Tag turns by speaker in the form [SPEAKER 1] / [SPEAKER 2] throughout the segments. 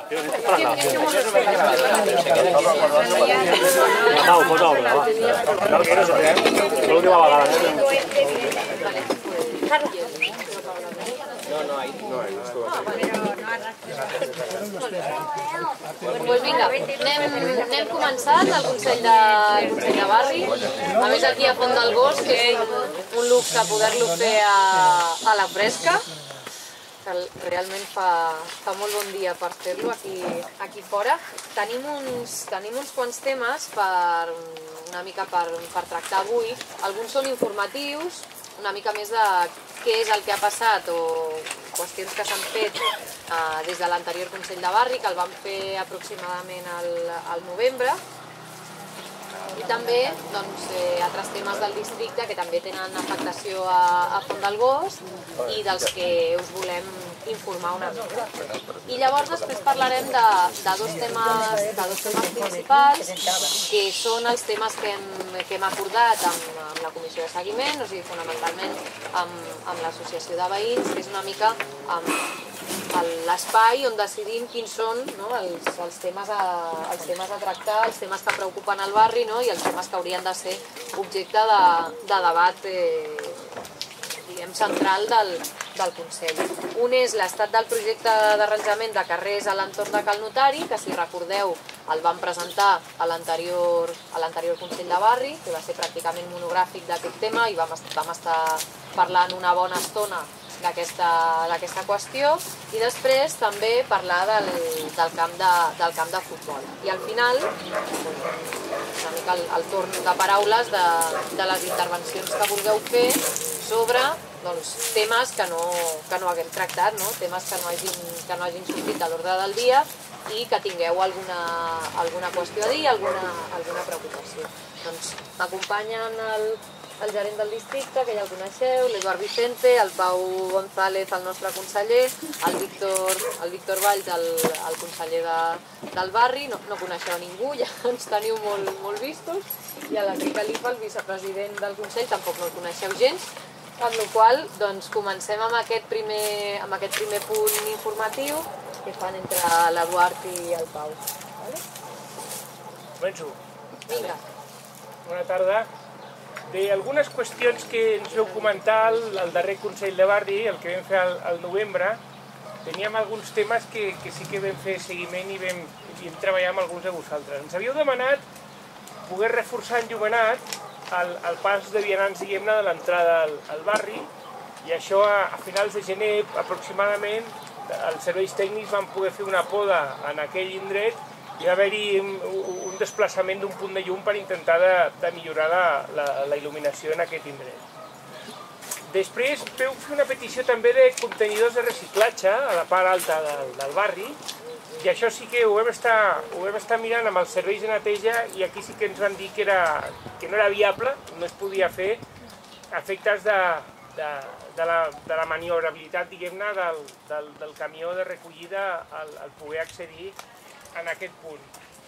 [SPEAKER 1] Doncs vinga, n'hem començat el Consell de Barri. A més, aquí a Font del Gos, que és un luxe poder-lo fer a la fresca. Realment fa molt bon dia per fer-lo aquí fora. Tenim uns quants temes una mica per tractar avui. Alguns són informatius, una mica més de què és el que ha passat o qüestions que s'han fet des de l'anterior Consell de Barri, que el vam fer aproximadament al novembre. I també altres temes del districte que també tenen afectació a Font del Gos i dels que us volem informar una mica. I llavors després parlarem de dos temes principals, que són els temes que hem acordat amb la comissió de seguiment, o sigui, fonamentalment amb l'associació de veïns, que és una mica l'espai on decidim quins són els temes a tractar, els temes que preocupen el barri i els temes que haurien de ser objecte de debat central del Consell. Un és l'estat del projecte d'arranjament de carrers a l'entorn de Cal Notari, que si recordeu el vam presentar a l'anterior Consell de Barri, que va ser pràcticament monogràfic d'aquest tema i vam estar parlant una bona estona d'aquesta qüestió, i després també parlar del camp de futbol. I al final, una mica el torn de paraules de les intervencions que vulgueu fer sobre temes que no haguem tractat, temes que no hagin sortit de l'ordre del dia i que tingueu alguna qüestió a dir, alguna preocupació. M'acompanyen el gerent del districte, que ja el coneixeu, l'Eduard Vicente, el Pau González, el nostre conseller, el Víctor Valls, el conseller del barri, no coneixeu ningú, ja ens teniu molt vistos, i a l'Enric Califa, el vicepresident del Consell, tampoc no el coneixeu gens, amb la qual cosa comencem amb aquest primer punt informatiu que fan entre l'Eduard i el Pau.
[SPEAKER 2] Començo.
[SPEAKER 1] Vinga.
[SPEAKER 2] Bona tarda. Bé, algunes qüestions que ens vau comentar al darrer Consell de Barri, el que vam fer al novembre, teníem alguns temes que sí que vam fer seguiment i vam treballar amb alguns de vosaltres. Ens havíeu demanat poder reforçar enllumenat el pas de vianants, diguem-ne, de l'entrada al barri, i això a finals de gener aproximadament els serveis tècnics van poder fer una poda en aquell indret i va haver-hi un desplaçament d'un punt de llum per intentar de millorar la il·luminació en aquest indret. Després vau fer una petició també de contenidors de reciclatge a la part alta del barri, i això sí que ho vam estar mirant amb els serveis de neteja, i aquí sí que ens van dir que no era viable, no es podia fer, a efectes de la maniobrabilitat, diguem-ne, del camió de recollida al poder accedir en aquest punt.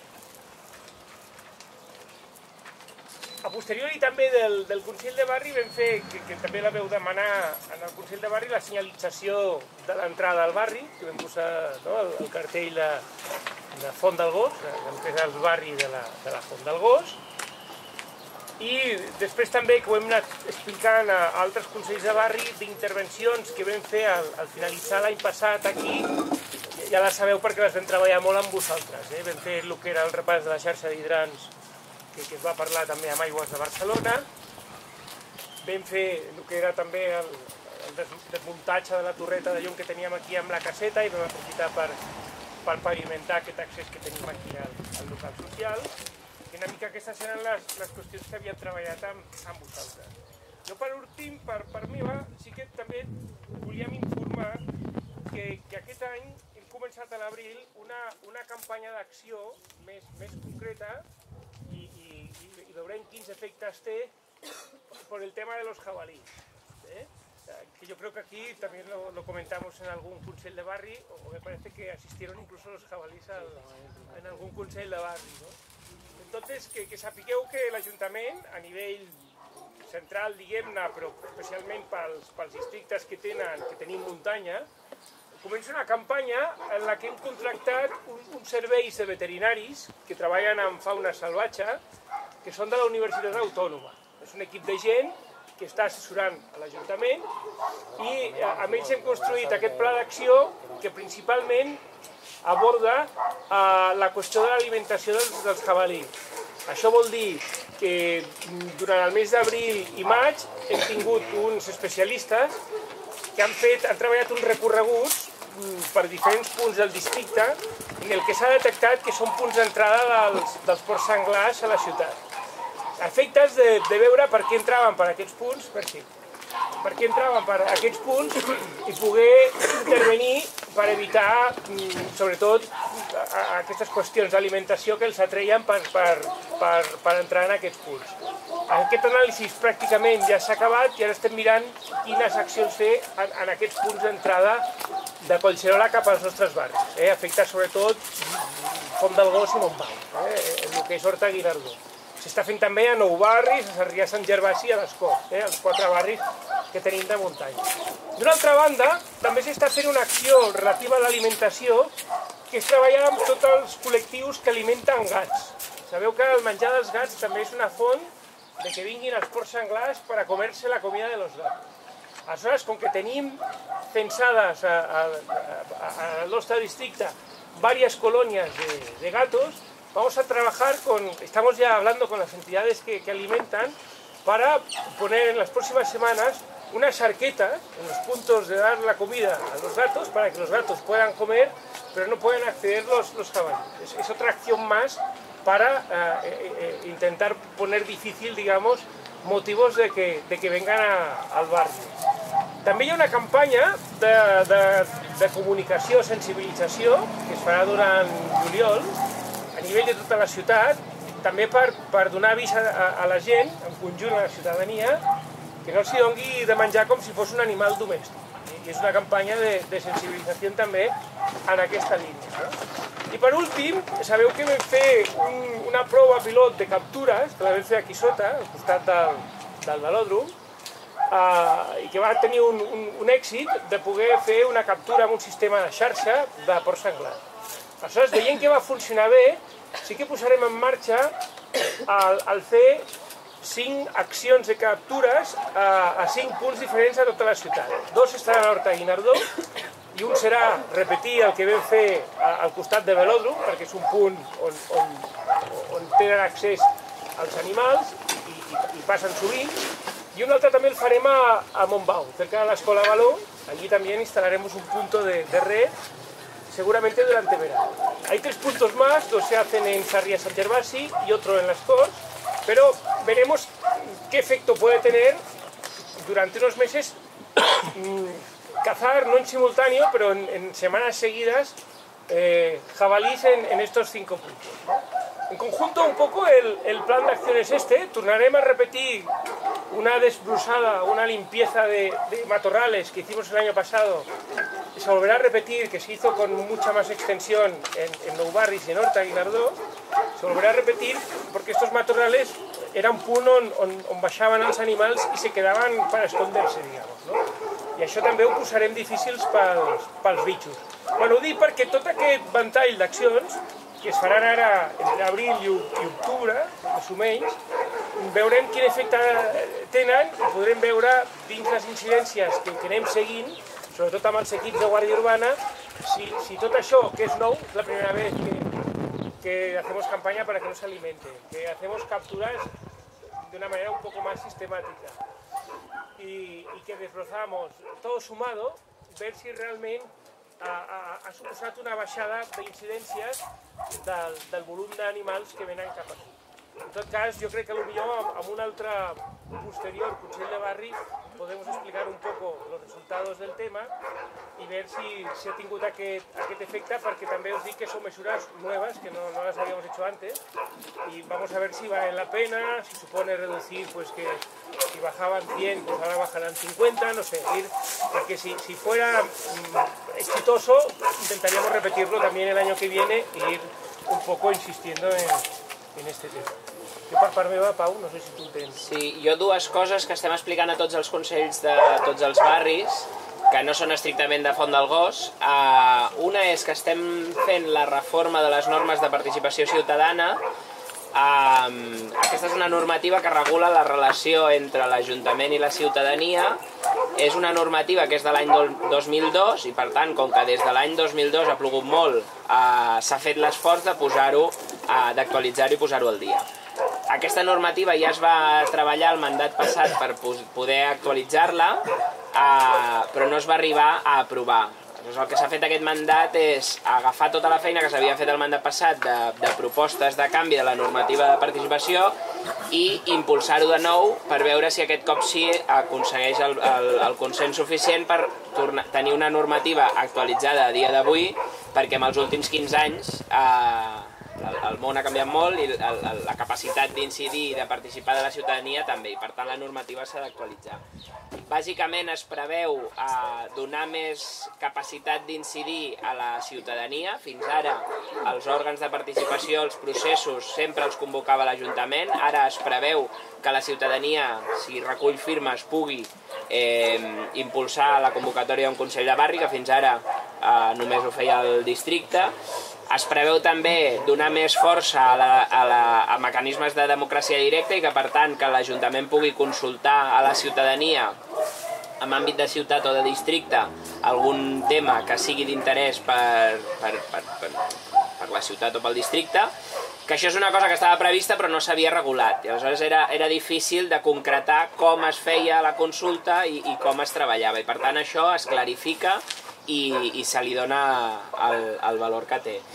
[SPEAKER 2] A posteriori també del Consell de Barri vam fer, que també la vau demanar en el Consell de Barri, la senyalització de l'entrada al barri, que vam posar el cartell de Font del Gos, que és el barri de la Font del Gos, i després també que ho hem anat explicant a altres consells de barri d'intervencions que vam fer al finalitzar l'any passat aquí, ja les sabeu perquè les vam treballar molt amb vosaltres. Vam fer el que era el repàs de la xarxa d'hidrants, que es va parlar també amb Aigües de Barcelona. Vam fer el que era també el desmuntatge de la torreta de llum que teníem aquí amb la caseta i vam aprofitar per pavimentar aquest accés que tenim aquí al local social. I una mica aquestes eren les qüestions que havíem treballat amb vosaltres. Jo per últim, per meva, sí que també volíem informar que aquest any hem començat a l'abril una campanya d'acció més concreta i veurem quins efectes té por el tema de los jabalíes. Que yo creo que aquí también lo comentamos en algún consell de barri, o me parece que asistieron incluso los jabalíes en algún consell de barri, ¿no? Entonces, que sapigueu que l'Ajuntament, a nivell central, diguem-ne, però especialment pels districtes que tenim muntanya, comença una campanya en la que hem contractat uns serveis de veterinaris que treballen amb fauna salvatge, que són de la Universitat Autònoma. És un equip de gent que està assessorant a l'Ajuntament i amb ells hem construït aquest pla d'acció que principalment aborda la qüestió de l'alimentació dels jabalís. Això vol dir que durant el mes d'abril i maig hem tingut uns especialistes que han treballat uns recorreguts per diferents punts del districte en el que s'ha detectat que són punts d'entrada dels porcs senglars a la ciutat. A efectes de veure per què entraven per aquests punts, i poder intervenir per evitar, sobretot, aquestes qüestions d'alimentació que els atreien per entrar en aquests punts. Aquest anàlisi pràcticament ja s'ha acabat i ara estem mirant quines accions fer en aquests punts d'entrada de Collserola cap als nostres barris. Afecta sobretot Font del Gos i Montbau, el que és Horta Guinardó. S'està fent també a Nou Barris, a Sarrià Sant Gervasi i a l'Escó, els 4 barris que tenim de muntanya. D'una altra banda, també s'està fent una acció relativa a l'alimentació, que és treballar amb tots els col·lectius que alimenten gats. Sabeu que el menjar dels gats també és una font de que vinguin els porcs senglars per a comer-se la comida de los gatos. Aleshores, com que tenim censades al nostre districte varias colonias de gatos, vamos a trabajar estamos ya hablando con las entidades que alimentan para poner en las próximas semanas unas arquetas en los puntos de dar la comida a los gatos para que los gatos puedan comer, pero no pueden acceder los jabalíes. Es otra acción más para intentar poner difícil, digamos, motivos de que vengan al barrio. També hi ha una campanya de comunicació, sensibilització, que es farà durant juliol, a nivell de tota la ciutat, també per donar avís a la gent, en conjunt a la ciutadania, que no els doni de menjar com si fos un animal domèstic. I és una campanya de sensibilització també en aquesta línia. I per últim, sabeu que vam fer una prova pilot de captures, que la vam fer aquí sota, al costat del velòdrom, i que va tenir un èxit de poder fer una captura amb un sistema de xarxa de porc senglar. Aleshores, veient que va funcionar bé, sí que posarem en marxa el fer 5 accions de captures a 5 punts diferents a tota la ciutat. 2 estaran a Horta Guinardó i un serà repetir el que vam fer al costat de velòdrom, perquè és un punt on tenen accés els animals i passen sovint, y un altre també el farem a Montbau, cerca de l'Escola Baló. Allí también instalaremos un punto de red, seguramente durante verano. Hay 3 puntos más, 2 se hacen en Sarriá Sant Gervasi y otro en Las Corts, pero veremos qué efecto puede tener durante unos meses cazar, no en simultáneo, pero en semanas seguidas, jabalís en estos 5 puntos, ¿no? En conjunto, un poco el plan de acción es este. Tornaremos a repetir una desbrusada, una limpieza de matorrales que hicimos el año pasado. Se volverá a repetir, que se hizo con mucha más extensión en Nou Barris y en Horta Guinardó. Se volverá a repetir porque estos matorrales era un punt on baixaven els animals i se quedaven per esconder-se, digamos, no? I això també ho posarem difícils pels bitxos. Bueno, ho dic perquè tot aquest ventall d'accions que es faran ara entre abril i octubre, més o menys, veurem quin efecte tenen i podrem veure dins les incidències que anem seguint, sobretot amb els equips de Guàrdia Urbana, si tot això, que és nou, és la primera vez que hacemos campaña para que no se alimente, que hacemos capturas de una manera un poco más sistemática y que desbrozamos todo sumado, ver si realment ha suposat una baixada d'incidències del volum d'animals que venen cap aquí. En tot cas, jo crec que potser amb un altre posterior Consell de Barri podemos explicar un poco los resultados del tema y ver si ha tingut aquest efecte, perquè també us dic que són mesures nuevas que no las habíamos hecho antes y vamos a ver si vale la pena, si supone reducir, pues que si bajaban 100, pues ahora bajarán 50, no sé, porque si fuera exitoso intentaríamos repetirlo también el año que viene e ir un poco insistiendo en este tema. Jo per part meva, Pau, no sé si tu entens.
[SPEAKER 3] Sí, jo 2 coses que estem explicant a tots els consells de tots els barris que no són estrictament de Font del Gos. Una és que estem fent la reforma de les normes de participació ciutadana. Aquesta és una normativa que regula la relació entre l'Ajuntament i la ciutadania. És una normativa que és de l'any 2002 i, per tant, com que des de l'any 2002 ha plogut molt, s'ha fet l'esforç de posar-ho, d'actualitzar-ho i posar-ho al dia. Aquesta normativa ja es va treballar el mandat passat per poder actualitzar-la, però no es va arribar a aprovar. Llavors, el que s'ha fet aquest mandat és agafar tota la feina que s'havia fet el mandat passat de propostes de canvi de la normativa de participació i impulsar-ho de nou per veure si aquest cop sí aconsegueix el consens suficient per tenir una normativa actualitzada a dia d'avui, perquè en els últims 15 anys el món ha canviat molt i la capacitat d'incidir i de participar de la ciutadania també, i per tant la normativa s'ha d'actualitzar. Bàsicament es preveu donar més capacitat d'incidir a la ciutadania. Fins ara els òrgans de participació, els processos, sempre els convocava l'Ajuntament. Ara es preveu que la ciutadania, si recull firmes, pugui impulsar la convocatòria d'un Consell de Barri, que fins ara només ho feia el districte. Es preveu també donar més força a mecanismes de democràcia directa i que, per tant, que l'Ajuntament pugui consultar a la ciutadania en àmbit de ciutat o de districte algun tema que sigui d'interès per la ciutat o pel districte, que això és una cosa que estava prevista però no s'havia regulat. I aleshores era difícil de concretar com es feia la consulta i com es treballava. I per tant això es clarifica i se li dona el valor que té.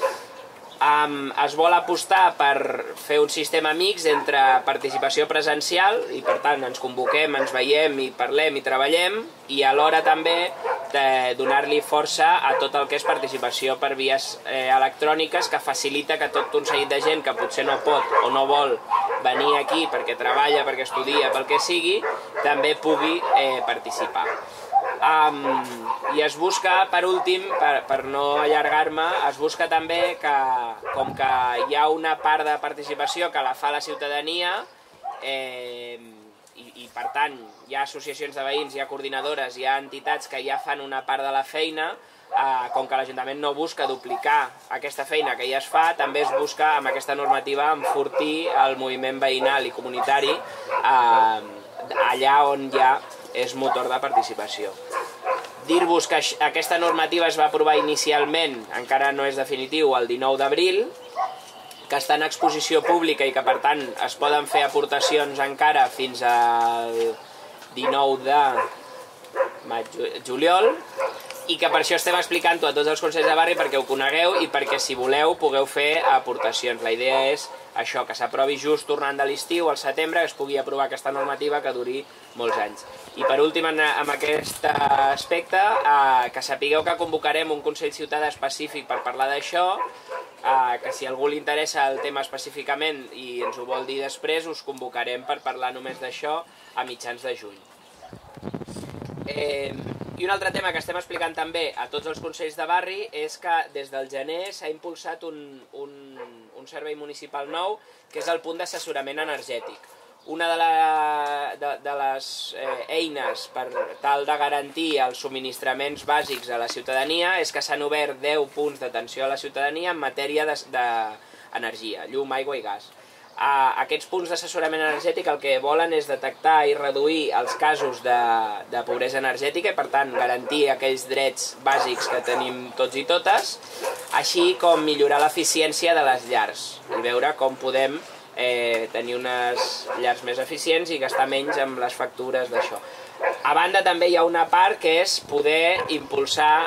[SPEAKER 3] Es vol apostar per fer un sistema mix entre participació presencial, i per tant ens convoquem, ens veiem i parlem i treballem, i alhora també donar-li força a tot el que és participació per vies electròniques, que facilita que tot un seguit de gent que potser no pot o no vol venir aquí perquè treballa, perquè estudia, pel que sigui, també pugui participar. I es busca, per últim, per no allargar-me, es busca també que, com que hi ha una part de participació que la fa la ciutadania, i per tant hi ha associacions de veïns, hi ha coordinadores, hi ha entitats que ja fan una part de la feina, com que l'Ajuntament no busca duplicar aquesta feina que ja es fa, també es busca amb aquesta normativa enfortir el moviment veïnal i comunitari allà on ja és motor de participació. Dir-vos que aquesta normativa es va aprovar inicialment, encara no és definitiu, el 19 d'abril, que està en exposició pública i que per tant es poden fer aportacions encara fins al 19 de juliol, i que per això estem explicant-ho a tots els consells de barri perquè ho conegueu i perquè, si voleu, pugueu fer aportacions. La idea és això, que s'aprovi just tornant de l'estiu, al setembre, que es pugui aprovar aquesta normativa que duri molts anys. I per últim, en aquest aspecte, que sapigueu que convocarem un Consell Ciutadà específic per parlar d'això, que si a algú li interessa el tema específicament i ens ho vol dir després, us convocarem per parlar només d'això a mitjans de juny. I un altre tema que estem explicant també a tots els consells de barri és que des del gener s'ha impulsat un servei municipal nou, que és el punt d'assessorament energètic. Una de les eines per tal de garantir els subministraments bàsics a la ciutadania és que s'han obert 10 punts d'atenció a la ciutadania en matèria d'energia, llum, aigua i gas. Aquests punts d'assessorament energètic el que volen és detectar i reduir els casos de pobresa energètica i, per tant, garantir aquells drets bàsics que tenim tots i totes, així com millorar l'eficiència de les llars i veure com podem tenir unes llars més eficients i gastar menys amb les factures d'això. A banda, també hi ha una part que és poder impulsar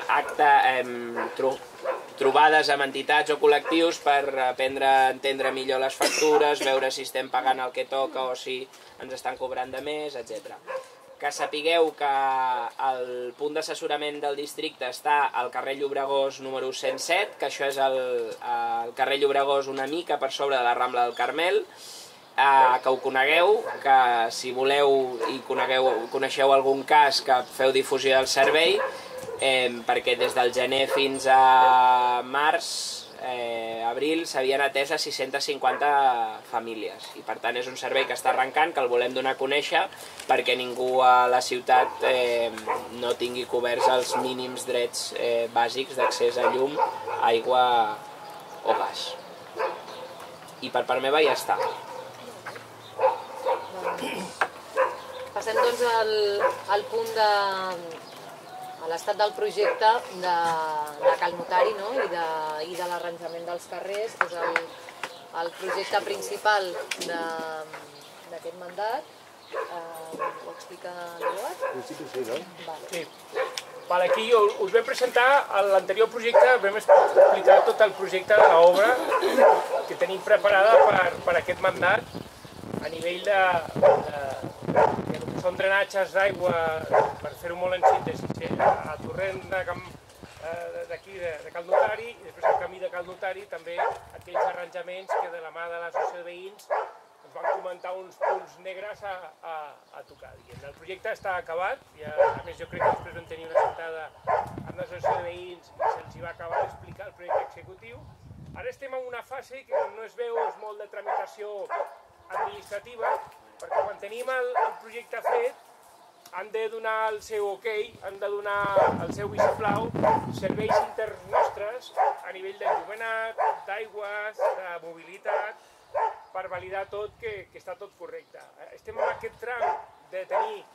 [SPEAKER 3] trobades amb entitats o col·lectius per aprendre a entendre millor les factures, veure si estem pagant el que toca o si ens estan cobrant de més, etc. Que sapigueu que el punt d'assessorament del districte està al carrer Llobregós número 107, que això és el carrer Llobregós una mica per sobre de la Rambla del Carmel, que ho conegueu, que si voleu i coneixeu algun cas que feu difusió del servei, perquè des del gener fins a març, abril, s'havien atès a 650 famílies i per tant és un servei que està arrencant, que el volem donar a conèixer perquè ningú a la ciutat no tingui coberts els mínims drets bàsics d'accés a llum, aigua o gas. I per part meva ja està.
[SPEAKER 1] Passem doncs al punt de l'estat del projecte de Cal Notari i de l'arranjament dels carrers, que és el projecte principal d'aquest mandat. Ho explica l'Eduard?
[SPEAKER 4] En principi sí, no?
[SPEAKER 2] Sí. Aquí us vam presentar l'anterior projecte, vam explicar tot el projecte de l'obra que tenim preparada per aquest mandat a nivell de són drenatges d'aigua, per fer-ho molt en síntesi, a torrent d'aquí de Cal Notari i després al camí de Cal Notari també aquells arranjaments que de la mà de l'associació de veïns ens van comentar uns punts negres a tocar. El projecte està acabat, a més jo crec que després vam tenir una sentada amb l'associació de veïns i se'ls va acabar d'explicar el projecte executiu. Ara estem en una fase que no es veu, és molt de tramitació administrativa, perquè quan tenim el projecte fet han de donar el seu ok, han de donar el seu vistiplau, serveis interns nostres a nivell d'enllumenat, d'aigües, de mobilitat, per validar tot que està tot correcte. Estem en aquest tram de tenir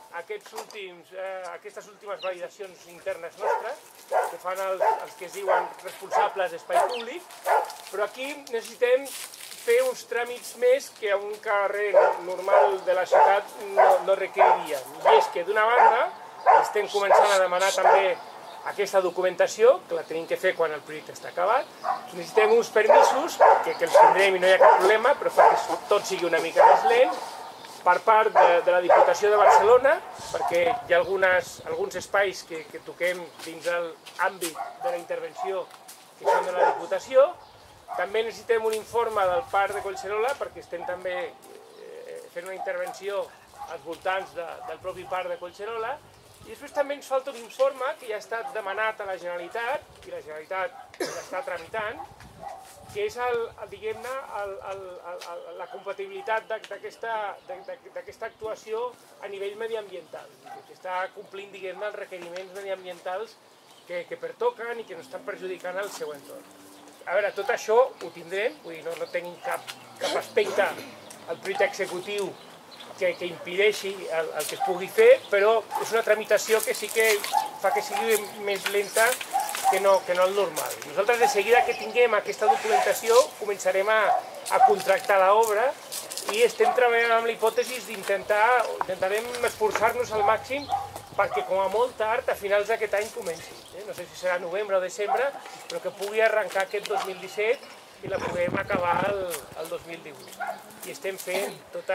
[SPEAKER 2] aquestes últimes validacions internes nostres, que fan els que es diuen responsables d'espai públic, però aquí necessitem fer uns tràmits més que a un carrer normal de la ciutat no requeriria. I és que, d'una banda, estem començant a demanar també aquesta documentació, que la tenim que fer quan el projecte està acabat. Necessitem uns permisos, que els tindrem i no hi ha cap problema, però fa que tot sigui una mica més lent, per part de la Diputació de Barcelona, perquè hi ha alguns espais que toquem dins l'àmbit de la intervenció que són de la Diputació. També necessitem un informe del Parc de Collserola perquè estem també fent una intervenció als voltants del propi Parc de Collserola i després també ens falta un informe que ja ha estat demanat a la Generalitat i la Generalitat l'està tramitant, que és diguem-ne la compatibilitat d'aquesta actuació a nivell mediambiental, que està complint diguem-ne els requeriments mediambientals que pertoquen i que no estan perjudicant el seu entorn. A veure, tot això ho tindrem, vull dir, no tenim cap aspecte al projecte executiu que impedeixi el que es pugui fer, però és una tramitació que sí que fa que sigui més lenta que no el normal. Nosaltres de seguida que tinguem aquesta documentació començarem a contractar l'obra i estem treballant amb la hipòtesi intentarem esforçar-nos al màxim perquè com a molt tard, a finals d'aquest any comenci. No sé si serà novembre o desembre, però que pugui arrencar aquest 2017 i la puguem acabar el 2018. I estem fent tot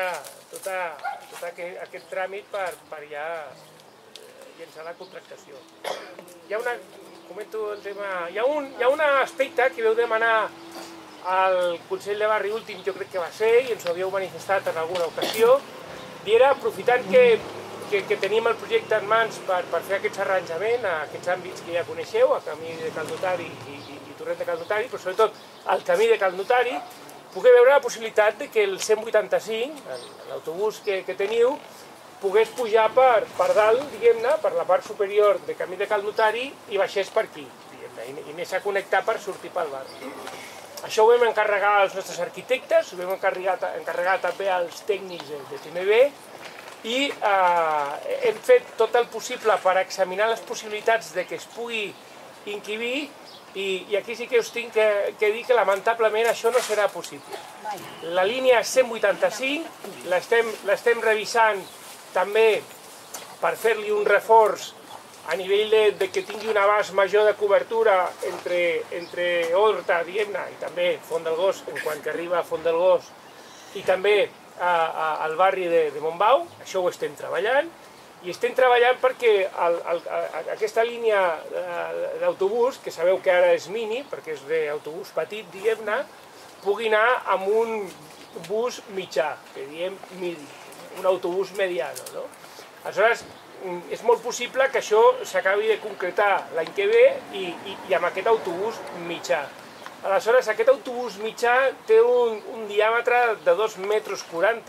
[SPEAKER 2] aquest tràmit per ja llençar la contractació. Comento el tema... Hi ha un aspecte que veu demanar al Consell de Barri últim, jo crec que va ser, i ens ho havíeu manifestat en alguna ocasió, i era aprofitant que tenim el projecte en mans per fer aquest arranjament a aquests àmbits que ja coneixeu, a camí de Cal Notari i torrent de Cal Notari, però sobretot al camí de Cal Notari, poder veure la possibilitat que el 185, l'autobús que teniu, pogués pujar per dalt, diguem-ne, per la part superior de camí de Cal Notari i baixés per aquí, diguem-ne, i anés a connectar per sortir pel barri. Això ho vam encarregar als nostres arquitectes, ho vam encarregar també als tècnics de TMB, i hem fet tot el possible per examinar les possibilitats de que es pugui inquibir i aquí sí que us tinc que dir que lamentablement això no serà possible. La línia 185 l'estem revisant també per fer-li un reforç a nivell de que tingui un abast major de cobertura entre Horta, diguem-ne, i també Font del Gos, en quant que arriba a Font del Gos, i també al barri de Montbau. Això ho estem treballant, i estem treballant perquè aquesta línia d'autobús, que sabeu que ara és mini, perquè és d'autobús petit, diguem-ne, pugui anar amb un bus mitjà, que diem midi, un autobús mediano. Aleshores, és molt possible que això s'acabi de concretar l'any que ve i amb aquest autobús mitjà. Aleshores, aquest autobús mitjà té un diàmetre de 2,40 metres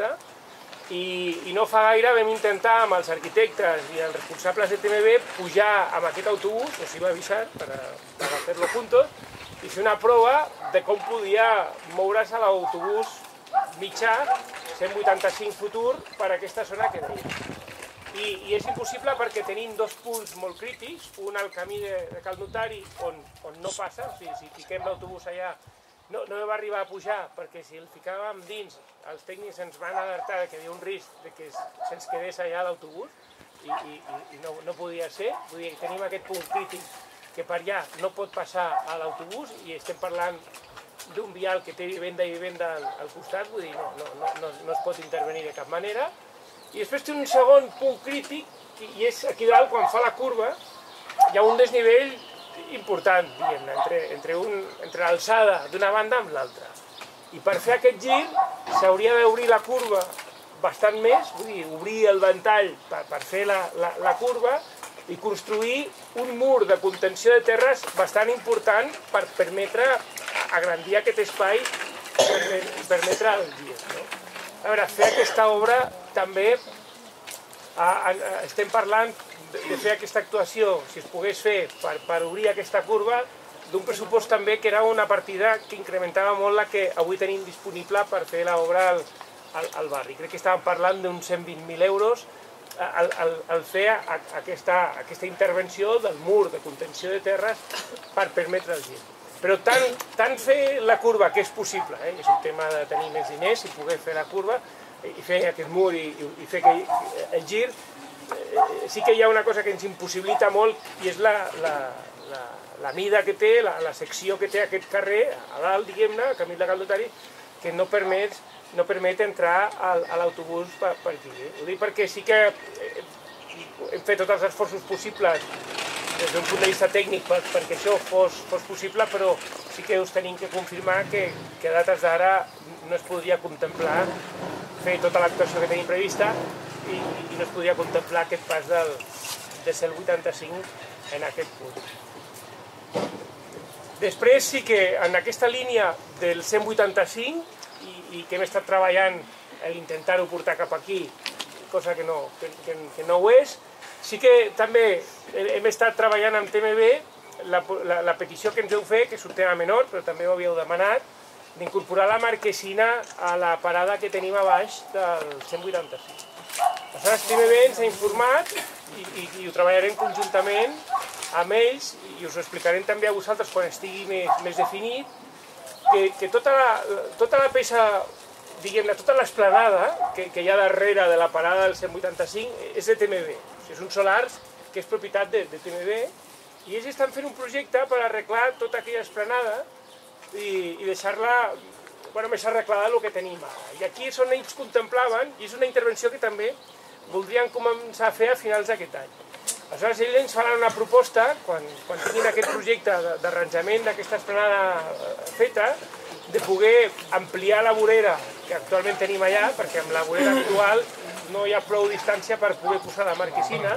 [SPEAKER 2] i no fa gaire vam intentar amb els arquitectes i els responsables de TMB pujar amb aquest autobús, us iba a avisar para hacerlo juntos, i fer una prova de com podia moure's a l'autobús mitjà 185 futur per aquesta zona que deia. I és impossible perquè tenim dos punts molt crítics, un al camí de Cal Notari on no passa, o sigui, si fiquem l'autobús allà no va arribar a pujar perquè si el ficàvem dins els tècnics ens van alertar que hi havia un risc de que se'ns quedés allà l'autobús i no podia ser, vull dir, tenim aquest punt crític que per allà no pot passar a l'autobús i estem parlant d'un vial que té vivenda i vivenda al costat, vull dir, no es pot intervenir de cap manera. I després té un segon punt crític i és aquí dalt, quan fa la curva, hi ha un desnivell important, diguem-ne, entre l'alçada d'una banda amb l'altra. I per fer aquest gir s'hauria d'obrir la curva bastant més, vull dir, obrir el ventall per fer la curva i construir un mur de contenció de terres bastant important per permetre agrandir aquest espai i permetre el gir. A veure, fer aquesta obra també estem parlant de fer aquesta actuació, si es pogués fer per obrir aquesta curva, d'un pressupost també que era una partida que incrementava molt la que avui tenim disponible per fer l'obra al barri. Crec que estàvem parlant d'uns 120.000 euros al fer aquesta intervenció del mur de contenció de terres per permetre el gir. Però tant fer la curva, que és possible, és un tema de tenir més diners i poder fer la curva i fer aquest mur i fer el gir, sí que hi ha una cosa que ens impossibilita molt i és la mida que té, la secció que té aquest carrer, a dalt, diguem-ne, Camí de Cal Notari, que no permet entrar a l'autobús per aquí. Ho dic perquè sí que hem fet tots els esforços possibles des d'un punt de vista tècnic perquè això fos possible, però sí que us tenim que confirmar que a dates d'ara no es podria contemplar fer tota l'actuació que tenim prevista i no es podria contemplar aquest pas de 185 en aquest punt. Després sí que en aquesta línia del 185 i que hem estat treballant a intentar-ho portar cap aquí, cosa que no ho és, sí que també hem estat treballant amb TMB la petició que ens heu fet, que és un tema menor, però també ho havíeu demanat, d'incorporar la marquesina a la parada que tenim a baix del 185. Aleshores, TMB ens ha informat i ho treballarem conjuntament amb ells i us ho explicarem també a vosaltres quan estigui més definit, que tota la peça, diguem-ne, tota l'esplanada que hi ha darrere de la parada del 185 és de TMB. És un solars que és propietat de TMB i ells estan fent un projecte per arreglar tota aquella esplanada i deixar-la més arreglada del que tenim ara. I aquí és on ells contemplaven, i és una intervenció que també voldrien començar a fer a finals d'aquest any. Aleshores, ells ens faran una proposta, quan tinguin aquest projecte d'arranjament d'aquesta esplanada feta, de poder ampliar la vorera que actualment tenim allà, perquè amb la vorera actual no hi ha prou distància per poder posar la marquesina.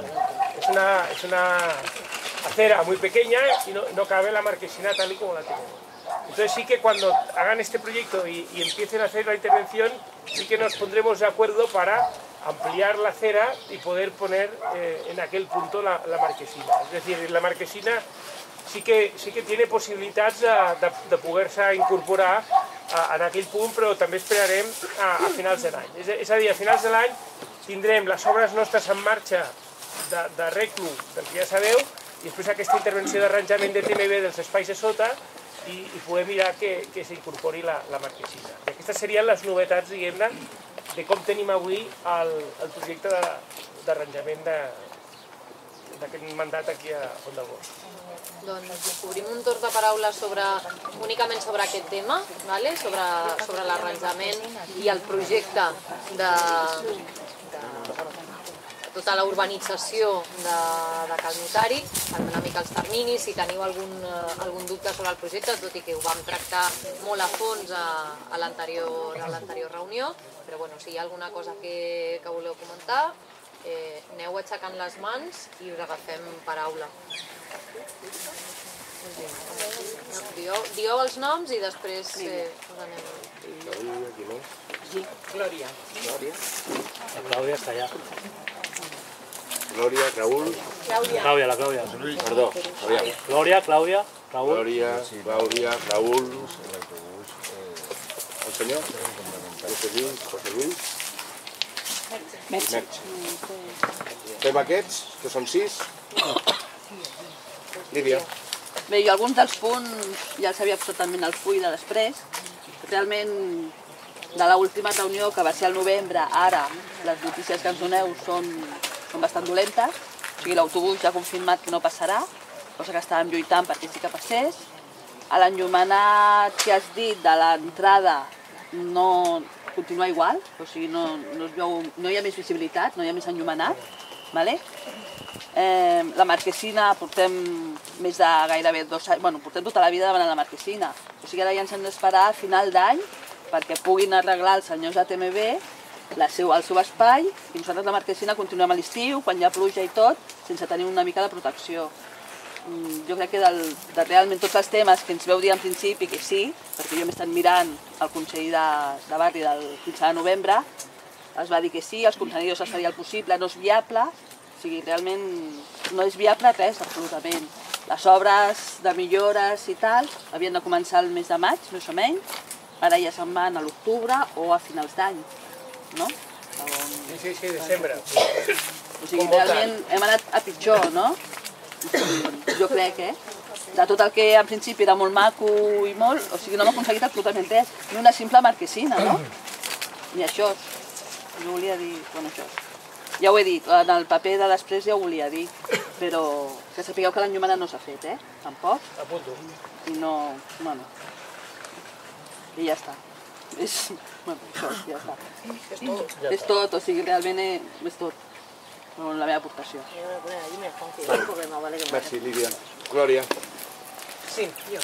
[SPEAKER 2] Es una acera muy pequeña y no cabe la marquesina tal y como la tenemos. Entonces sí que cuando hagan este proyecto y empiecen a hacer la intervención, sí que nos pondremos de acuerdo para ampliar la acera y poder poner en aquel punto la marquesina. Es decir, la marquesina sí que tiene possibilitats de poder-se incorporar en aquell punt, però també esperarem a finals de l'any. És a dir, a finals de l'any tindrem les obres nostres en marxa de reclu, del que ja sabeu, i després aquesta intervenció d'arranjament de TMB dels espais de sota i poder mirar que s'incorpori la marquesina. I aquestes serien les novetats, diguem-ne, de com tenim avui el projecte d'arranjament d'aquest mandat aquí a Font del Bosc.
[SPEAKER 1] Doncs obrim un torn de paraules únicament sobre aquest tema, sobre l'arranjament i el projecte de tota la urbanització de Cal Notari, una mica els terminis, si teniu algun dubte sobre el projecte, tot i que ho vam tractar molt a fons a l'anterior reunió, però bueno, si hi ha alguna cosa que voleu comentar... aneu aixecant les mans i us agafem paraula. Dieu els noms i després us anem.
[SPEAKER 4] Glòria.
[SPEAKER 5] La Clàudia està allà.
[SPEAKER 6] Glòria, Raül.
[SPEAKER 5] Clàudia, la Clàudia.
[SPEAKER 6] Perdó, aviam.
[SPEAKER 5] Glòria, Clàudia, Raül.
[SPEAKER 6] Glòria, Clàudia, Raül. El senyor? José Luis. Merche. Fem aquests, que són 6. Lídia.
[SPEAKER 7] Bé, jo alguns dels punts ja els havia posat també en el full de després. Realment, de l'última reunió, que va ser al novembre, ara les notícies que ens doneu són bastant dolentes. O sigui, l'autobús ja ha confirmat que no passarà, cosa que estàvem lluitant perquè sí que passés. A l'enllumenat que has dit de l'entrada no continua igual, o sigui, no hi ha més visibilitat, no hi ha més enllumenat. Vale? La marquesina portem més de gairebé 2 anys, bueno, portem tota la vida demanant la marquesina. O sigui, ara ja ens hem d'esperar a final d'any perquè puguin arreglar els senyors de TMB el seu espai i nosaltres la marquesina continuem a l'estiu, quan hi ha pluja i tot, sense tenir una mica de protecció. Jo crec que de realment tots els temes que ens veu dir en principi que sí, perquè jo m'he estat mirant el Consell de Barri del 15 de novembre, es va dir que sí, els contenidors es faria el possible, no és viable, o sigui, realment no és viable res, absolutament. Les obres de millores i tal havien de començar el mes de maig, més o menys, ara ja se'n van a l'octubre o a finals d'any, no?
[SPEAKER 2] Sí, desembre.
[SPEAKER 7] O sigui, realment hem anat a pitjor, no? Jo crec, de tot el que en principi era molt maco i molt, o sigui, no hem aconseguit absolutament res, ni una simple marquesina, no? Ni això. Jo volia dir, bueno, això. Ja ho he dit, en el paper de després ja ho volia dir, però que sapigueu que l'enllumenat no s'ha fet, tampoc.
[SPEAKER 2] Apunto.
[SPEAKER 7] I no, bueno, i ja està. Bueno, això, ja està. És tot, o sigui, realment és tot. La meva aportació.
[SPEAKER 6] Merci, Lidia. Gloria.
[SPEAKER 4] Sí, yo.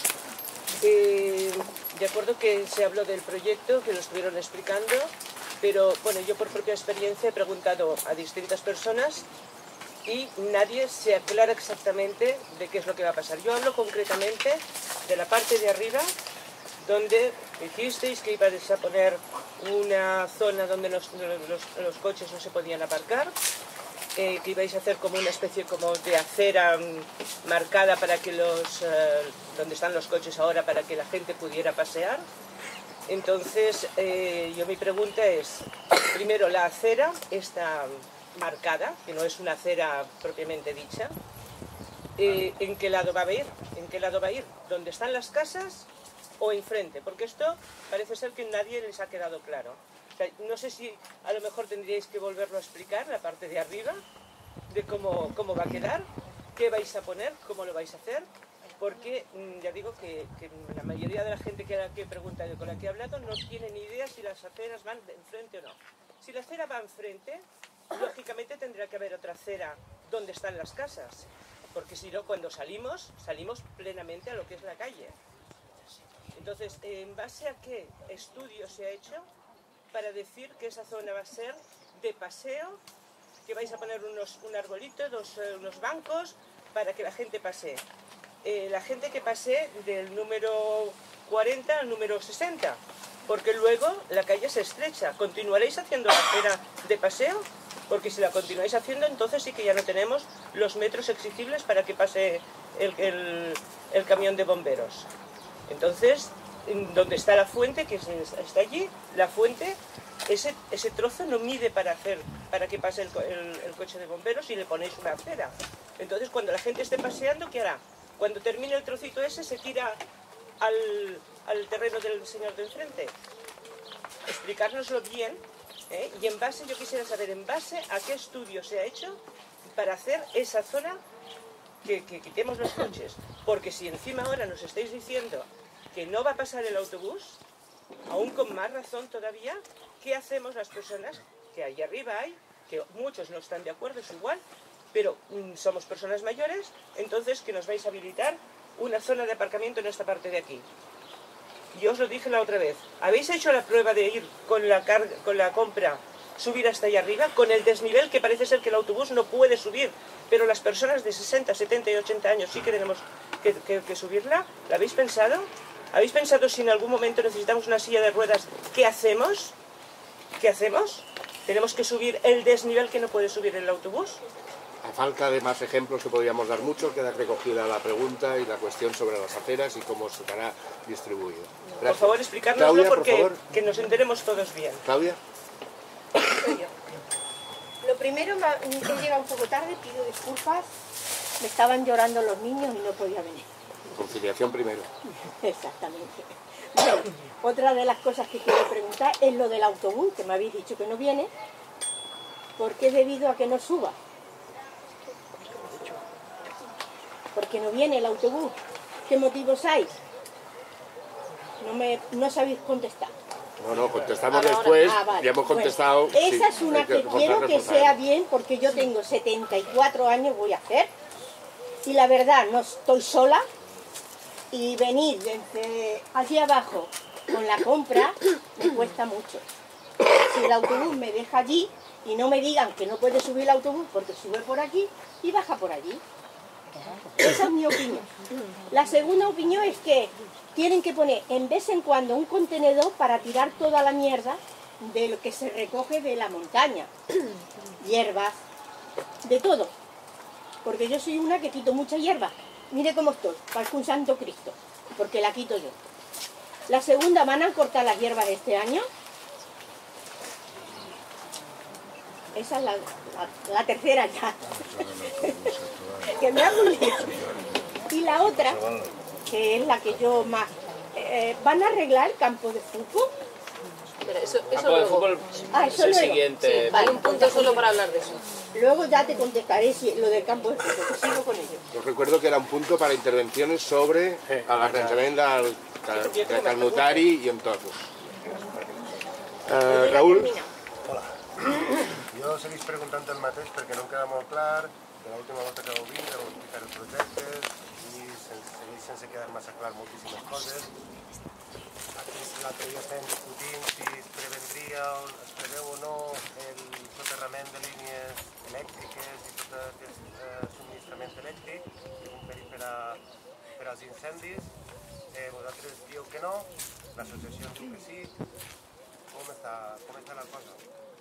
[SPEAKER 4] De acuerdo que se habló del proyecto, que lo estuvieron explicando, pero bueno, yo por propia experiencia he preguntado a distintas personas y nadie se aclara exactamente de qué es lo que va a pasar. Yo hablo concretamente de la parte de arriba, donde dijisteis que ibais a poner una zona donde los coches no se podían aparcar, que ibais a hacer como una especie como de acera marcada para que donde están los coches ahora, para que la gente pudiera pasear. Entonces, mi pregunta es, primero, la acera está marcada, que no es una acera propiamente dicha, ¿en qué lado va a ir? ¿En qué lado va a ir? ¿Dónde están las casas o enfrente? Porque esto parece ser que nadie les ha quedado claro. O sea, no sé si a lo mejor tendríais que volverlo a explicar, la parte de arriba, de cómo va a quedar, qué vais a poner, cómo lo vais a hacer, porque ya digo que la mayoría de la gente que he preguntado y con la que he hablado no tiene ni idea si las aceras van de enfrente o no. Si la acera va enfrente, lógicamente tendrá que haber otra acera donde están las casas, porque si no, cuando salimos plenamente a lo que es la calle. Entonces, ¿en base a qué estudio se ha hecho para decir que esa zona va a ser de paseo, que vais a poner un arbolito, unos bancos para que la gente pase? La gente que pase del número 40 al número 60, porque luego la calle se estrecha. ¿Continuaréis haciendo la acera de paseo? Porque si la continuáis haciendo, entonces sí que ya no tenemos los metros exigibles para que pase el camión de bomberos. Entonces, donde está la fuente, que está allí, la fuente, ese trozo no mide para que pase el coche de bomberos y le ponéis una acera. Entonces, cuando la gente esté paseando, ¿qué hará? Cuando termine el trocito ese, se tira al terreno del señor de enfrente. Explicárnoslo bien, y en base, yo quisiera saber, en base a qué estudio se ha hecho para hacer esa zona que quitemos los coches. Porque si encima ahora nos estáis diciendo que no va a pasar el autobús, aún con más razón todavía, ¿qué hacemos las personas que ahí arriba hay, que muchos no están de acuerdo, es igual, pero somos personas mayores, entonces que nos vais a habilitar una zona de aparcamiento en esta parte de aquí? Yo os lo dije la otra vez, ¿habéis hecho la prueba de ir con la compra subir hasta allá arriba, con el desnivel que parece ser que el autobús no puede subir, pero las personas de 60, 70 y 80 años sí que tenemos que subirla. ¿La habéis pensado? ¿Habéis pensado si en algún momento necesitamos una silla de ruedas? ¿Qué hacemos? ¿Qué hacemos? ¿Tenemos que subir el desnivel que no puede subir el autobús?
[SPEAKER 6] A falta de más ejemplos que podríamos dar muchos, queda recogida la pregunta y la cuestión sobre las aceras y cómo se estará distribuido. Gracias.
[SPEAKER 4] Por favor, explicárnoslo
[SPEAKER 6] Claudia,
[SPEAKER 4] porque
[SPEAKER 6] por favor.
[SPEAKER 4] que nos enteremos todos bien.
[SPEAKER 6] Claudia.
[SPEAKER 8] Lo primero, he llegado un poco tarde, pido disculpas. Me estaban llorando los niños y no podía venir.
[SPEAKER 6] Conciliación primero.
[SPEAKER 8] Exactamente. Bueno, otra de las cosas que quiero preguntar es lo del autobús, que me habéis dicho que no viene. ¿Por qué debido a que no suba? Porque no viene el autobús. ¿Qué motivos hay? No sabéis contestar.
[SPEAKER 6] No, contestamos después,
[SPEAKER 8] vale.
[SPEAKER 6] ya hemos contestado.
[SPEAKER 8] Bueno, esa
[SPEAKER 6] sí,
[SPEAKER 8] es una que quiero que sea bien, porque yo tengo 74 años, voy a hacer, y la verdad no estoy sola, y venir desde allí abajo con la compra me cuesta mucho. Si el autobús me deja allí y no me digan que no puede subir el autobús porque sube por aquí y baja por allí. Esa es mi opinión. La segunda opinión es que tienen que poner en vez en cuando un contenedor para tirar toda la mierda de lo que se recoge de la montaña. Hierbas, de todo. Porque yo soy una que quito mucha hierba. Mire cómo estoy, parezco un santo Cristo, porque la quito yo. La segunda, ¿van a cortar las hierbas este año? Esa es la tercera ya. Que me hago un lío. Y la otra, que es la que yo más... ¿van a arreglar el campo de fútbol?
[SPEAKER 1] Pero eso
[SPEAKER 3] Campo de
[SPEAKER 1] luego.
[SPEAKER 3] fútbol
[SPEAKER 8] Eso
[SPEAKER 3] es el
[SPEAKER 8] luego.
[SPEAKER 3] siguiente.
[SPEAKER 1] Sí, vale, un punto solo para hablar de eso.
[SPEAKER 8] Luego ya te contestaré si lo del campo de fútbol, que sigo con ello.
[SPEAKER 6] Os recuerdo que era un punto para intervenciones sobre l'arranjament del Carnotari i entorn. Raül?
[SPEAKER 9] Jo seguís preguntant el mateix perquè no em queda molt clar. De l'última volta que vau vindre vau explicar el projecte i segueix sense quedar massa clar moltíssimes coses. Aquí l'altre dia estàvem discutint si es preveu o no el soterrament de línies elèctriques i tot aquest subministrament elèctric, és un perill per als incendis. Vosaltres dieu que no, l'associació diu que sí. Com està la cosa?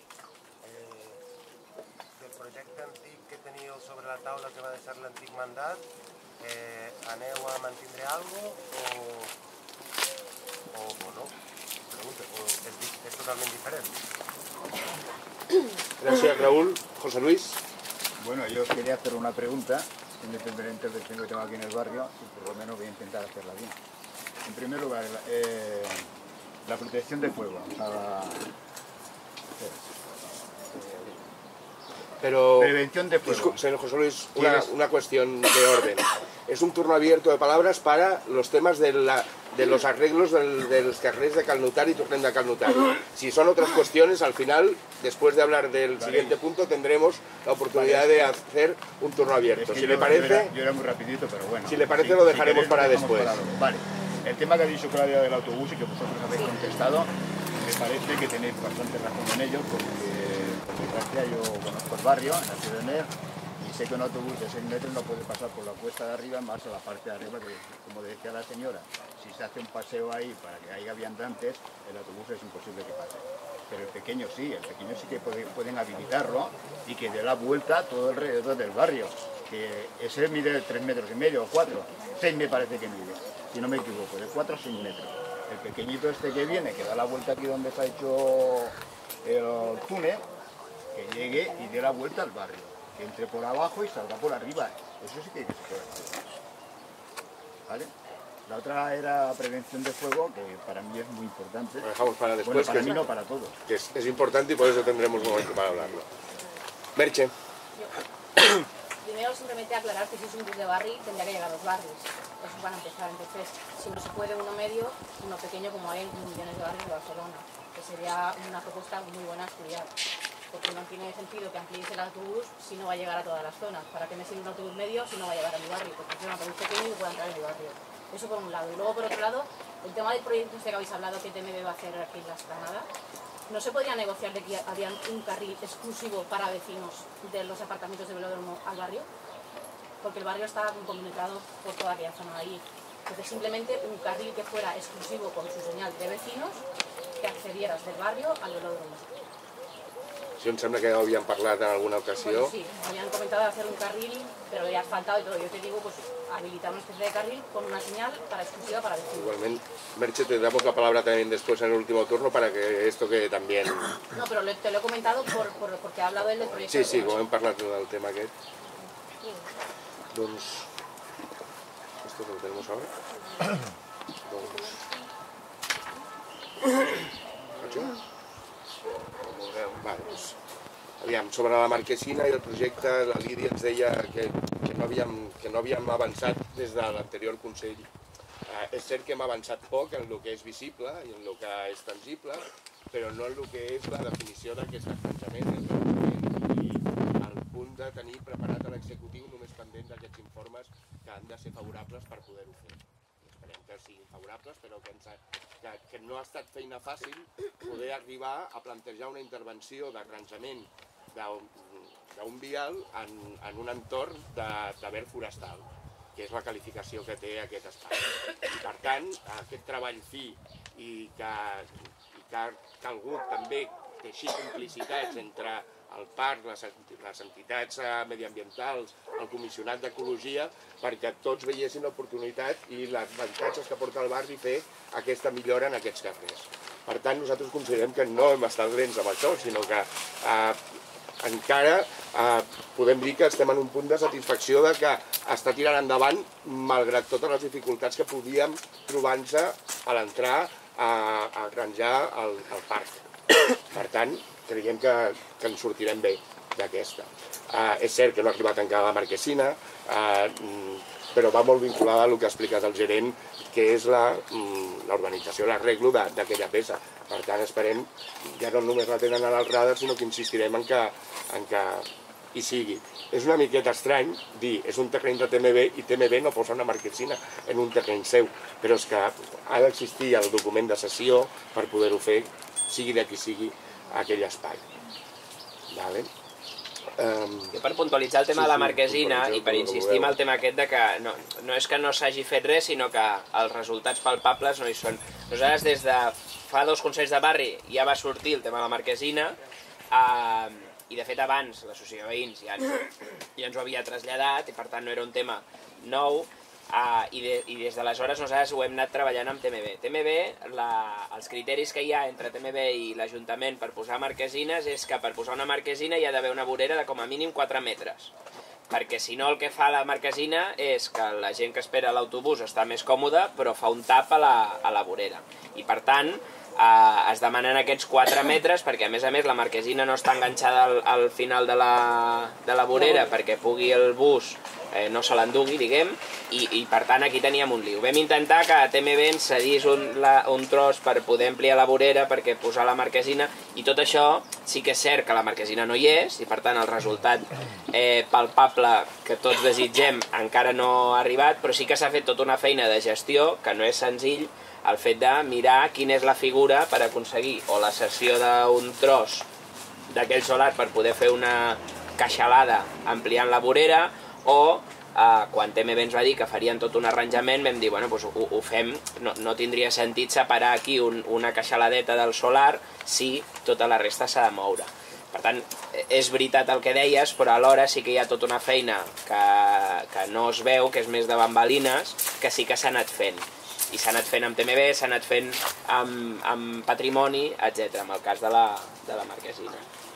[SPEAKER 9] Del projecte antic que teníeu sobre la taula que va deixar l'antic mandat, aneu a mantindre alguna cosa o no? Pregunta, o és totalment diferent?
[SPEAKER 6] Gracias, Raúl. José Luis.
[SPEAKER 10] Bueno, yo quería hacer una pregunta, independientemente del que tengo aquí en el barrio, y por lo menos voy a intentar hacerla bien. En primer lugar, la protección de fuego. O sea,
[SPEAKER 6] Pero,
[SPEAKER 10] prevención de fuego.
[SPEAKER 6] Señor José Luis, una cuestión de orden. Es un turno abierto de palabras para los temas de los arreglos de los carrers de Carnotari y Torrent de Carnotari. Si son otras cuestiones, al final, después de hablar del siguiente punto, tendremos la oportunidad de hacer un turno abierto. Si le parece...
[SPEAKER 10] Yo era muy rapidito, pero bueno.
[SPEAKER 6] Si le parece, lo dejaremos para después.
[SPEAKER 10] Vale. El tema que ha dicho Claudia del autobús y que vosotros habéis contestado, me parece que tenéis bastante razón en ello, porque por desgracia yo conozco el barrio, en la ciudad de Ner, y sé que un autobús de 6 metros no puede pasar por la cuesta de arriba más a la parte de arriba, que, como decía la señora, si se hace un paseo ahí para que haya viandantes, el autobús es imposible que pase. Pero el pequeño sí que pueden habilitarlo y que dé la vuelta todo alrededor del barrio, que ese mide 3,5 metros o 4, 6 me parece que mide, si no me equivoco, de 4 a 6 metros. El pequeñito este que viene, que da la vuelta aquí donde se ha hecho el túnel, que llegue y dé la vuelta al barrio, que entre por abajo y salga por arriba. Eso sí que se puede hacer. ¿Vale? La otra era prevención de fuego, que para mí es muy importante.
[SPEAKER 6] Lo dejamos para después.
[SPEAKER 10] Bueno, para mí no, para todos.
[SPEAKER 6] Que es importante y por eso tendremos un momento para hablarlo. Merche.
[SPEAKER 11] Primero simplemente aclarar que si es un bus de barrio tendría que llegar a los barrios. Eso van a empezar. Entonces, si no se puede uno medio, uno pequeño como hay en millones de barrios de Barcelona, que sería una propuesta muy buena a estudiar. Porque no tiene sentido que amplíes el autobús si no va a llegar a todas las zonas. ¿Para qué me sirve un autobús medio si no va a llegar a mi barrio? Porque es un autobús pequeño y pueda entrar en mi barrio. Eso por un lado. Y luego por otro lado, el tema del proyecto este que habéis hablado que TMB va a hacer aquí en la Esplanada, ¿no se podría negociar de que había un carril exclusivo para vecinos de los apartamentos de Velódromo al barrio? Porque el barrio está compenetrado por toda aquella zona de ahí. Entonces simplemente un carril que fuera exclusivo con su señal de vecinos, que accedieras del barrio al Velódromo.
[SPEAKER 6] Això em sembla que ja ho havíem parlat en alguna ocasió.
[SPEAKER 11] Bueno, sí, habían comentado hacer un carril, pero ya ha asfaltado y todo. Yo te digo, pues habilitar una especie de carril con una señal exclusiva para vecinos.
[SPEAKER 6] Igualmente, Merche, te damos la palabra también después en el último turno para que esto quede también...
[SPEAKER 11] No, pero te lo he comentado porque ha hablado él del proyecto.
[SPEAKER 6] Sí, sí, com hem parlat del tema aquest. Doncs... Esto lo tenemos ahora. Doncs... Vale, doncs, aviam, sobre la Marquesina i el projecte, la Lídia ens deia que no havíem avançat des de l'anterior Consell. És cert que hem avançat poc en el que és visible i en el que és tangible, però no en el que és la definició d'aquest arranjament i el punt de tenir preparat a l'executiu només pendent d'aquests informes que han de ser favorables per poder-ho fer. Esperem que siguin favorables, però que no ha estat feina fàcil poder arribar a plantejar una intervenció d'arranjament d'un vial en un entorn de verd forestal, que és la qualificació que té aquest espai. I per tant, aquest treball fi i que ha calgut també teixir complicitats entre el parc, les entitats mediambientals, el comissionat d'ecologia, perquè tots veiessin l'oportunitat i les avantatges que porta el barri fer aquesta millora en aquests carrers. Per tant, nosaltres considerem que no hem estat lents amb això, sinó que encara podem dir que estem en un punt de satisfacció de que està tirant endavant malgrat totes les dificultats que podíem trobar-nos a l'entrar a arranjar el parc. Per tant, creiem que ens sortirem bé d'aquesta. És cert que no ha arribat encara la Marquesina, però va molt vinculada al que ha explicat el gerent, que és l'urbanització, l'arreglo d'aquella peça. Per tant, esperem, ja no només la tenen a l'alt radar, sinó que insistirem en que hi sigui. És una miqueta estrany dir, és un terreny de TMB i TMB no posa una Marquesina en un terreny seu, però és que ha d'existir el document de cessió per poder-ho fer, sigui de qui sigui aquell espai.
[SPEAKER 3] Jo per puntualitzar el tema de la Marquesina i per insistir en el tema aquest de que no és que no s'hagi fet res, sinó que els resultats palpables no hi són. Nosaltres des de fa 2 consells de barri ja va sortir el tema de la Marquesina i de fet abans l'associació de veïns ja ens ho havia traslladat i per tant no era un tema nou. I des d'aleshores nosaltres ho hem anat treballant amb TMB. TMB, els criteris que hi ha entre TMB i l'Ajuntament per posar marquesines és que per posar una marquesina hi ha d'haver una vorera de com a mínim 4 metres. Perquè si no el que fa la marquesina és que la gent que espera l'autobús està més còmoda però fa un tap a la vorera. I per tant es demanen aquests 4 metres perquè a més la marquesina no està enganxada al final de la vorera perquè pugui el bus no se l'endugui, diguem, i per tant aquí teníem un lío. Vam intentar que TMB ens cedís un tros per poder ampliar la vorera perquè posar la marquesina i tot això sí que és cert que la marquesina no hi és i per tant el resultat palpable que tots desitgem encara no ha arribat, però sí que s'ha fet tota una feina de gestió que no és senzill el fet de mirar quina és la figura per aconseguir o la cessió d'un tros d'aquell solar per poder fer una caixalada ampliant la vorera o quan TMB ens va dir que farien tot un arranjament vam dir, bueno, doncs ho fem, no tindria sentit separar aquí una caixaladeta del solar si tota la resta s'ha de moure. Per tant, és veritat el que deies, però alhora sí que hi ha tota una feina que no es veu, que és més de bambalines, que sí que s'ha anat fent. I s'ha anat fent amb TMB, s'ha anat fent amb patrimoni, etc. en el cas de la marquesina.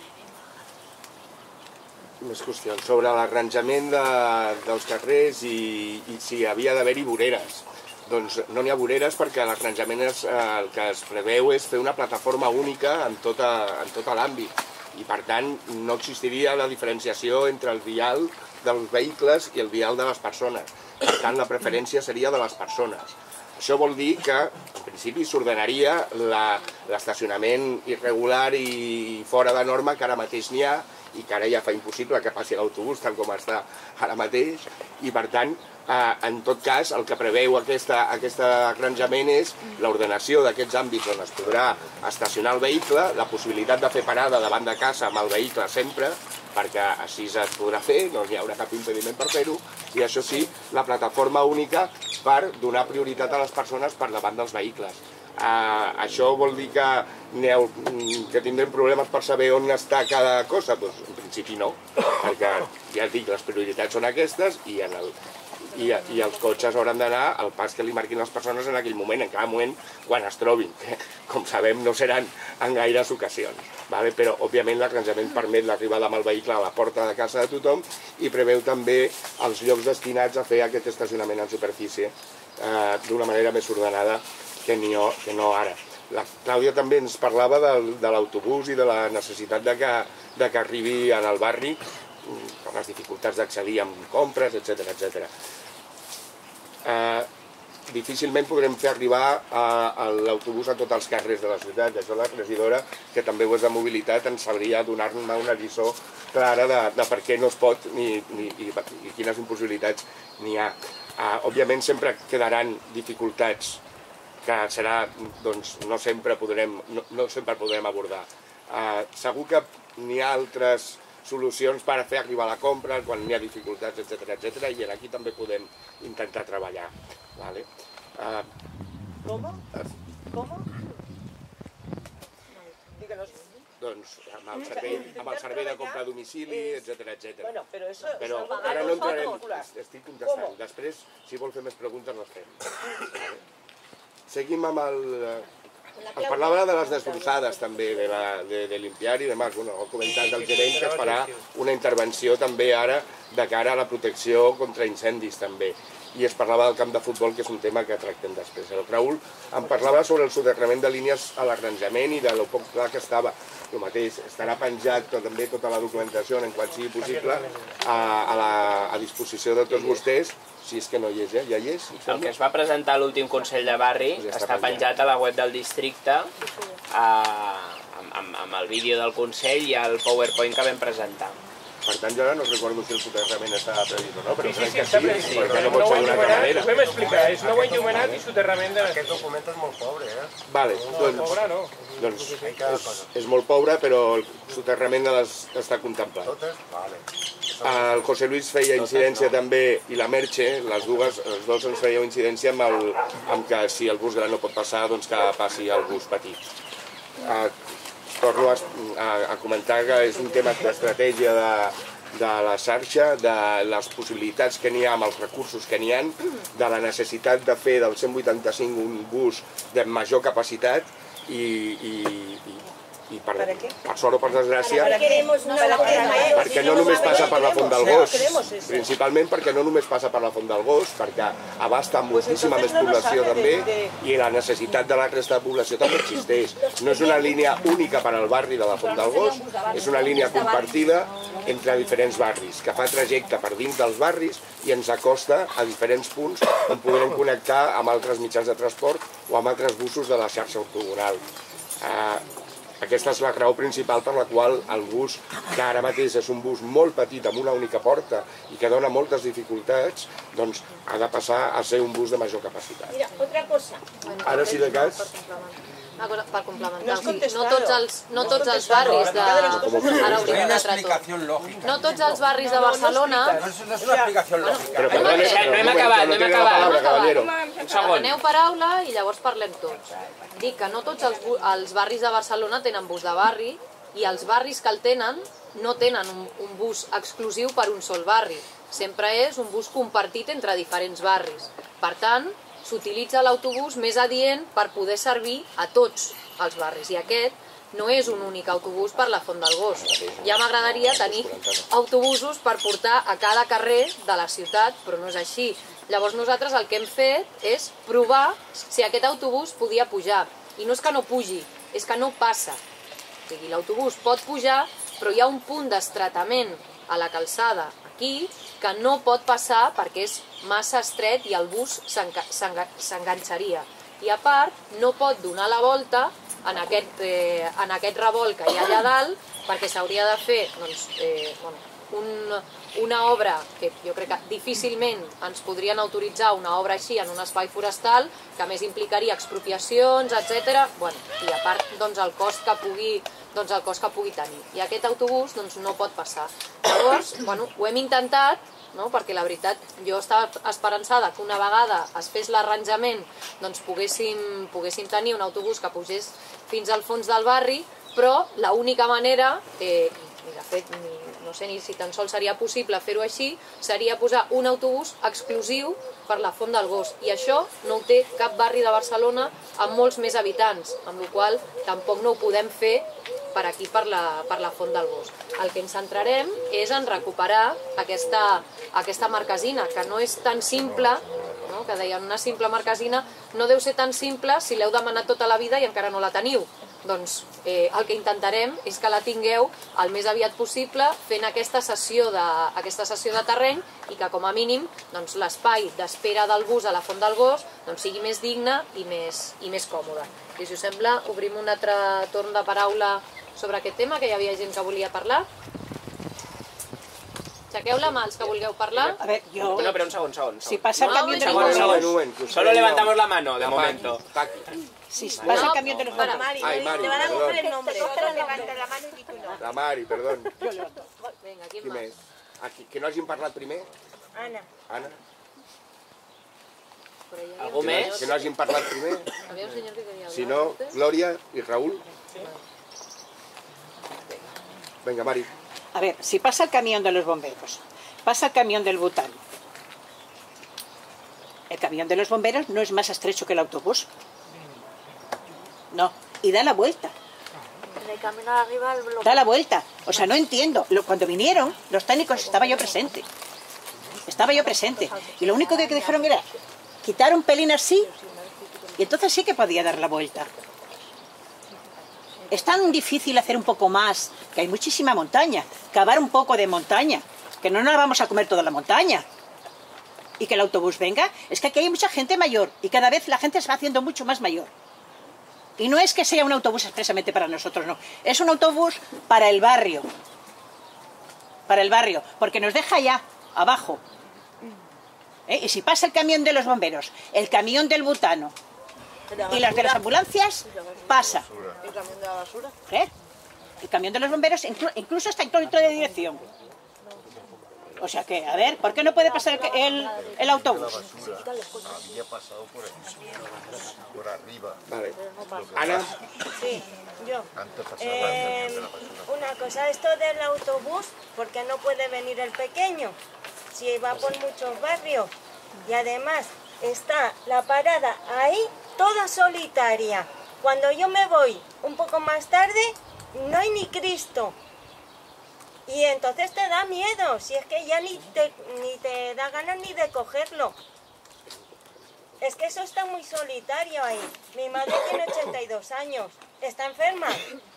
[SPEAKER 6] Més qüestions sobre l'arranjament dels carrers i si havia d'haver-hi voreres. Doncs no n'hi ha voreres perquè l'arranjament el que es preveu és fer una plataforma única en tot l'àmbit i per tant no existiria la diferenciació entre el vial dels vehicles i el vial de les persones. Per tant la preferència seria de les persones. Això vol dir que en principi s'ordenaria l'estacionament irregular i fora de norma que ara mateix n'hi ha i que ara ja fa impossible que passi l'autobús tal com està ara mateix, i per tant, en tot cas, el que preveu aquest arranjament és l'ordenació d'aquests àmbits on es podrà estacionar el vehicle, la possibilitat de fer parada davant de casa amb el vehicle sempre, perquè així es podrà fer, no hi haurà cap impediment per fer-ho, i això sí, la plataforma única per donar prioritat a les persones per davant dels vehicles. Això vol dir que tindrem problemes per saber on està cada cosa? Doncs en principi no, perquè ja et dic, les prioritats són aquestes i els cotxes hauran d'anar al pas que li marquin les persones en aquell moment, en cada moment quan es trobin, que com sabem no seran en gaires ocasions. Però òbviament l'arranjament permet l'arribada amb el vehicle a la porta de casa de tothom i preveu també els llocs destinats a fer aquest estacionament en superfície d'una manera més ordenada que no ara. La Clàudia també ens parlava de l'autobús i de la necessitat de que arribi al barri, les dificultats d'accedir amb compres, etc. Difícilment podrem fer arribar l'autobús a tots els carrers de la ciutat. Això la regidora, que també ho és de mobilitat, ens sabria donar-me una lliçó clara de per què no es pot i quines impossibilitats n'hi ha. Òbviament sempre quedaran dificultats que serà, doncs, no sempre podrem abordar. Segur que n'hi ha altres solucions per fer arribar la compra quan hi ha dificultats, etc. I aquí també podem intentar treballar.
[SPEAKER 4] Com? Díganos.
[SPEAKER 6] Doncs amb el servei de compra a domicili, etc.
[SPEAKER 4] Bueno,
[SPEAKER 6] però ara no entrarem, estic contestant. Després, si vol fer més preguntes, les fem. Seguim amb el... Es parlava de les desbrossades també, de limpiar i demás. Ha comentat el gerent que es farà una intervenció també ara de cara a la protecció contra incendis també. I es parlava del camp de futbol, que és un tema que tractem després. El Raül em parlava sobre el soterrament de línies a l'arranjament i de lo poc clar que estava. El mateix, estarà penjat també tota la documentació en quan sigui possible a disposició de tots vostès, si és que no hi és, ja hi és.
[SPEAKER 3] El que es va presentar a l'últim Consell de Barri està penjat a la web del districte amb el vídeo del Consell i el PowerPoint que vam presentar.
[SPEAKER 6] Per tant, jo ara no recordo si el soterrament està previst o no, però crec que
[SPEAKER 2] està
[SPEAKER 6] sí,
[SPEAKER 2] previst.
[SPEAKER 6] perquè no pot ser d'una altra manera.
[SPEAKER 2] Ho vam explicar, és nou enllumenat i soterrament de...
[SPEAKER 9] Aquest document és molt pobre,
[SPEAKER 6] Vale, doncs és molt pobre, però el soterrament està contemplat.
[SPEAKER 9] Totes? Vale.
[SPEAKER 6] El José Luis feia incidència també, i la Merche, els dos ens fèieu incidència amb que si el bus gran no pot passar, doncs que passi el bus petit. Torno a comentar que és un tema d'estratègia de la xarxa, de les possibilitats que n'hi ha amb els recursos que n'hi ha, de la necessitat de fer del 185 un bus de major capacitat i per sort o per desgràcia, perquè no només passa per la Font del Gos, principalment perquè no només passa per la Font del Gos, perquè abasta moltíssima més població també i la necessitat de la resta de població també existeix. No és una línia única per al barri de la Font del Gos, és una línia compartida entre diferents barris, que fa trajecte per dins dels barris i ens acosta a diferents punts on podrem connectar amb altres mitjans de transport o amb altres busos de la xarxa ortogonal. Aquesta és la raó principal per la qual el bus, que ara mateix és un bus molt petit amb una única porta i que dona moltes dificultats, doncs ha de passar a ser un bus de major capacitat.
[SPEAKER 8] Mira, otra cosa.
[SPEAKER 6] Ara, si de cas...
[SPEAKER 1] Una cosa per complementar, no tots els barris de... Ara hauríem de tratar tot. No tots els barris de Barcelona...
[SPEAKER 12] No es una explicación lógica.
[SPEAKER 3] No hem acabat.
[SPEAKER 1] Preneu paraula i llavors parlem tots. Dic que no tots els barris de Barcelona tenen bus de barri i els barris que el tenen no tenen un bus exclusiu per un sol barri. Sempre és un bus compartit entre diferents barris. Per tant, s'utilitza l'autobús més adient per poder servir a tots els barris. I aquest no és un únic autobús per la Font del Gos. Ja m'agradaria tenir autobusos per portar a cada carrer de la ciutat, però no és així. Llavors nosaltres el que hem fet és provar si aquest autobús podia pujar. I no és que no pugi, és que no passa. O sigui, l'autobús pot pujar, però hi ha un punt d'estretament a la calçada aquí que no pot passar perquè és massa estret i el bus s'enganxaria. I a part, no pot donar la volta en aquest revolt que hi ha allà dalt, perquè s'hauria de fer doncs, una obra que jo crec que difícilment ens podrien autoritzar una obra així en un espai forestal, que a més implicaria expropiacions, etc. I a part el cost que pugui tenir. I aquest autobús no pot passar. Llavors, ho hem intentat, perquè la veritat jo estava esperançada que una vegada es fes l'arranjament poguéssim tenir un autobús que pugés fins al fons del barri, però l'única manera, i de fet no sé ni si tan sols seria possible fer-ho així, seria posar un autobús exclusiu per la Font del Gos, i això no ho té cap barri de Barcelona amb molts més habitants, amb la qual cosa tampoc no ho podem fer per aquí, per la Font del Gos. El que ens centrarem és en recuperar aquesta marquesina, que no és tan simple, que deien una simple marquesina, no deu ser tan simple si l'heu demanat tota la vida i encara no la teniu. Doncs el que intentarem és que la tingueu el més aviat possible, fent aquesta cessió de terreny, i que com a mínim l'espai d'espera del bus a la Font del Gos sigui més digne i més còmode. I si us sembla, obrim un altre torn de paraula sobre aquest tema, que hi havia gent que volia parlar. Aixequeu la mà els que vulgueu parlar.
[SPEAKER 3] A ver, yo... No, pero un segundo.
[SPEAKER 1] Si pasa el camión de los bomberos...
[SPEAKER 3] Solo levantamos la mano, de momento.
[SPEAKER 1] Si pasa el camión de los bomberos...
[SPEAKER 6] Ay, Mari,
[SPEAKER 8] te van a coger
[SPEAKER 6] perdón.
[SPEAKER 8] el nombre. Levanta la mano y di tu nom.
[SPEAKER 6] La Mari, perdón.
[SPEAKER 1] Vinga,
[SPEAKER 6] Qui més? Que no hagin parlat primer?
[SPEAKER 8] Anna.
[SPEAKER 6] Anna?
[SPEAKER 3] Algú més?
[SPEAKER 6] Que no hagin parlat primer?
[SPEAKER 1] Había un señor que quería hablar.
[SPEAKER 6] Si no, Gloria y Raúl. Venga, Mari.
[SPEAKER 13] A ver, si pasa el camión de los bomberos, pasa el camión del butano. El camión de los bomberos no es más estrecho que el autobús. No, y da la vuelta.
[SPEAKER 8] En el camino arriba...
[SPEAKER 13] Da la vuelta. O sea, no entiendo. Cuando vinieron los técnicos estaba yo presente. Y lo único que dijeron era quitar un pelín así y entonces sí que podía dar la vuelta. Es tan difícil hacer un poco más, que hay muchísima montaña, cavar un poco de montaña, que no nos vamos a comer toda la montaña. Y que el autobús venga, es que aquí hay mucha gente mayor y cada vez la gente se va haciendo mucho más mayor. Y no es que sea un autobús expresamente para nosotros, no. Es un autobús para el barrio. Para el barrio, porque nos deja allá, abajo. Y si pasa el camión de los bomberos, el camión del butano y las de las ambulancias, pasa.
[SPEAKER 7] ¿El camión de la basura?
[SPEAKER 13] El camión de los bomberos incluso está en control de dirección. O sea que, a ver, ¿por qué no puede pasar el autobús?
[SPEAKER 9] Había pasado por arriba.
[SPEAKER 6] Vale. Ana.
[SPEAKER 14] Sí, yo.
[SPEAKER 9] Antes pasaba el camión de la basura.
[SPEAKER 14] Una cosa, esto del autobús, ¿por qué no puede venir el pequeño? Si va por muchos barrios. Y además está la parada ahí toda solitaria. Cuando yo me voy un poco más tarde, no hay ni Cristo. Y entonces te da miedo, si es que ya ni te da ganas ni de cogerlo. Es que eso está muy solitario ahí. Mi madre tiene 82 años, está enferma.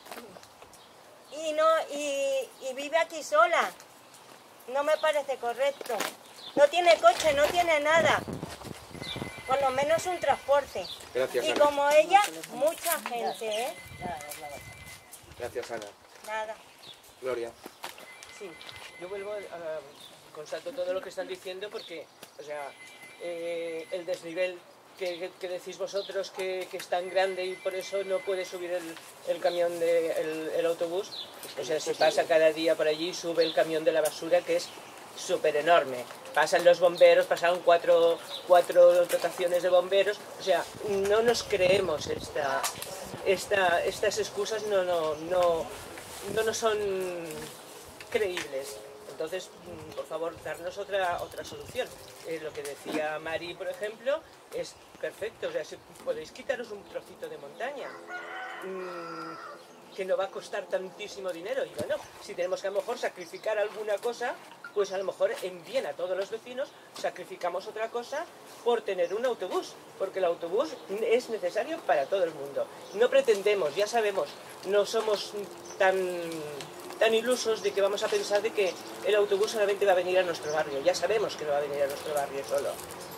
[SPEAKER 14] Y vive aquí sola. No me parece correcto. No tiene coche, no tiene nada. Por lo menos un transporte.
[SPEAKER 6] Gracias,
[SPEAKER 14] y
[SPEAKER 6] Ana.
[SPEAKER 14] como ella, mucha gente, ¿eh?
[SPEAKER 6] Gracias, Ana.
[SPEAKER 14] Nada.
[SPEAKER 6] Gloria.
[SPEAKER 4] Sí, yo vuelvo constato todo lo que están diciendo porque, o sea, el desnivel que decís vosotros que es tan grande y por eso no puede subir el camión el autobús, o sea, si pasa cada día por allí, sube el camión de la basura que es súper enorme. Pasan los bomberos, pasaron cuatro dotaciones de bomberos, o sea, no nos creemos estas excusas, no nos son creíbles. Entonces, por favor, darnos otra solución. Lo que decía Mari, por ejemplo, es perfecto. O sea, si podéis quitaros un trocito de montaña, que no va a costar tantísimo dinero. Y bueno, si tenemos que a lo mejor sacrificar alguna cosa, pues a lo mejor en bien a todos los vecinos sacrificamos otra cosa por tener un autobús. Porque el autobús es necesario para todo el mundo. No pretendemos, ya sabemos, no somos tan ilusos de que vamos a pensar de que el autobús solamente va a venir a nuestro barrio. Ya sabemos que no va a venir a nuestro barrio solo.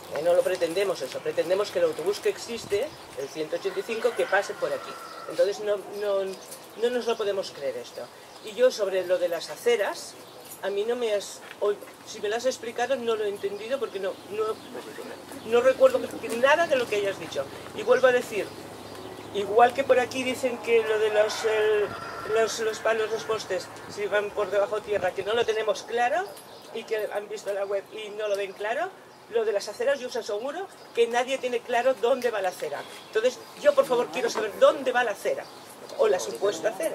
[SPEAKER 4] No lo pretendemos eso, pretendemos que el autobús que existe, el 185, que pase por aquí. Entonces no nos lo podemos creer esto. Y yo sobre lo de las aceras, a mí no me has... Si me lo has explicado no lo he entendido porque no recuerdo nada de lo que hayas dicho. Y vuelvo a decir, igual que por aquí dicen que lo de los palos, los postes, si van por debajo tierra, que no lo tenemos claro y que han visto la web y no lo ven claro, lo de las aceras yo os aseguro que nadie tiene claro dónde va la acera. Entonces yo por favor quiero saber dónde va la acera o la supuesta acera.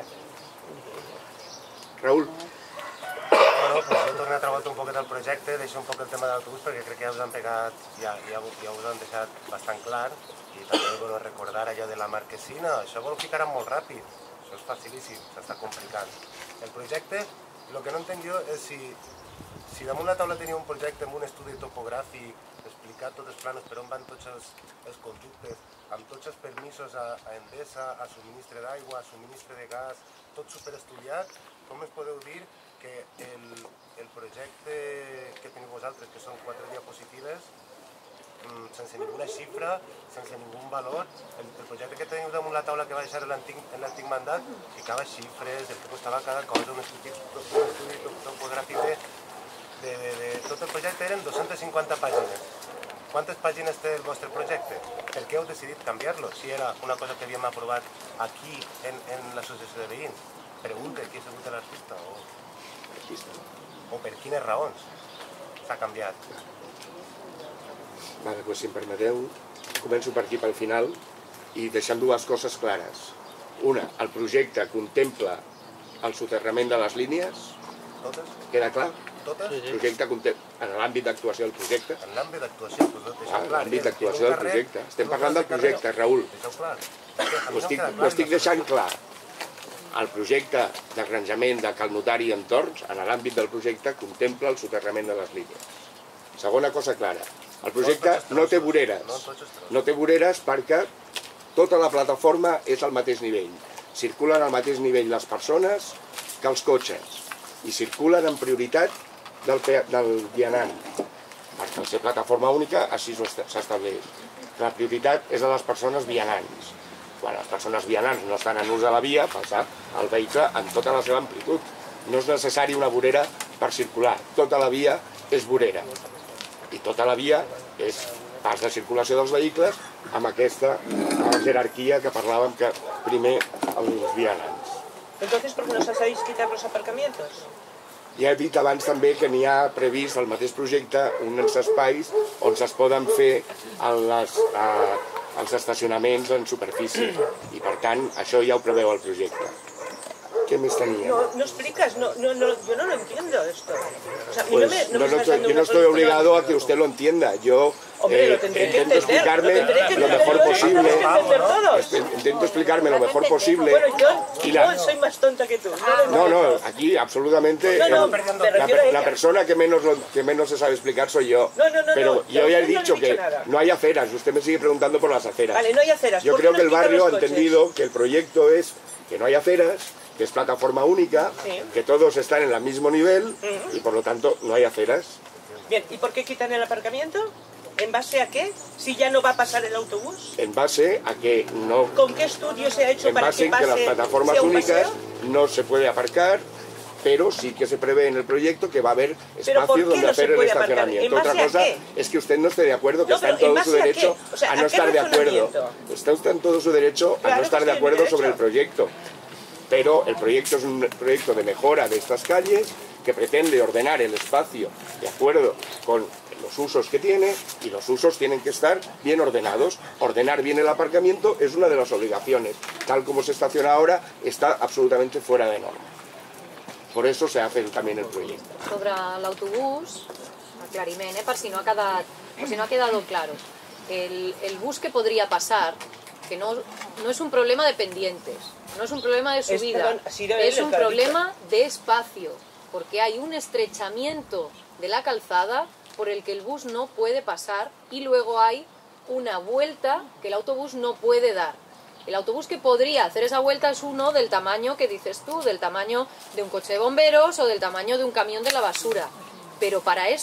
[SPEAKER 6] Raül.
[SPEAKER 9] Bueno, pues jo torno a treballar un poquet el projecte, deixo un poc el tema de l'autobús perquè crec que ja us han pegat, ja us han deixat bastant clar i també bueno, recordar allò de la marquesina, això vol ficar molt ràpid, això és facilíssim, s'està complicant. El projecte, el que no entenc jo és si damunt la taula tenia un projecte amb un estudi topogràfic, explicar tots els planos per on van tots els conductes, amb tots els permisos a Endesa, a subministre d'aigua, a subministre de gas, tot superestudiat, com es podeu dir que el projecte que teniu vosaltres, que són 4 diapositives, sense ninguna xifra, sense ningú valor, el projecte que teniu damunt la taula que va deixar en l'antic mandat, ficava xifres, el que costava cada cosa, un estudi topogràfic de tot el projecte eren 250 pàgines. Quantes pàgines té el vostre projecte? Per què heu decidit canviar-lo? Si era una cosa que havíem aprovat aquí en l'associació de veïns. Pregunta qui ha sigut l'artista o per quines raons s'ha canviat.
[SPEAKER 6] Vale, doncs si em permeteu, començo per aquí pel final i deixant dues coses clares. Una, el projecte contempla el soterrament de les línies.
[SPEAKER 9] Totes?
[SPEAKER 6] Queda clar?
[SPEAKER 9] Totes?
[SPEAKER 6] El projecte contempla, en l'àmbit d'actuació del projecte.
[SPEAKER 9] En l'àmbit d'actuació,
[SPEAKER 6] en l'àmbit d'actuació del projecte. Estem parlant del projecte, Raül. Ho estic deixant clar. El projecte d'arranjament de Cal Notari i entorns, en l'àmbit del projecte, contempla el soterrament de les línies. Segona cosa clara, el projecte no té voreres. No té voreres perquè tota la plataforma és al mateix nivell. Circulen al mateix nivell les persones que els cotxes i circulen en prioritat del vianant. Perquè al ser plataforma única, així s'estableix. La prioritat és de les persones vianants. Quan les persones vianants no estan en ús de la via, passar el vehicle en tota la seva amplitud. No és necessari una vorera per circular. Tota la via és vorera. I tota la via és pas de circulació dels vehicles amb aquesta jerarquia que parlàvem que primer els vianants.
[SPEAKER 4] Entonces, ¿por qué nos hacéis quitar los aparcamientos?
[SPEAKER 6] Ja he dit abans també que n'hi ha previst al mateix projecte uns espais on es poden fer els estacionaments en superfície i per tant això ja ho preveu el projecte. ¿Qué me tenía?
[SPEAKER 4] No explicas, yo no lo entiendo esto. O sea,
[SPEAKER 6] pues yo no estoy obligado a que usted lo entienda. Yo intento explicarme lo mejor posible. Intento explicarme lo mejor posible.
[SPEAKER 4] Bueno, yo soy más tonta que tú.
[SPEAKER 6] No, aquí absolutamente la persona que menos se sabe explicar soy yo. Pero yo ya he dicho que no hay aceras. Usted me sigue preguntando por las aceras.
[SPEAKER 4] Vale, no hay aceras.
[SPEAKER 6] Yo creo que el barrio ha entendido que el proyecto es que no hay aceras, que es plataforma única, que todos están en el mismo nivel y por lo tanto no hay aceras.
[SPEAKER 4] Bien, ¿y por qué quitan el aparcamiento? ¿En base a qué? Si ya no va a pasar el autobús.
[SPEAKER 6] En base a que no...
[SPEAKER 4] ¿Con qué estudio se ha hecho para que pase?
[SPEAKER 6] En base en que las plataformas únicas no se puede aparcar, pero sí que se prevé en el proyecto que va a haber espacios donde hacer el estacionamiento. Otra cosa es que usted no esté de acuerdo, que está en todo su derecho a no estar de acuerdo. Está usted en todo su derecho a no estar de acuerdo sobre el proyecto. Pero el proyecto es un proyecto de mejora de estas calles que pretende ordenar el espacio de acuerdo con los usos que tiene y los usos tienen que estar bien ordenados. Ordenar bien el aparcamiento es una de las obligaciones. Tal como se estaciona ahora está absolutamente fuera de norma. Por eso se hace también el proyecto.
[SPEAKER 1] Sobre l'autobús, aclariment, per si no ha quedado claro. El bus que podría pasar, que no es un problema de pendientes, no es un problema de subida, es un problema de espacio, porque hay un estrechamiento de la calzada por el que el bus no puede pasar y luego hay una vuelta que el autobús no puede dar. El autobús que podría hacer esa vuelta es uno del tamaño que dices tú, del tamaño de un coche de bomberos o del tamaño de un camión de la basura. Pero para eso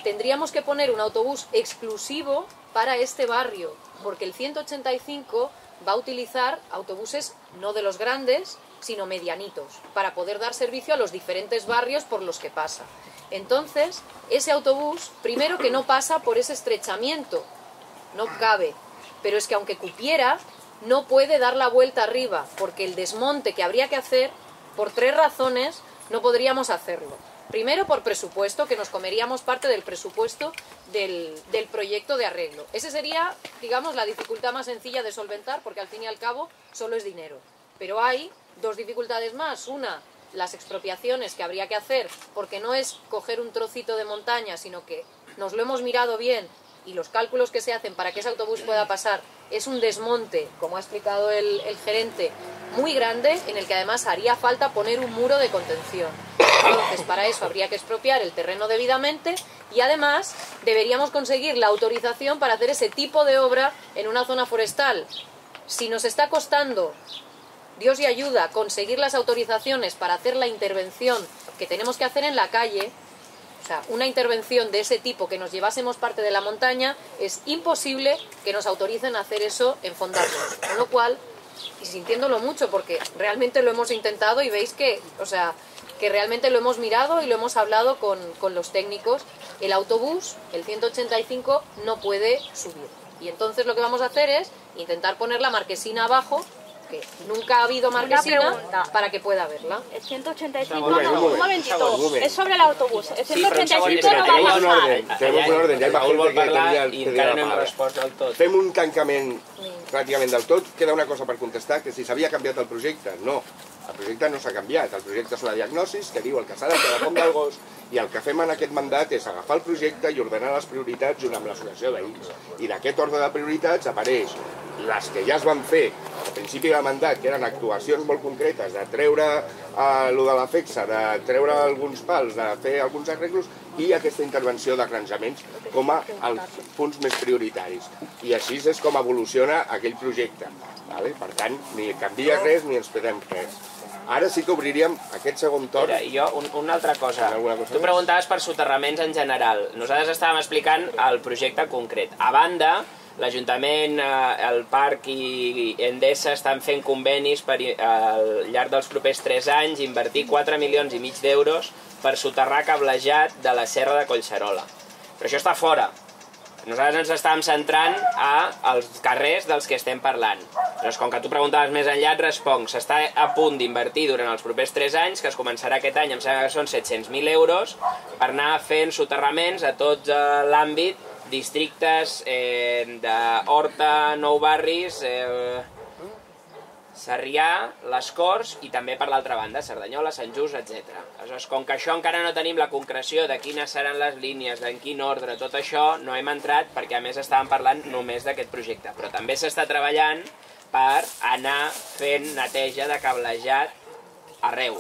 [SPEAKER 1] tendríamos que poner un autobús exclusivo para este barrio, porque el 185 va a utilizar autobuses no de los grandes, sino medianitos, para poder dar servicio a los diferentes barrios por los que pasa. Entonces, ese autobús, primero que no pasa por ese estrechamiento, no cabe, pero es que aunque cupiera, no puede dar la vuelta arriba, porque el desmonte que habría que hacer, por 3 razones, no podríamos hacerlo. Primero, por presupuesto, que nos comeríamos parte del presupuesto del proyecto de arreglo. Esa sería, digamos, la dificultad más sencilla de solventar, porque al fin y al cabo solo es dinero. Pero hay 2 dificultades más. Una, las expropiaciones que habría que hacer, porque no es coger un trocito de montaña, sino que nos lo hemos mirado bien y los cálculos que se hacen para que ese autobús pueda pasar es un desmonte, como ha explicado el gerente, muy grande, en el que además haría falta poner un muro de contención. Entonces, para eso habría que expropiar el terreno debidamente y además deberíamos conseguir la autorización para hacer ese tipo de obra en una zona forestal. Si nos está costando, Dios y ayuda, conseguir las autorizaciones para hacer la intervención que tenemos que hacer en la calle, o sea, una intervención de ese tipo que nos llevásemos parte de la montaña, es imposible que nos autoricen a hacer eso en Fondarnos. Con lo cual, y sintiéndolo mucho, porque realmente lo hemos intentado y veis que, o sea, que realmente lo hemos mirado y lo hemos hablado con los técnicos, el autobús, el 185, no puede subir. Y entonces lo que vamos a hacer es intentar poner la marquesina abajo, que nunca ha habido marquesina, para que pueda verla.
[SPEAKER 15] El 185 no, un momentito, es sobre el autobús. El 185 no va a pasar.
[SPEAKER 6] Tenemos un orden, ja hi va
[SPEAKER 3] Raül vol
[SPEAKER 6] que
[SPEAKER 3] parlar
[SPEAKER 6] tenia
[SPEAKER 3] i encara no hem respost del tot.
[SPEAKER 6] Fem un tancament pràcticament del tot. Queda una cosa per contestar, que si s'havia canviat el projecte. No, el projecte no s'ha canviat. El projecte és una diagnosi que diu el que s'ha de fer a la Font del Gos, i el que fem en aquest mandat és agafar el projecte i ordenar les prioritats junt amb l'associació d'ahir. I d'aquest ordre de prioritats apareix les que ja es van fer al principi del mandat, que eren actuacions molt concretes, de treure allò de la FEXA, de treure alguns pals, de fer alguns arreglos, i aquesta intervenció d'arranjaments com a els punts més prioritaris. I així és com evoluciona aquell projecte. Per tant, ni canvia res ni ens perdem res. Ara sí que obriríem aquest segon torn.
[SPEAKER 3] Mira, jo una altra cosa. Tu preguntaves per soterraments en general. Nosaltres estàvem explicant el projecte concret. A banda, l'Ajuntament, el Parc i Endesa estan fent convenis per, al llarg dels propers 3 anys, invertir 4,5 milions d'euros per soterrar cablejat de la Serra de Collserola. Però això està fora. Nosaltres ens estàvem centrant als carrers dels que estem parlant. Llavors, com que tu preguntaves més enllà, et responc. S'està a punt d'invertir durant els propers 3 anys, que es començarà aquest any, em sembla que són 700.000 euros, per anar fent soterraments a tot l'àmbit, districtes d'Horta, Nou Barris, Sarrià, les Corts i també per l'altra banda, Cerdanyola, Sant Just, etc. Aleshores, com que això encara no tenim la concreció de quines seran les línies, en quin ordre, tot això, no hem entrat perquè a més estàvem parlant només d'aquest projecte. Però també s'està treballant per anar fent neteja de cablejat arreu.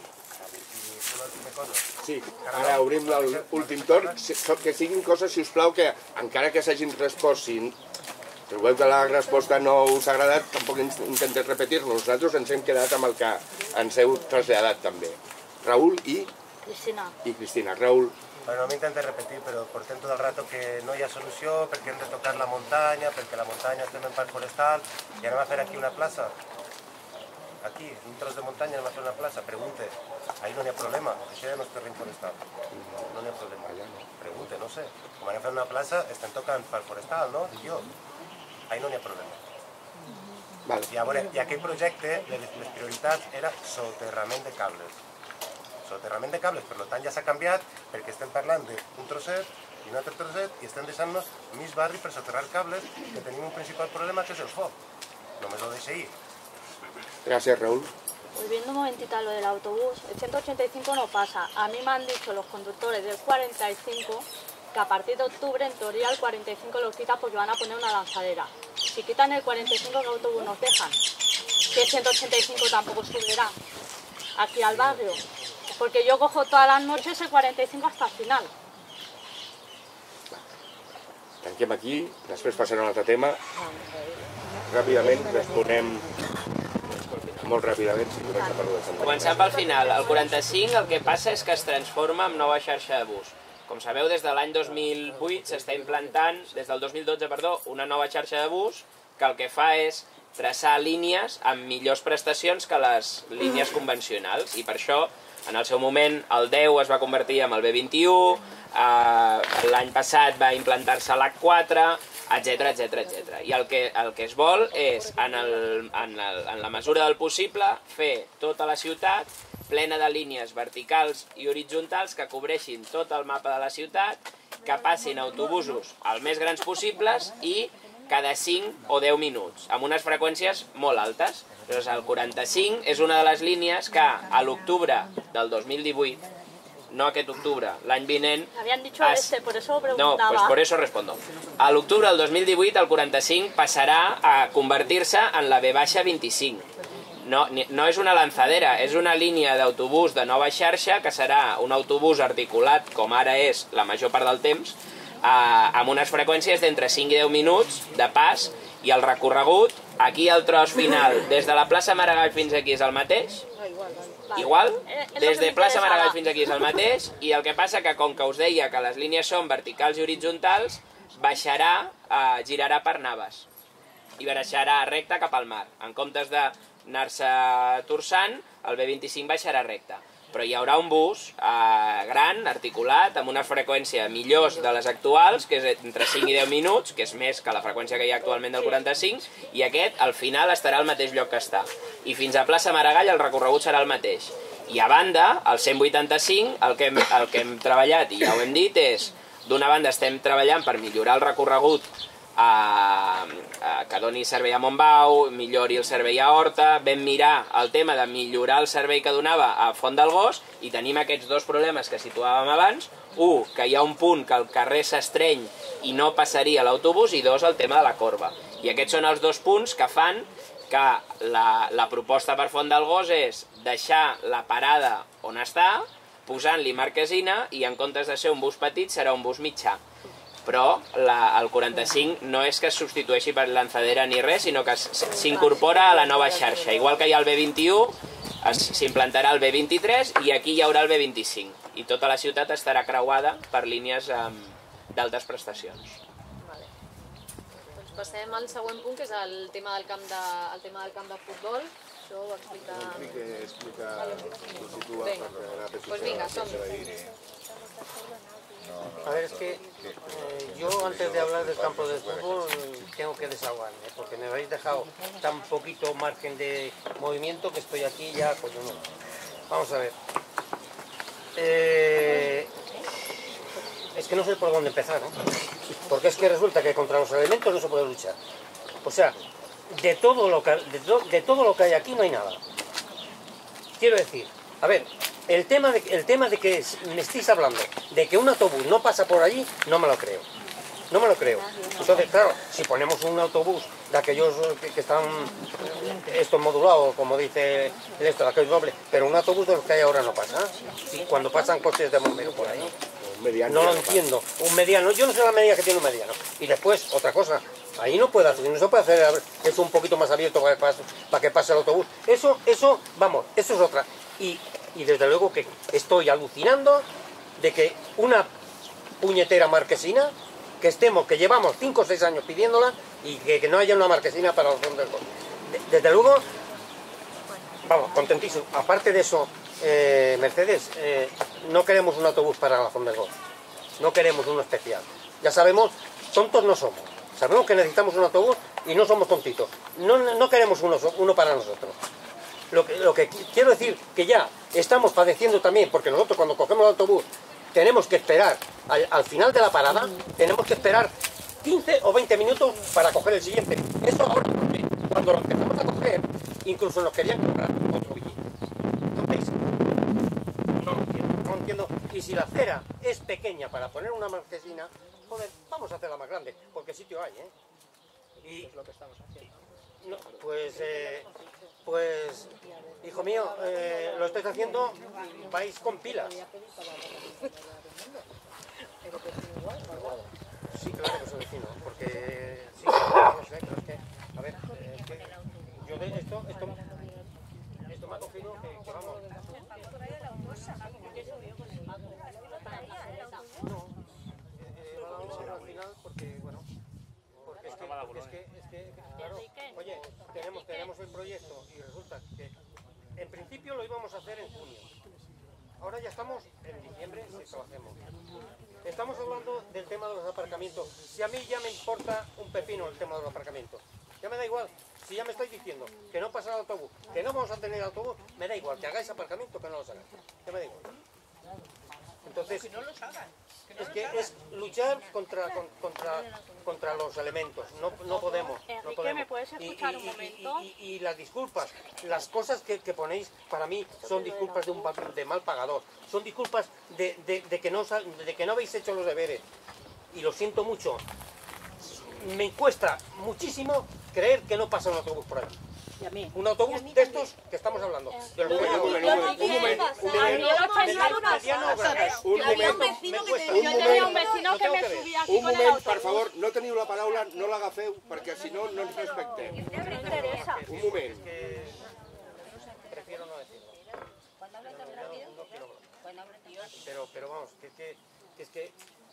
[SPEAKER 6] Sí, ara obrim l'últim torn. Que siguin coses, si us plau, que encara que s'hagin respost, si trobeu que la resposta no us ha agradat, tampoc intenteu repetir-nos. Nosaltres ens hem quedat amb el que ens heu traslladat també. Raül i Cristina. Raül.
[SPEAKER 9] Bueno, no m'intento repetir, però portem tot el rato que no hi ha solució, perquè hem de tocar la muntanya, perquè la muntanya estem en parc forestal, i anem a fer aquí una plaça. Aquí, un tros de muntanya, anem a fer una plaça. Pregunte, ahí no n'hi ha problema, això ja no és terreny forestal. No n'hi ha problema. Pregunte, no sé. Com anem a fer una plaça, estem tocant parc forestal, no? Dic jo. Ahí no n'hi ha problema. I aquell projecte, les prioritats era soterrament de cables. Soterrament de cables, per tant ja s'ha canviat perquè estem parlant d'un trosset i un altre trosset i estem deixant-nos mig barri per soterrar cables, que tenim un principal problema que és el foc. Només ho deixo ahí.
[SPEAKER 6] Gràcies, Raúl.
[SPEAKER 15] Volviendo un momentito a lo del autobús, el 185 no pasa. A mí me han dicho los conductores del 45 que a partir de octubre, en teoría, el 45 lo quitan porque van a poner una lanzadera. Si quitan el 45, ¿qué autobús nos dejan? Que el 185 tampoco subirá aquí al barrio. Porque yo cojo todas las noches el 45 hasta el final.
[SPEAKER 6] Tanquem aquí, després passarem a un altre tema. Ràpidament, responem molt ràpidament.
[SPEAKER 3] Començant pel final, el 45 el que passa és que es transforma en nova xarxa de bus. Com sabeu, des de l'any 2008 s'està implantant, des del 2012, perdó, una nova xarxa de bus que el que fa és traçar línies amb millors prestacions que les línies convencionals. I per això, en el seu moment, el 10 es va convertir en el B21, l'any passat va implantar-se l'H4, etc etc. I el que es vol és, en la mesura del possible, fer tota la ciutat plena de línies verticals i horitzontals que cobreixin tot el mapa de la ciutat, que passin autobusos el més grans possibles i cada 5 o 10 minuts, amb unes freqüències molt altes. Llavors, el 45 és una de les línies que a l'octubre del 2018, no aquest octubre, l'any vinent...
[SPEAKER 15] Habían dicho por eso
[SPEAKER 3] preguntaba. No, pues por eso respondo. A l'octubre del 2018 el 45 passarà a convertir-se en la V-25. No és una lanzadera, és una línia d'autobús de nova xarxa que serà un autobús articulat, com ara és la major part del temps, amb unes freqüències d'entre 5 i 10 minuts de pas, i el recorregut, aquí al tros final, des de la plaça Maragall fins aquí és el mateix, igual, des de plaça Maragall fins aquí és el mateix, i el que passa que, com que us deia que les línies són verticals i horitzontals, girarà per Navas, i baixarà recte cap al mar. En comptes d'anar-se torçant, el B25 baixarà recte. Però hi haurà un bus gran, articulat, amb una freqüència millors de les actuals, que és entre 5 i 10 minuts, que és més que la freqüència que hi ha actualment del 45, i aquest, al final, estarà al mateix lloc que està. I fins a plaça Maragall el recorregut serà el mateix. I a banda, el 185, el que hem treballat, i ja ho hem dit, és, d'una banda estem treballant per millorar el recorregut que doni servei a Montbau, millori el servei a Horta, vam mirar el tema de millorar el servei que donava a Font del Gos, i tenim aquests dos problemes que situàvem abans. Un, que hi ha un punt que el carrer s'estreny i no passaria l'autobús, i dos, el tema de la corba. I aquests són els dos punts que fan que la proposta per Font del Gos és deixar la parada on està, posant-li marquesina, i en comptes de ser un bus petit serà un bus mitjà. Però el 45 no és que es substitueixi per lanzadera ni res, sinó que s'incorpora a la nova xarxa. Igual que hi ha el B21, s'implantarà el B23 i aquí hi haurà el B25. I tota la ciutat estarà creuada per línies d'altes prestacions.
[SPEAKER 1] Doncs passem al següent punt, que és el tema del camp de futbol. Això ho explica... Vinga, som-hi.
[SPEAKER 12] A ver, es que yo antes de hablar del campo de fútbol tengo que desahogarme, porque me habéis dejado tan poquito margen de movimiento que estoy aquí ya con uno. Vamos a ver. Es que no sé por dónde empezar, ¿no? Porque es que resulta que contra los elementos no se puede luchar. O sea, de todo lo que hay aquí no hay nada. Quiero decir, a ver, el tema de que me estéis hablando de que un autobús no pasa por allí, no me lo creo. No me lo creo. Entonces, claro, si ponemos un autobús de aquellos que están modulados, como dice el de aquellos dobles, pero un autobús de los que hay ahora no pasa. ¿Sí? Cuando pasan coches de bomberos por ahí. No lo entiendo. Un mediano, yo no sé la medida que tiene un mediano. Y después, otra cosa, ahí no puede hacer, no se puede hacer eso un poquito más abierto para que pase el autobús. Eso es otra. Y desde luego que estoy alucinando de que una puñetera marquesina, que llevamos 5 o 6 años pidiéndola, y que no haya una marquesina para los fondos del Gos. Desde luego, vamos, contentísimo. Aparte de eso, Mercedes, no queremos un autobús para la Font del Gos. No queremos uno especial. Ya sabemos, tontos no somos. Sabemos que necesitamos un autobús y no somos tontitos. No queremos uno para nosotros. Lo que quiero decir que ya estamos padeciendo también, porque nosotros cuando cogemos el autobús tenemos que esperar al final de la parada, tenemos que esperar 15 o 20 minutos para coger el siguiente. Eso ahora, porque cuando lo empezamos a coger, incluso nos querían comprar otro billete. ¿Entendéis? No entiendo. Y si la acera es pequeña para poner una marquesina, joder, vamos a hacerla más grande, porque sitio hay, ¿eh? Y es lo que estamos haciendo. No, pues, hijo mío, lo estáis haciendo, vais con pilas. Sí, claro que soy vecino, porque sí, no sé, pero es que, a ver, yo de esto me ha cogido que vamos. No. y resulta que en principio lo íbamos a hacer en junio. Ahora ya estamos en diciembre, si lo hacemos. Estamos hablando del tema de los aparcamientos. Si a mí ya me importa un pepino el tema de los aparcamientos, ya me da igual. Si ya me estáis diciendo que no pasa el autobús, que no vamos a tener autobús, me da igual. Que hagáis aparcamiento, que no los hagáis. Ya me da igual. Entonces,
[SPEAKER 13] que no los hagan.
[SPEAKER 12] es que es luchar contra los elementos. No podemos. No
[SPEAKER 15] Enrique,
[SPEAKER 12] podemos.
[SPEAKER 15] ¿me puedes escuchar un momento?
[SPEAKER 12] Y las disculpas, las cosas que ponéis para mí son disculpas de mal pagador. Son disculpas de que no habéis hecho los deberes. Y lo siento mucho. Me cuesta muchísimo creer que no pasa un autobús por ahí.
[SPEAKER 13] Y a mí.
[SPEAKER 12] Un autobús de estos que estamos hablando. Un
[SPEAKER 6] moment, per favor, no teniu la paraula, no l'agafeu, perquè si no, no ens respectem. Un moment.
[SPEAKER 12] Prefiero no decirlo. Pero vamos, que es que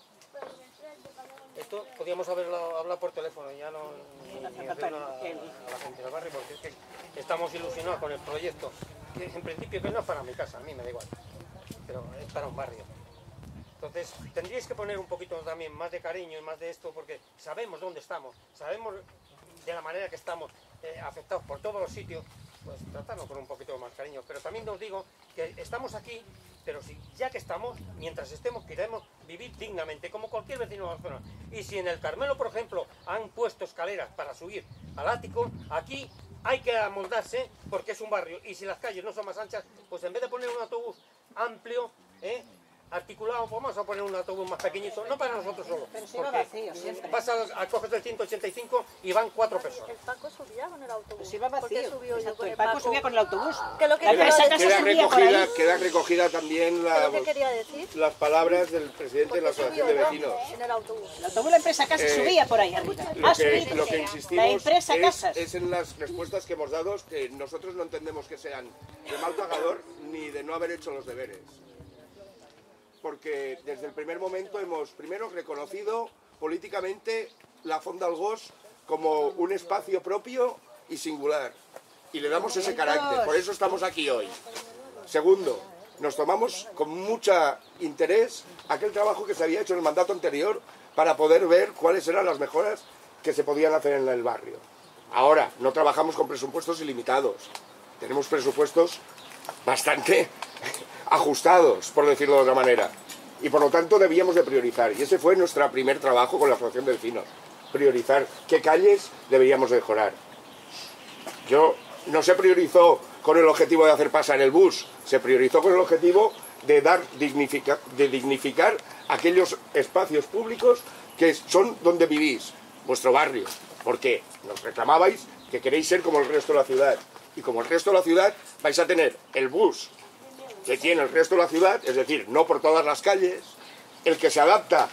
[SPEAKER 12] esto podíamos haberlo hablado por teléfono, ya no ni hacerlo a la gente del barrio, porque es que estamos ilusionados con el proyecto, que en principio que no es para mi casa, a mí me da igual, pero es para un barrio. Entonces tendríais que poner un poquito también más de cariño y más de esto, porque sabemos dónde estamos, sabemos de la manera que estamos afectados por todos los sitios, pues tratarnos con un poquito más cariño. Pero también os digo que estamos aquí, pero si ya que estamos, mientras estemos, queremos vivir dignamente, como cualquier vecino de Barcelona. Y si en el Carmelo, por ejemplo, han puesto escaleras para subir al ático, aquí hay que amoldarse porque es un barrio. Y si las calles no son más anchas, pues en vez de poner un autobús amplio, articulado, pues vamos a poner un autobús más pequeñito, no para nosotros solos.
[SPEAKER 13] Pero si va vacío siempre.
[SPEAKER 12] Vas a coger el 185 y van 4 personas.
[SPEAKER 15] El Paco subía con el autobús.
[SPEAKER 13] Pues si va vacío.
[SPEAKER 15] ¿Por qué subió yo con
[SPEAKER 13] El
[SPEAKER 15] el
[SPEAKER 13] Paco
[SPEAKER 15] Paco?
[SPEAKER 13] subía con el autobús.
[SPEAKER 15] ¿Qué es lo que
[SPEAKER 6] Queda recogida también
[SPEAKER 15] quería decir?
[SPEAKER 6] las palabras del presidente de la Asociación de Vecinos.
[SPEAKER 15] En el autobús.
[SPEAKER 13] El autobús de la empresa Casas subía por ahí arriba.
[SPEAKER 6] Lo que insistimos
[SPEAKER 13] la empresa Casas.
[SPEAKER 6] es en las respuestas que hemos dado, que nosotros no entendemos que sean de mal pagador ni de no haber hecho los deberes. Porque desde el primer momento hemos primero reconocido políticamente la Fonda Algós como un espacio propio y singular. Y le damos ese carácter, por eso estamos aquí hoy. Segundo, nos tomamos con mucho interés aquel trabajo que se había hecho en el mandato anterior para poder ver cuáles eran las mejoras que se podían hacer en el barrio. Ahora, no trabajamos con presupuestos ilimitados. Tenemos presupuestos bastante ajustados, por decirlo de otra manera. Y por lo tanto debíamos de priorizar. Y ese fue nuestro primer trabajo con la Asociación de Vecinos. Priorizar qué calles deberíamos mejorar. No se priorizó con el objetivo de hacer pasar el bus. Se priorizó con el objetivo de dignificar aquellos espacios públicos que son donde vivís, vuestro barrio. Porque nos reclamabais que queréis ser como el resto de la ciudad. Y como el resto de la ciudad vais a tener el bus que tiene el resto de la ciudad, es decir, no por todas las calles, el que se adapta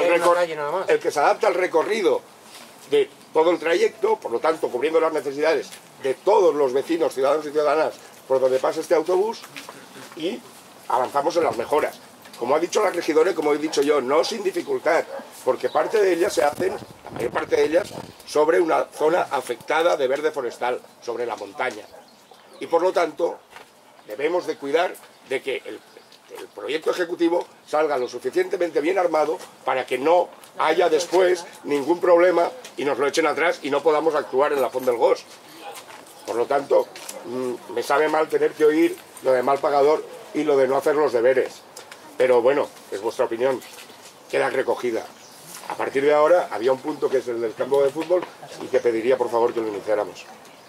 [SPEAKER 6] al recorrido de todo el trayecto, por lo tanto cubriendo las necesidades de todos los vecinos, ciudadanos y ciudadanas por donde pasa este autobús, y avanzamos en las mejoras. Como ha dicho la regidora y como he dicho yo, no sin dificultad, porque parte de ellas se hacen, la mayor parte de ellas, sobre una zona afectada de verde forestal, sobre la montaña. Y por lo tanto, debemos de cuidar de que el proyecto ejecutivo salga lo suficientemente bien armado para que no haya después ningún problema y nos lo echen atrás y no podamos actuar en la Fonda Algós. Por lo tanto, me sabe mal tener que oír lo de mal pagador y lo de no hacer los deberes. Pero bueno, es vuestra opinión, queda recogida. A partir de ahora había un punto que es el del campo de fútbol y que pediría por favor que lo iniciáramos.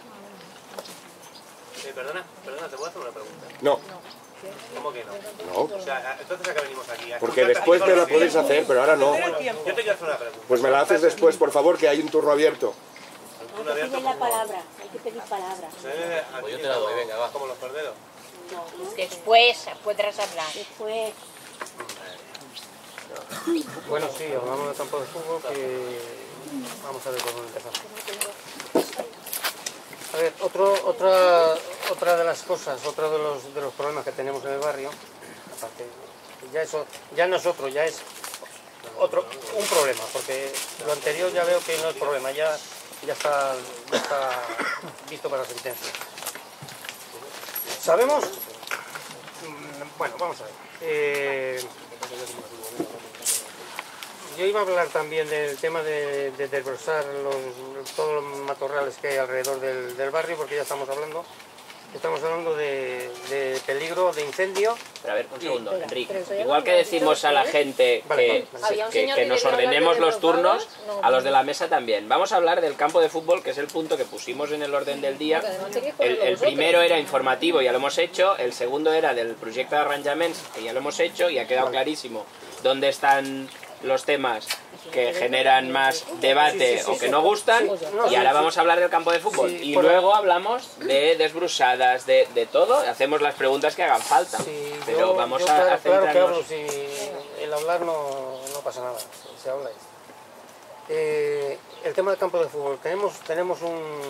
[SPEAKER 16] Perdona, ¿te puedo hacer una pregunta?
[SPEAKER 6] No.
[SPEAKER 16] ¿Cómo que no?
[SPEAKER 6] No.
[SPEAKER 16] O sea, entonces ¿a qué venimos aquí?
[SPEAKER 6] Porque después me la podéis hacer, pero ahora no.
[SPEAKER 16] Bueno, yo te quiero hacer una pregunta.
[SPEAKER 6] Pues me la haces después, por favor, que hay un turno abierto.
[SPEAKER 16] Un turno abierto.
[SPEAKER 8] la palabra, hay que pedir palabra.
[SPEAKER 16] Pues yo te la doy, venga, va. Como los corderos.
[SPEAKER 8] Después podrás hablar. Después.
[SPEAKER 12] Bueno, sí, hablamos de campo de fútbol, que vamos a ver por dónde empezamos. A ver, otra de las cosas, otro de los problemas que tenemos en el barrio, aparte, ya no es otro, ya es un problema, porque lo anterior ya veo que no es problema, ya está visto para sentencia. ¿Sabemos? Bueno, vamos a ver. Yo iba a hablar también del tema de desbrozar todos los matorrales que hay alrededor del barrio, porque ya estamos hablando de peligro, de incendio.
[SPEAKER 3] Pero a ver, un segundo, Enrique. Igual que decimos a la gente que nos ordenemos los turnos, a los de la mesa también. Vamos a hablar del campo de fútbol, que es el punto que pusimos en el orden del día. El primero era informativo, ya lo hemos hecho. El segundo era del proyecto de arranjaments, que ya lo hemos hecho, y ha quedado clarísimo dónde están los temas que generan más debate o que no gustan, y ahora vamos a hablar del campo de fútbol, y luego hablamos de desbrusadas, de todo, hacemos las preguntas que hagan falta, pero vamos a centrarnos.
[SPEAKER 12] Claro, si el hablar no pasa nada, se habla. El tema del campo de fútbol, tenemos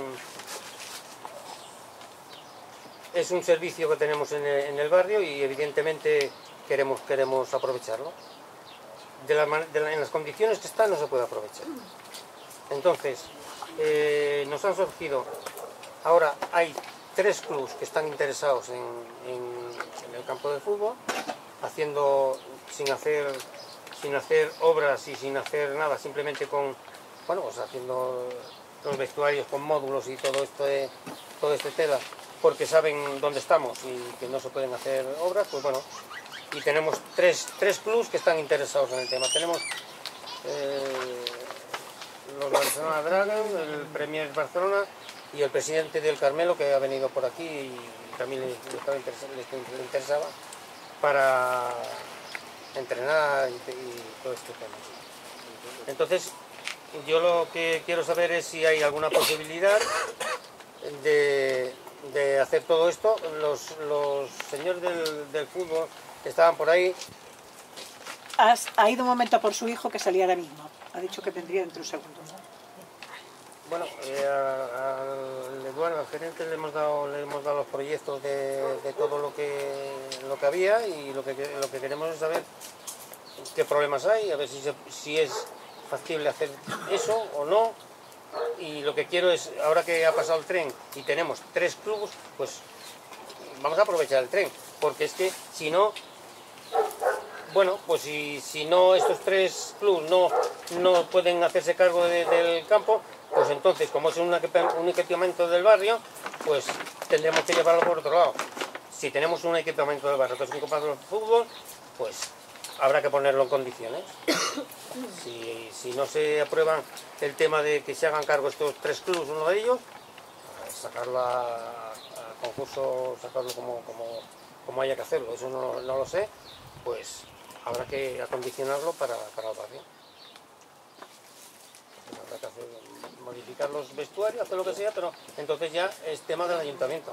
[SPEAKER 12] es un servicio que tenemos en el barrio, y evidentemente queremos aprovecharlo. En las condiciones que está no se puede aprovechar. Entonces, nos han surgido, ahora hay 3 clubes que están interesados en el campo de fútbol, sin hacer obras y sin hacer nada, simplemente haciendo los vestuarios con módulos y todo este tela, porque saben dónde estamos y que no se pueden hacer obras, pues bueno. Y tenemos tres clubes que están interesados en el tema. Tenemos los Barcelona Dragons, el Premier Barcelona y el presidente del Carmelo, que ha venido por aquí y también le interesaba para entrenar y todo este tema. Entonces, yo lo que quiero saber es si hay alguna posibilidad de hacer todo esto. Los señores del fútbol que estaban por ahí.
[SPEAKER 13] Ha ido un momento por su hijo, que salía ahora mismo. Ha dicho que vendría dentro de un segundo.
[SPEAKER 12] Bueno, al gerente le hemos dado los proyectos de todo lo que había, y lo que queremos es saber qué problemas hay, a ver si es factible hacer eso o no. Y lo que quiero es, ahora que ha pasado el tren y tenemos 3 clubes, pues vamos a aprovechar el tren, porque es que si no, bueno, pues si no, estos 3 clubes no pueden hacerse cargo del campo, pues entonces, como es un equipamiento del barrio, pues tendremos que llevarlo por otro lado. Si tenemos un equipamiento del barrio que es un equipamiento de fútbol, pues habrá que ponerlo en condiciones. Si no se aprueban el tema de que se hagan cargo estos 3 clubes, uno de ellos, sacarlo a concurso, sacarlo como haya que hacerlo, eso no lo sé, pues habrá que acondicionarlo para el barrio. Habrá que modificar los vestuarios, hacer lo que sea, pero entonces ya es tema del ayuntamiento.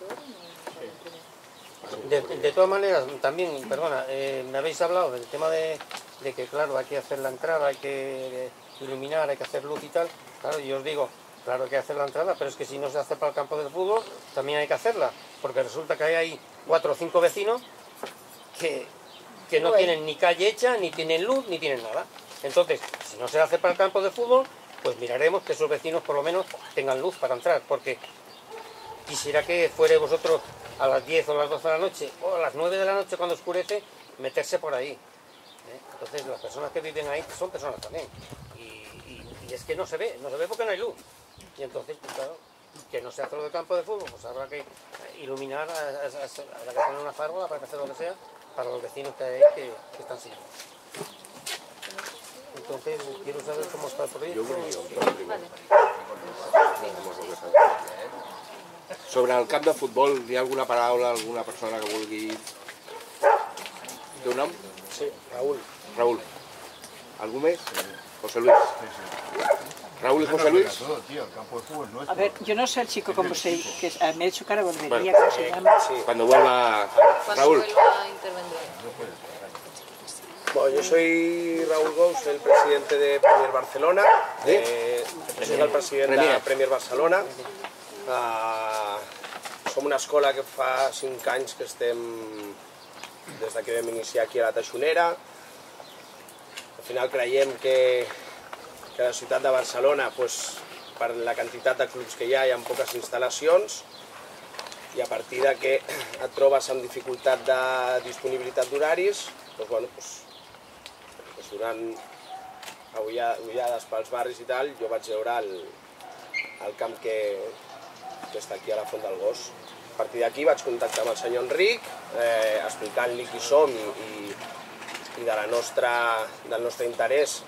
[SPEAKER 12] De todas maneras, también, perdona, me habéis hablado del tema de que, claro, hay que hacer la entrada, hay que iluminar, hay que hacer luz y tal. Claro, yo os digo, claro, hay que hacer la entrada, pero es que si no se hace para el campo del fútbol, también hay que hacerla, porque resulta que hay ahí 4 o 5 vecinos que no tienen ni calle hecha, ni tienen luz, ni tienen nada. Entonces, si no se hace para el campo de fútbol, pues miraremos que esos vecinos por lo menos tengan luz para entrar, porque quisiera que fuere vosotros a las 10 o las 12 de la noche, o a las 9 de la noche cuando oscurece, meterse por ahí. Entonces las personas que viven ahí son personas también. Y es que no se ve porque no hay luz. Y entonces, pues claro, que no se hace lo del campo de fútbol, pues habrá que iluminar, habrá que poner una farola, habrá que hacer lo que sea, para los vecinos que hay que están sin luz. Entonces, quiero saber cómo está el proyecto.
[SPEAKER 6] Sobre el camp de futbol, hi ha alguna paraula, alguna persona que vulgui... ¿Tu nom?
[SPEAKER 9] Sí, Raúl.
[SPEAKER 6] Raúl. ¿Algú més? José Luis. Raúl y José Luis.
[SPEAKER 13] A ver, yo no sé el chico cómo se... que me ha dicho que ahora volvería, ¿cómo se llama?
[SPEAKER 6] Cuando vuelva... Raúl.
[SPEAKER 17] Bueno, yo soy Raúl Gous, el presidente de Premier Barcelona. Soy el president de Premier Barcelona. Som una escola que fa 5 anys que estem, des que vam iniciar aquí a la Taixonera. Al final creiem que a la ciutat de Barcelona, per la quantitat de clubs que hi ha poques instal·lacions, i a partir de que et trobes amb dificultat de disponibilitat d'horaris, doncs, bueno, doncs durant ullades pels barris i tal, jo vaig veure el camp que està aquí a la Font del Gos. A partir d'aquí vaig contactar amb el senyor Enric, explicant-li qui som i del nostre interès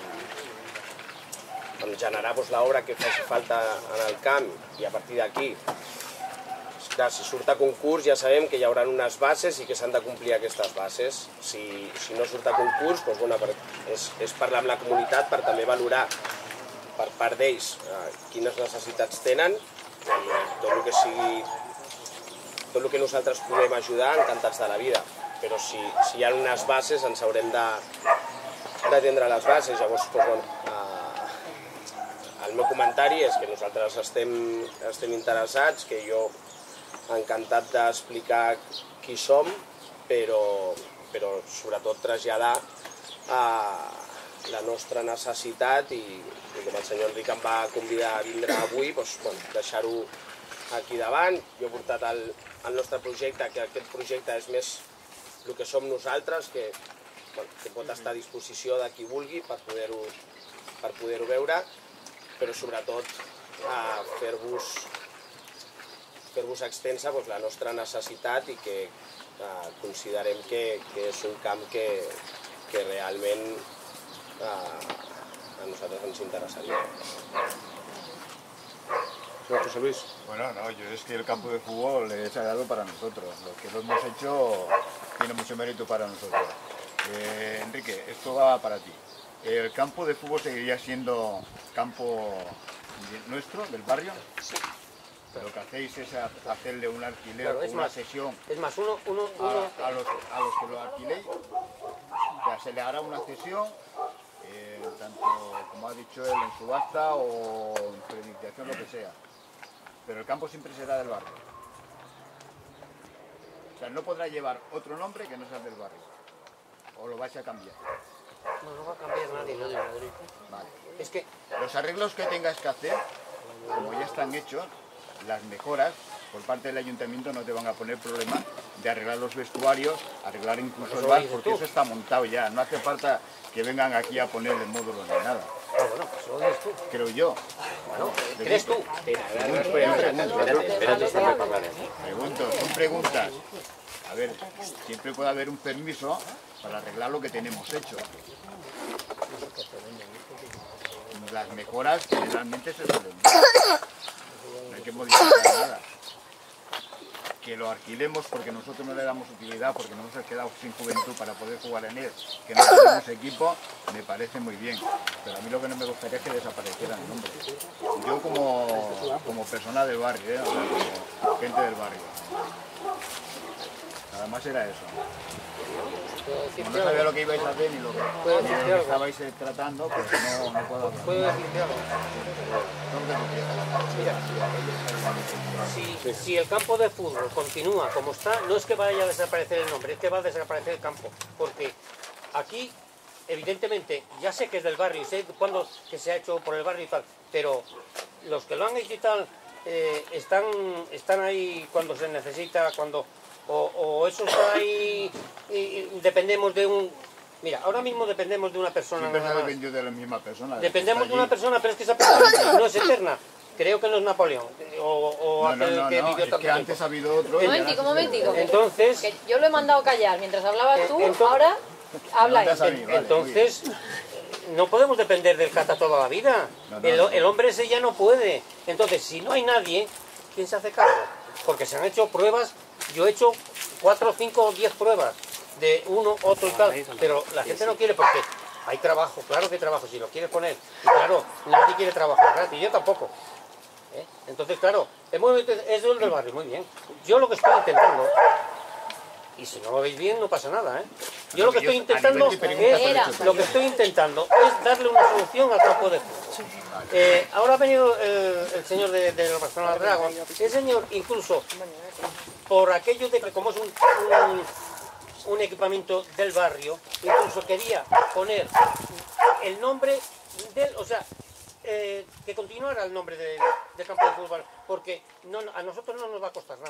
[SPEAKER 17] en generar l'obra que faci falta en el camp, i a partir d'aquí, si surt a concurs ja sabem que hi haurà unes bases i que s'han de complir aquestes bases. Si no surt a concurs, és parlar amb la comunitat per també valorar per part d'ells quines necessitats tenen, i tot el que sigui, tot el que nosaltres podem ajudar, encantats de la vida. Però si hi ha unes bases ens haurem d'atendre les bases. Llavors, el meu comentari és que nosaltres estem interessats, que jo encantat d'explicar qui som, però sobretot traslladar la nostra necessitat, i com el senyor Enric em va convidar a vindre avui, deixar-ho aquí davant. Jo he portat el nostre projecte, que aquest projecte és més el que som nosaltres, que pot estar a disposició de qui vulgui per poder-ho veure, però sobretot fer-vos extensa la nostra necessitat, i que considerem que és un camp que realment a nosaltres ens interessaría.
[SPEAKER 6] José Luis.
[SPEAKER 10] Bueno, no, yo es que el campo de fútbol es sagrado para nosotros. Lo que lo hemos hecho tiene mucho mérito para nosotros. Enrique, esto va para ti. ¿El campo de fútbol seguiría siendo campo nuestro, del barrio? Sí. Lo que hacéis es hacerle un alquiler, claro, una sesión.
[SPEAKER 12] Es más, a
[SPEAKER 10] los que lo alquiléis, se le hará una sesión, tanto como ha dicho él, en subasta o en predicación, lo que sea. Pero el campo siempre será del barrio. O sea, no podrá llevar otro nombre que no sea del barrio. ¿O lo vais a cambiar?
[SPEAKER 12] No va a cambiar nadie,
[SPEAKER 10] Vale.
[SPEAKER 12] Es que
[SPEAKER 10] los arreglos que tengas que hacer, como ya están hechos, las mejoras por parte del ayuntamiento no te van a poner problema de arreglar los vestuarios, arreglar incluso el bar, porque eso está montado ya. No hace falta que vengan aquí a ponerle módulos ni nada.
[SPEAKER 12] Ah, bueno, pues lo dices tú.
[SPEAKER 10] Creo yo.
[SPEAKER 12] Bueno, ¿crees tú?
[SPEAKER 10] Pregunto, son preguntas. A ver, siempre puede haber un permiso para arreglar lo que tenemos hecho. Las mejoras generalmente se suelen dar. No hay que modificar nada. Que lo alquilemos porque nosotros no le damos utilidad, porque nos hemos quedado sin juventud para poder jugar en él, que no tenemos equipo, me parece muy bien. Pero a mí lo que no me gustaría es que desapareciera el nombre. Yo como persona del barrio, como gente del barrio. Nada más era eso. Como no sabía lo que ibais a hacer ni lo que estabais tratando, pues no puedo hacer.
[SPEAKER 12] ¿Puedo decirte algo? Mira, si el campo de fútbol continúa como está, no es que vaya a desaparecer el nombre, es que va a desaparecer el campo. Porque aquí, evidentemente, ya sé que es del barrio, sé cuándo que se ha hecho por el barrio y tal, pero los que lo han hecho y tal, están ahí cuando se necesita, cuando... O eso está ahí y dependemos de un... Mira, ahora mismo dependemos de una persona.
[SPEAKER 10] Siempre se ha dependido de la misma persona.
[SPEAKER 12] Dependemos de una persona, pero es que esa persona no es eterna. Creo que no es Napoleón.
[SPEAKER 10] Es que antes ha habido otro.
[SPEAKER 1] Un momentico.
[SPEAKER 12] Entonces...
[SPEAKER 1] Que yo lo he mandado callar mientras hablabas tú, ahora habla él.
[SPEAKER 12] Entonces, no podemos depender del cata toda la vida. El hombre ese ya no puede. Entonces, si no hay nadie, ¿quién se hace cargo? Porque se han hecho pruebas. Yo he hecho 4, 5 o 10 pruebas de uno, otro y tal, pero la gente no quiere porque hay trabajo, claro que hay trabajo, si lo quieres poner, y claro, nadie quiere trabajar gratis, yo tampoco. Entonces, claro, es el del barrio, muy bien. Yo lo que estoy intentando, y si no lo veis bien no pasa nada, yo lo que estoy intentando es darle una solución al campo de fútbol. Ahora ha venido el señor de la Barcelona Dragon, el señor incluso por aquello de que como es un equipamiento del barrio, incluso quería poner el nombre del, o sea, que continuara el nombre del campo de fútbol, porque a nosotros no nos va a costar nada.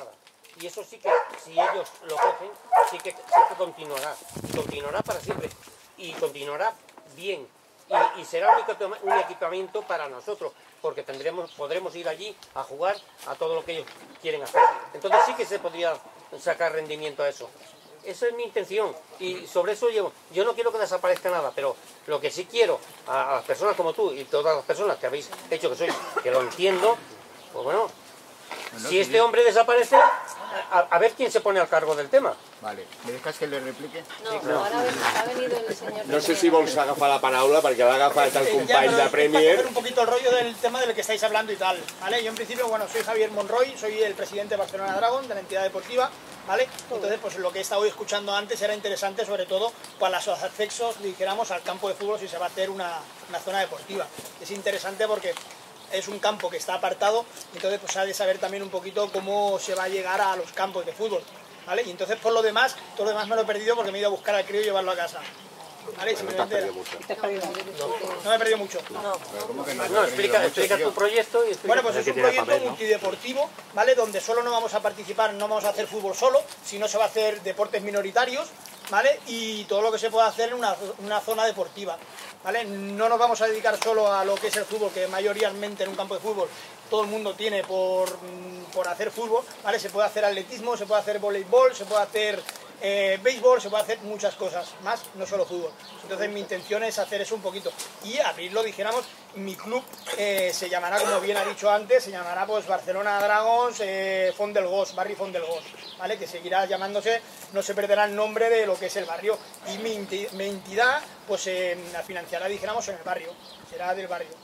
[SPEAKER 12] Y eso sí que, si ellos lo cogen, sí que continuará. Y continuará para siempre. Y continuará bien. Y será un equipamiento para nosotros, porque podremos ir allí a jugar a todo lo que ellos quieren hacer. Entonces sí que se podría sacar rendimiento a eso. Esa es mi intención. Y sobre eso yo no quiero que desaparezca nada, pero lo que sí quiero a las personas como tú y todas las personas que habéis hecho que lo entiendo, pues bueno, si este hombre desaparece, a ver quién se pone al cargo del tema.
[SPEAKER 10] Vale, ¿me dejas que le replique?
[SPEAKER 1] No, ahora ha venido el señor...
[SPEAKER 6] No sé si vols agafar la paraula perquè l'ha agafat el company de Premier.
[SPEAKER 18] Para un poquito el rollo del tema del que estáis hablando y tal, ¿vale? Yo en principio, bueno, soy Javier Monroy, soy el presidente de Barcelona Dragon, de la entidad deportiva, ¿vale? Entonces, pues lo que he estado escuchando antes era interesante, sobre todo para los accesos, dijéramos, al campo de fútbol si se va a hacer una zona deportiva. Es interesante porque es un campo que está apartado, entonces pues ha de saber también un poquito cómo se va a llegar a los campos de fútbol, ¿vale? Y entonces por lo demás, todo lo demás me lo he perdido porque me he ido a buscar al crío y llevarlo a casa. ¿Vale?
[SPEAKER 6] No te has perdido mucho.
[SPEAKER 18] No me he perdido mucho.
[SPEAKER 12] No, explica tu proyecto. Y
[SPEAKER 18] bueno, pues es un proyecto multideportivo, ¿vale? Donde solo no vamos a participar, no vamos a hacer fútbol solo, sino se va a hacer deportes minoritarios, ¿vale? Y todo lo que se pueda hacer en una zona deportiva, ¿vale? No nos vamos a dedicar solo a lo que es el fútbol, que mayoritariamente en un campo de fútbol todo el mundo tiene por hacer fútbol, ¿vale? Se puede hacer atletismo, se puede hacer voleibol, se puede hacer béisbol, se puede hacer muchas cosas más, no solo fútbol. Entonces mi intención es hacer eso un poquito y abrirlo, dijéramos, mi club se llamará, como bien ha dicho antes, se llamará pues Barcelona Dragons Font del Gos, Barri Font del Gos, ¿vale? Que seguirá llamándose, no se perderá el nombre de lo que es el barrio y mi entidad pues la financiará, dijéramos, en el barrio, será del barrio.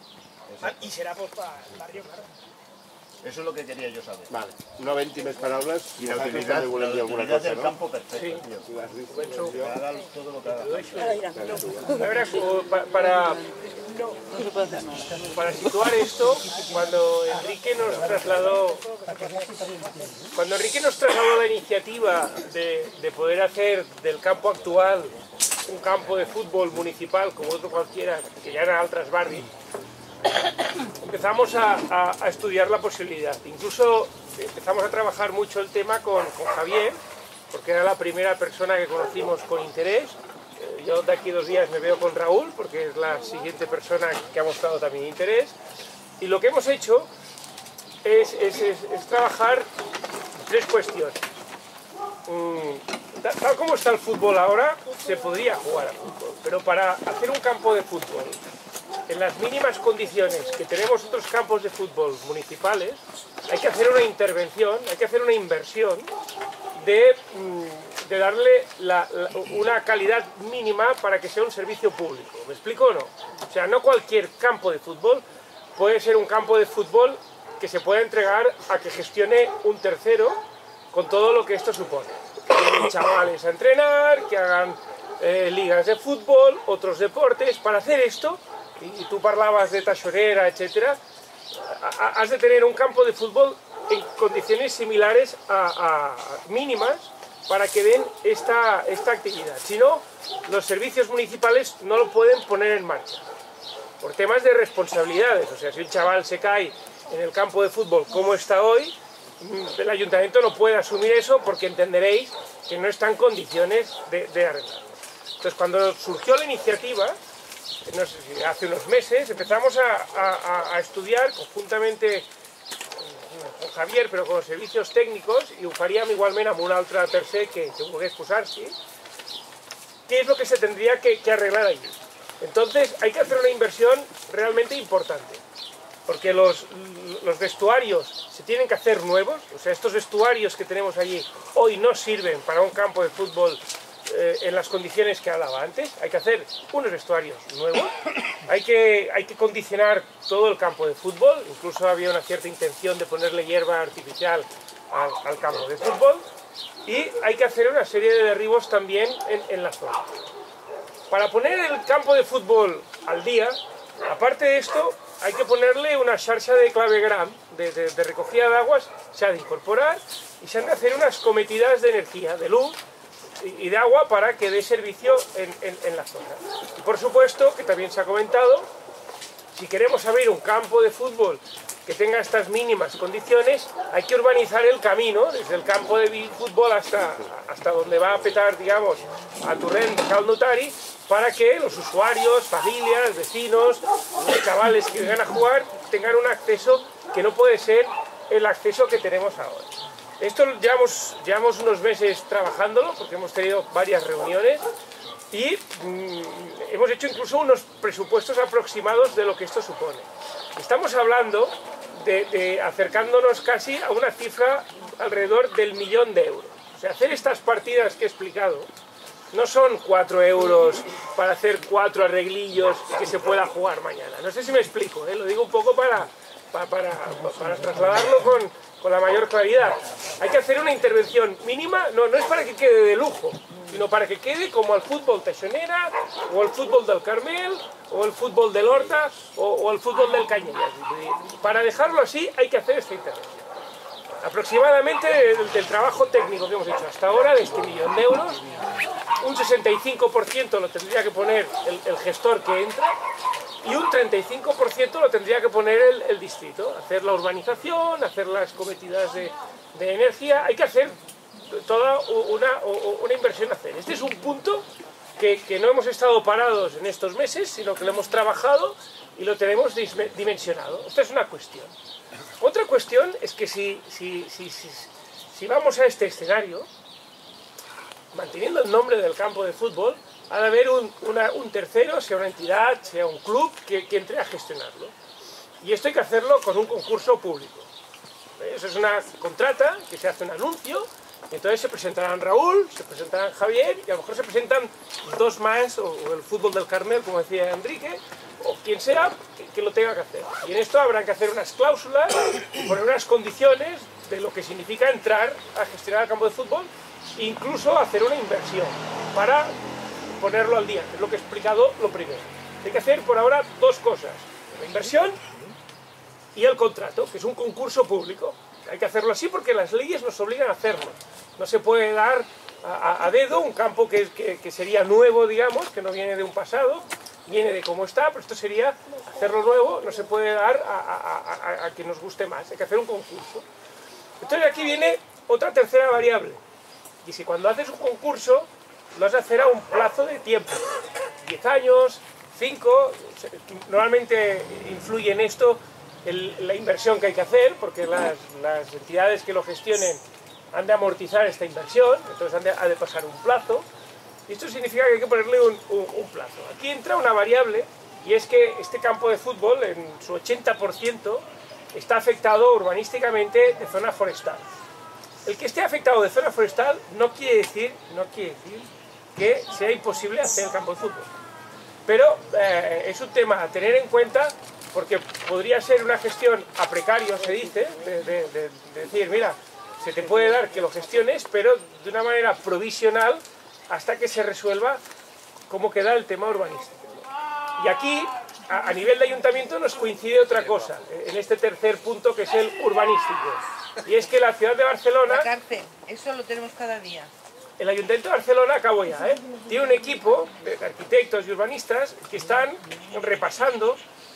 [SPEAKER 18] Y será pues para el barrio, claro.
[SPEAKER 10] Eso es lo que quería yo saber.
[SPEAKER 6] Vale, no havent-hi més paraules,
[SPEAKER 10] I la utilitat, del campo perfecto,
[SPEAKER 2] Sí.
[SPEAKER 10] tío. Que haga todo lo que haga.
[SPEAKER 2] A ver, para situar esto, cuando Enrique nos trasladó la iniciativa de poder hacer del campo actual un campo de fútbol municipal como otro cualquiera, que ya era altres barris, empezamos a estudiar la posibilidad. Incluso empezamos a trabajar mucho el tema con Javier, porque era la primera persona que conocimos con interés. Yo de aquí 2 días me veo con Raúl, porque es la siguiente persona que ha mostrado también interés. Y lo que hemos hecho es trabajar 3 cuestiones. Tal como está el fútbol ahora, se podría jugar a fútbol, pero para hacer un campo de fútbol en las mínimas condiciones que tenemos otros campos de fútbol municipales, hay que hacer una intervención, hay que hacer una inversión de darle una calidad mínima para que sea un servicio público. ¿Me explico o no? O sea, no cualquier campo de fútbol puede ser un campo de fútbol que se pueda entregar a que gestione un tercero con todo lo que esto supone. Que lleguen chavales a entrenar, que hagan ligas de fútbol, otros deportes. Para hacer esto, y tú parlabas de Taxonera, etc., has de tener un campo de fútbol en condiciones similares a mínimas para que den esta actividad. Si no, los servicios municipales no lo pueden poner en marcha, por temas de responsabilidades. O sea, si un chaval se cae en el campo de fútbol como está hoy, el ayuntamiento no puede asumir eso porque entenderéis que no está en condiciones de arreglarlo. Entonces, cuando surgió la iniciativa, no sé si hace unos meses, empezamos a estudiar conjuntamente con Javier, pero con los servicios técnicos, y ho faríem igualment amb un altre tercer que volgués posar-s'hi, qué es lo que se tendría que arreglar allí. Entonces, hay que hacer una inversión realmente importante, porque los vestuarios se tienen que hacer nuevos. O sea, estos vestuarios que tenemos allí hoy no sirven para un campo de fútbol en las condiciones que hablaba antes. Hay que hacer unos vestuarios nuevos, hay que condicionar todo el campo de fútbol, incluso había una cierta intención de ponerle hierba artificial al campo de fútbol, y hay que hacer una serie de derribos también en la zona. Para poner el campo de fútbol al día, aparte de esto, hay que ponerle una xarxa de clavegram de recogida de aguas, se ha de incorporar y se han de hacer unas cometidas de energía, de luz y de agua para que dé servicio en la zona. Y por supuesto, que también se ha comentado, si queremos abrir un campo de fútbol que tenga estas mínimas condiciones, hay que urbanizar el camino, desde el campo de fútbol hasta donde va a petar, digamos, a Torrent de Cal Notari, para que los usuarios, familias, vecinos, los chavales que vengan a jugar tengan un acceso que no puede ser el acceso que tenemos ahora. Esto llevamos unos meses trabajándolo, porque hemos tenido varias reuniones y hemos hecho incluso unos presupuestos aproximados de lo que esto supone. Estamos hablando de acercándonos casi a una cifra alrededor del 1.000.000 de euros. O sea, hacer estas partidas que he explicado no son 4 euros para hacer 4 arreglillos y que se pueda jugar mañana. No sé si me explico, lo digo un poco para trasladarlo con la mayor claridad. Hay que hacer una intervención mínima, no es para que quede de lujo, sino para que quede como el fútbol Taixonera, o el fútbol del Carmel, o el fútbol del Horta, o el fútbol del Canyelles. Para dejarlo así hay que hacer esta intervención. Aproximadamente del trabajo técnico que hemos hecho hasta ahora, de este 1.000.000 de euros, un 65% lo tendría que poner el gestor que entra, y un 35% lo tendría que poner el distrito, hacer la urbanización, hacer las cometidas de energía. Hay que hacer toda una inversión a hacer. Este es un punto que no hemos estado parados en estos meses, sino que lo hemos trabajado y lo tenemos dimensionado. Esta es una cuestión. Otra cuestión es que si vamos a este escenario, manteniendo el nombre del campo de fútbol, ha de haber un tercero, sea una entidad, sea un club, que entre a gestionarlo. Y esto hay que hacerlo con un concurso público. Eso es una contrata, que se hace un anuncio, y entonces se presentarán Raúl, se presentarán Javier, y a lo mejor se presentan 2 más, o el fútbol del Carmel, como decía Enrique, o quien sea que lo tenga que hacer. Y en esto habrá que hacer unas cláusulas, poner unas condiciones de lo que significa entrar a gestionar el campo de fútbol, e incluso hacer una inversión para ponerlo al día, que es lo que he explicado lo primero. Hay que hacer por ahora 2 cosas, la inversión y el contrato, que es un concurso público. Hay que hacerlo así porque las leyes nos obligan a hacerlo. No se puede dar a dedo un campo que sería nuevo, digamos, que no viene de un pasado, viene de cómo está, pero esto sería hacerlo nuevo, no se puede dar a quien nos guste más, hay que hacer un concurso. Entonces aquí viene otra tercera variable, y si cuando haces un concurso lo vas a hacer a un plazo de tiempo, 10 años, 5, normalmente influye en esto la inversión que hay que hacer, porque las entidades que lo gestionen han de amortizar esta inversión, entonces ha de pasar un plazo, y esto significa que hay que ponerle un plazo. Aquí entra una variable, y es que este campo de fútbol, en su 80%, está afectado urbanísticamente de zona forestal. El que esté afectado de zona forestal no quiere decir que sea imposible hacer el campo de fútbol. Pero es un tema a tener en cuenta, porque podría ser una gestión a precario, se dice, de decir, mira, se te puede dar que lo gestiones, pero de una manera provisional hasta que se resuelva cómo queda el tema urbanístico. Y aquí, a nivel de ayuntamiento, nos coincide otra cosa, en este tercer punto, que es el urbanístico. Y es que la ciudad de Barcelona...
[SPEAKER 19] La cárcel, eso lo tenemos cada día.
[SPEAKER 2] El Ayuntamiento de Barcelona, acabo ya, tiene un equipo de arquitectos y urbanistas que están repasando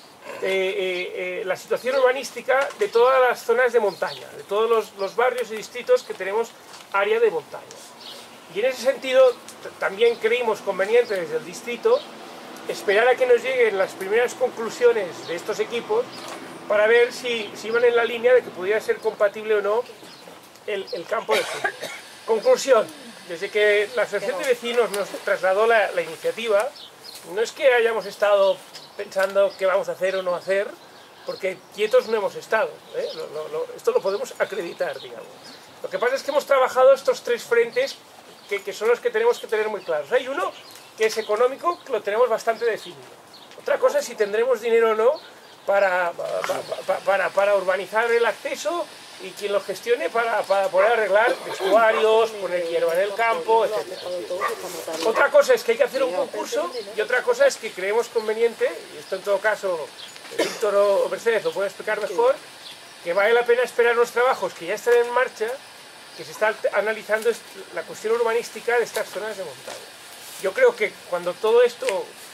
[SPEAKER 2] la situación urbanística de todas las zonas de montaña, de todos los barrios y distritos que tenemos área de montaña. Y en ese sentido también creímos conveniente desde el distrito esperar a que nos lleguen las primeras conclusiones de estos equipos para ver si iban en la línea de que pudiera ser compatible o no el campo de fútbol. Conclusión, desde que la Asociación de Vecinos nos trasladó la iniciativa, no es que hayamos estado pensando qué vamos a hacer o no hacer, porque quietos no hemos estado, esto lo podemos acreditar, digamos. Lo que pasa es que hemos trabajado estos 3 frentes que son los que tenemos que tener muy claros. Hay uno que es económico, que lo tenemos bastante definido. Otra cosa es si tendremos dinero o no para urbanizar el acceso y quien lo gestione para poder arreglar vestuarios, poner hierba en el campo, etc. Otra cosa es que hay que hacer un concurso y otra cosa es que creemos conveniente, y esto en todo caso Víctor o Mercedes lo pueden explicar mejor, que vale la pena esperar los trabajos que ya están en marcha, que se está analizando la cuestión urbanística de estas zonas de montaña. Yo creo que cuando todo esto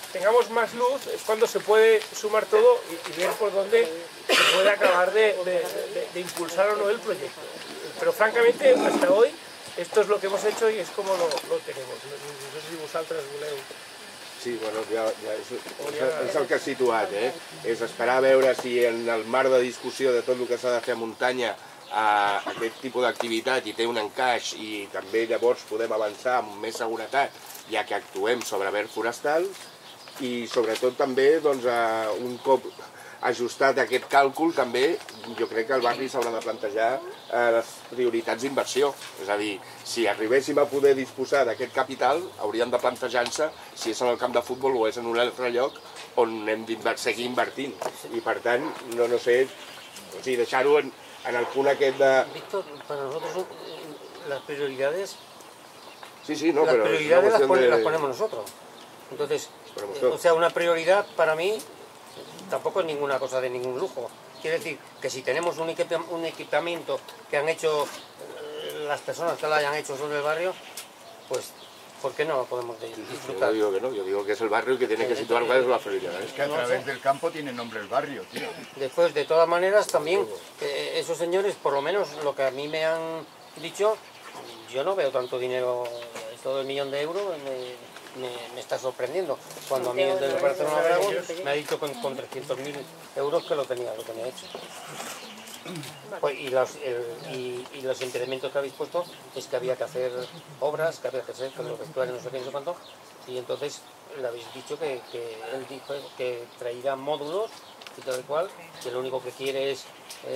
[SPEAKER 2] tengamos más luz es cuando se puede sumar todo y ver por dónde se puede acabar de impulsar o no el proyecto. Pero francamente, hasta hoy, esto es lo que hemos hecho y es como lo tenemos. No sé si vosaltres voleu...
[SPEAKER 6] Sí, bueno, és el que has situat, és esperar a veure si en el marc de discussió de tot el que s'ha de fer a muntanya aquest tipus d'activitat i té un encaix i també llavors podem avançar amb més seguretat ja que actuem sobre verd forestal i sobretot també un cop ajustat aquest càlcul també jo crec que el barri s'haurà de plantejar les prioritats d'inversió. És a dir, si arribéssim a poder disposar d'aquest capital hauríem de plantejar-se si és en el camp de futbol o és en un altre lloc on hem de seguir invertint. I per tant, no sé, deixar-ho en el punt aquest de...
[SPEAKER 12] Víctor, para nosotros las prioridades...
[SPEAKER 6] Sí, no,
[SPEAKER 12] las
[SPEAKER 6] pero
[SPEAKER 12] prioridades las ponemos nosotros. Entonces, o sea, una prioridad para mí tampoco es ninguna cosa de ningún lujo. Quiere decir que si tenemos un equipamiento que han hecho las personas que lo hayan hecho sobre el barrio, pues ¿por qué no lo podemos disfrutar?
[SPEAKER 6] Yo digo que no, yo digo que es el barrio el que tiene que situar cuál es la prioridad.
[SPEAKER 10] Es que a través del campo tiene nombre el barrio, tío.
[SPEAKER 12] Después, de todas maneras, también esos señores, por lo menos lo que a mí me han dicho, yo no veo tanto dinero, todo el millón de euros me está sorprendiendo. Cuando a mí el del Barcelona Bravo me ha dicho con 300.000 euros que lo tenía hecho. Pues, y los impedimentos que habéis puesto es que había que hacer obras, que había que hacer los vestuarios, no sé qué, no sé cuánto, y entonces le habéis dicho que él dijo que traerá módulos y tal y cual, que lo único que quiere es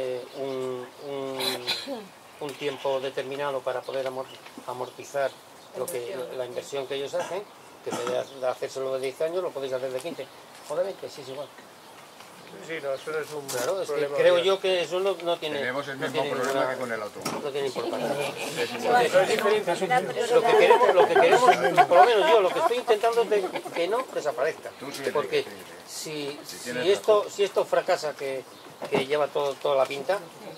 [SPEAKER 12] un tiempo determinado para poder amortizar la inversión que ellos hacen, que en vez de hacérselo de 10 años lo podéis hacer de 15 o de 20, sí es igual.
[SPEAKER 2] Sí, no, eso no es un
[SPEAKER 12] claro, es que
[SPEAKER 2] problema.
[SPEAKER 12] creo yo que eso no tiene...
[SPEAKER 10] Tenemos el mismo problema que con el autobús.
[SPEAKER 12] No tiene importancia.
[SPEAKER 2] Es diferente.
[SPEAKER 12] Lo que queremos, por lo menos yo, lo que estoy intentando es que no desaparezca. Porque si esto fracasa, que lleva toda la pinta...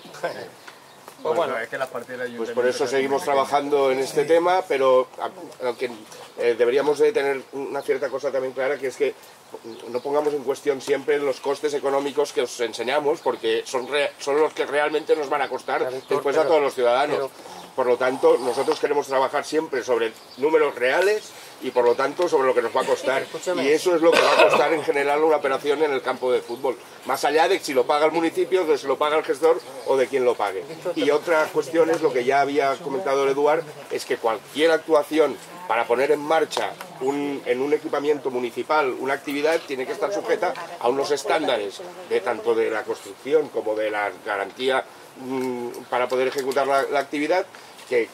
[SPEAKER 10] Pues bueno, es que la parte del ayuntamiento...
[SPEAKER 6] Pues por eso seguimos trabajando en este tema, pero aunque deberíamos de tener una cierta cosa también clara, que es que no pongamos en cuestión siempre los costes económicos que os enseñamos, porque son los que realmente nos van a costar después a todos los ciudadanos. Por lo tanto, nosotros queremos trabajar siempre sobre números reales y por lo tanto sobre lo que nos va a costar. Y eso es lo que va a costar en general una operación en el campo de fútbol. Más allá de si lo paga el municipio, de si lo paga el gestor o de quién lo pague. Y otra cuestión es lo que ya había comentado el Eduard, es que cualquier actuación para poner en marcha en un equipamiento municipal una actividad tiene que estar sujeta a unos estándares tanto de la construcción como de la garantía para poder ejecutar la actividad que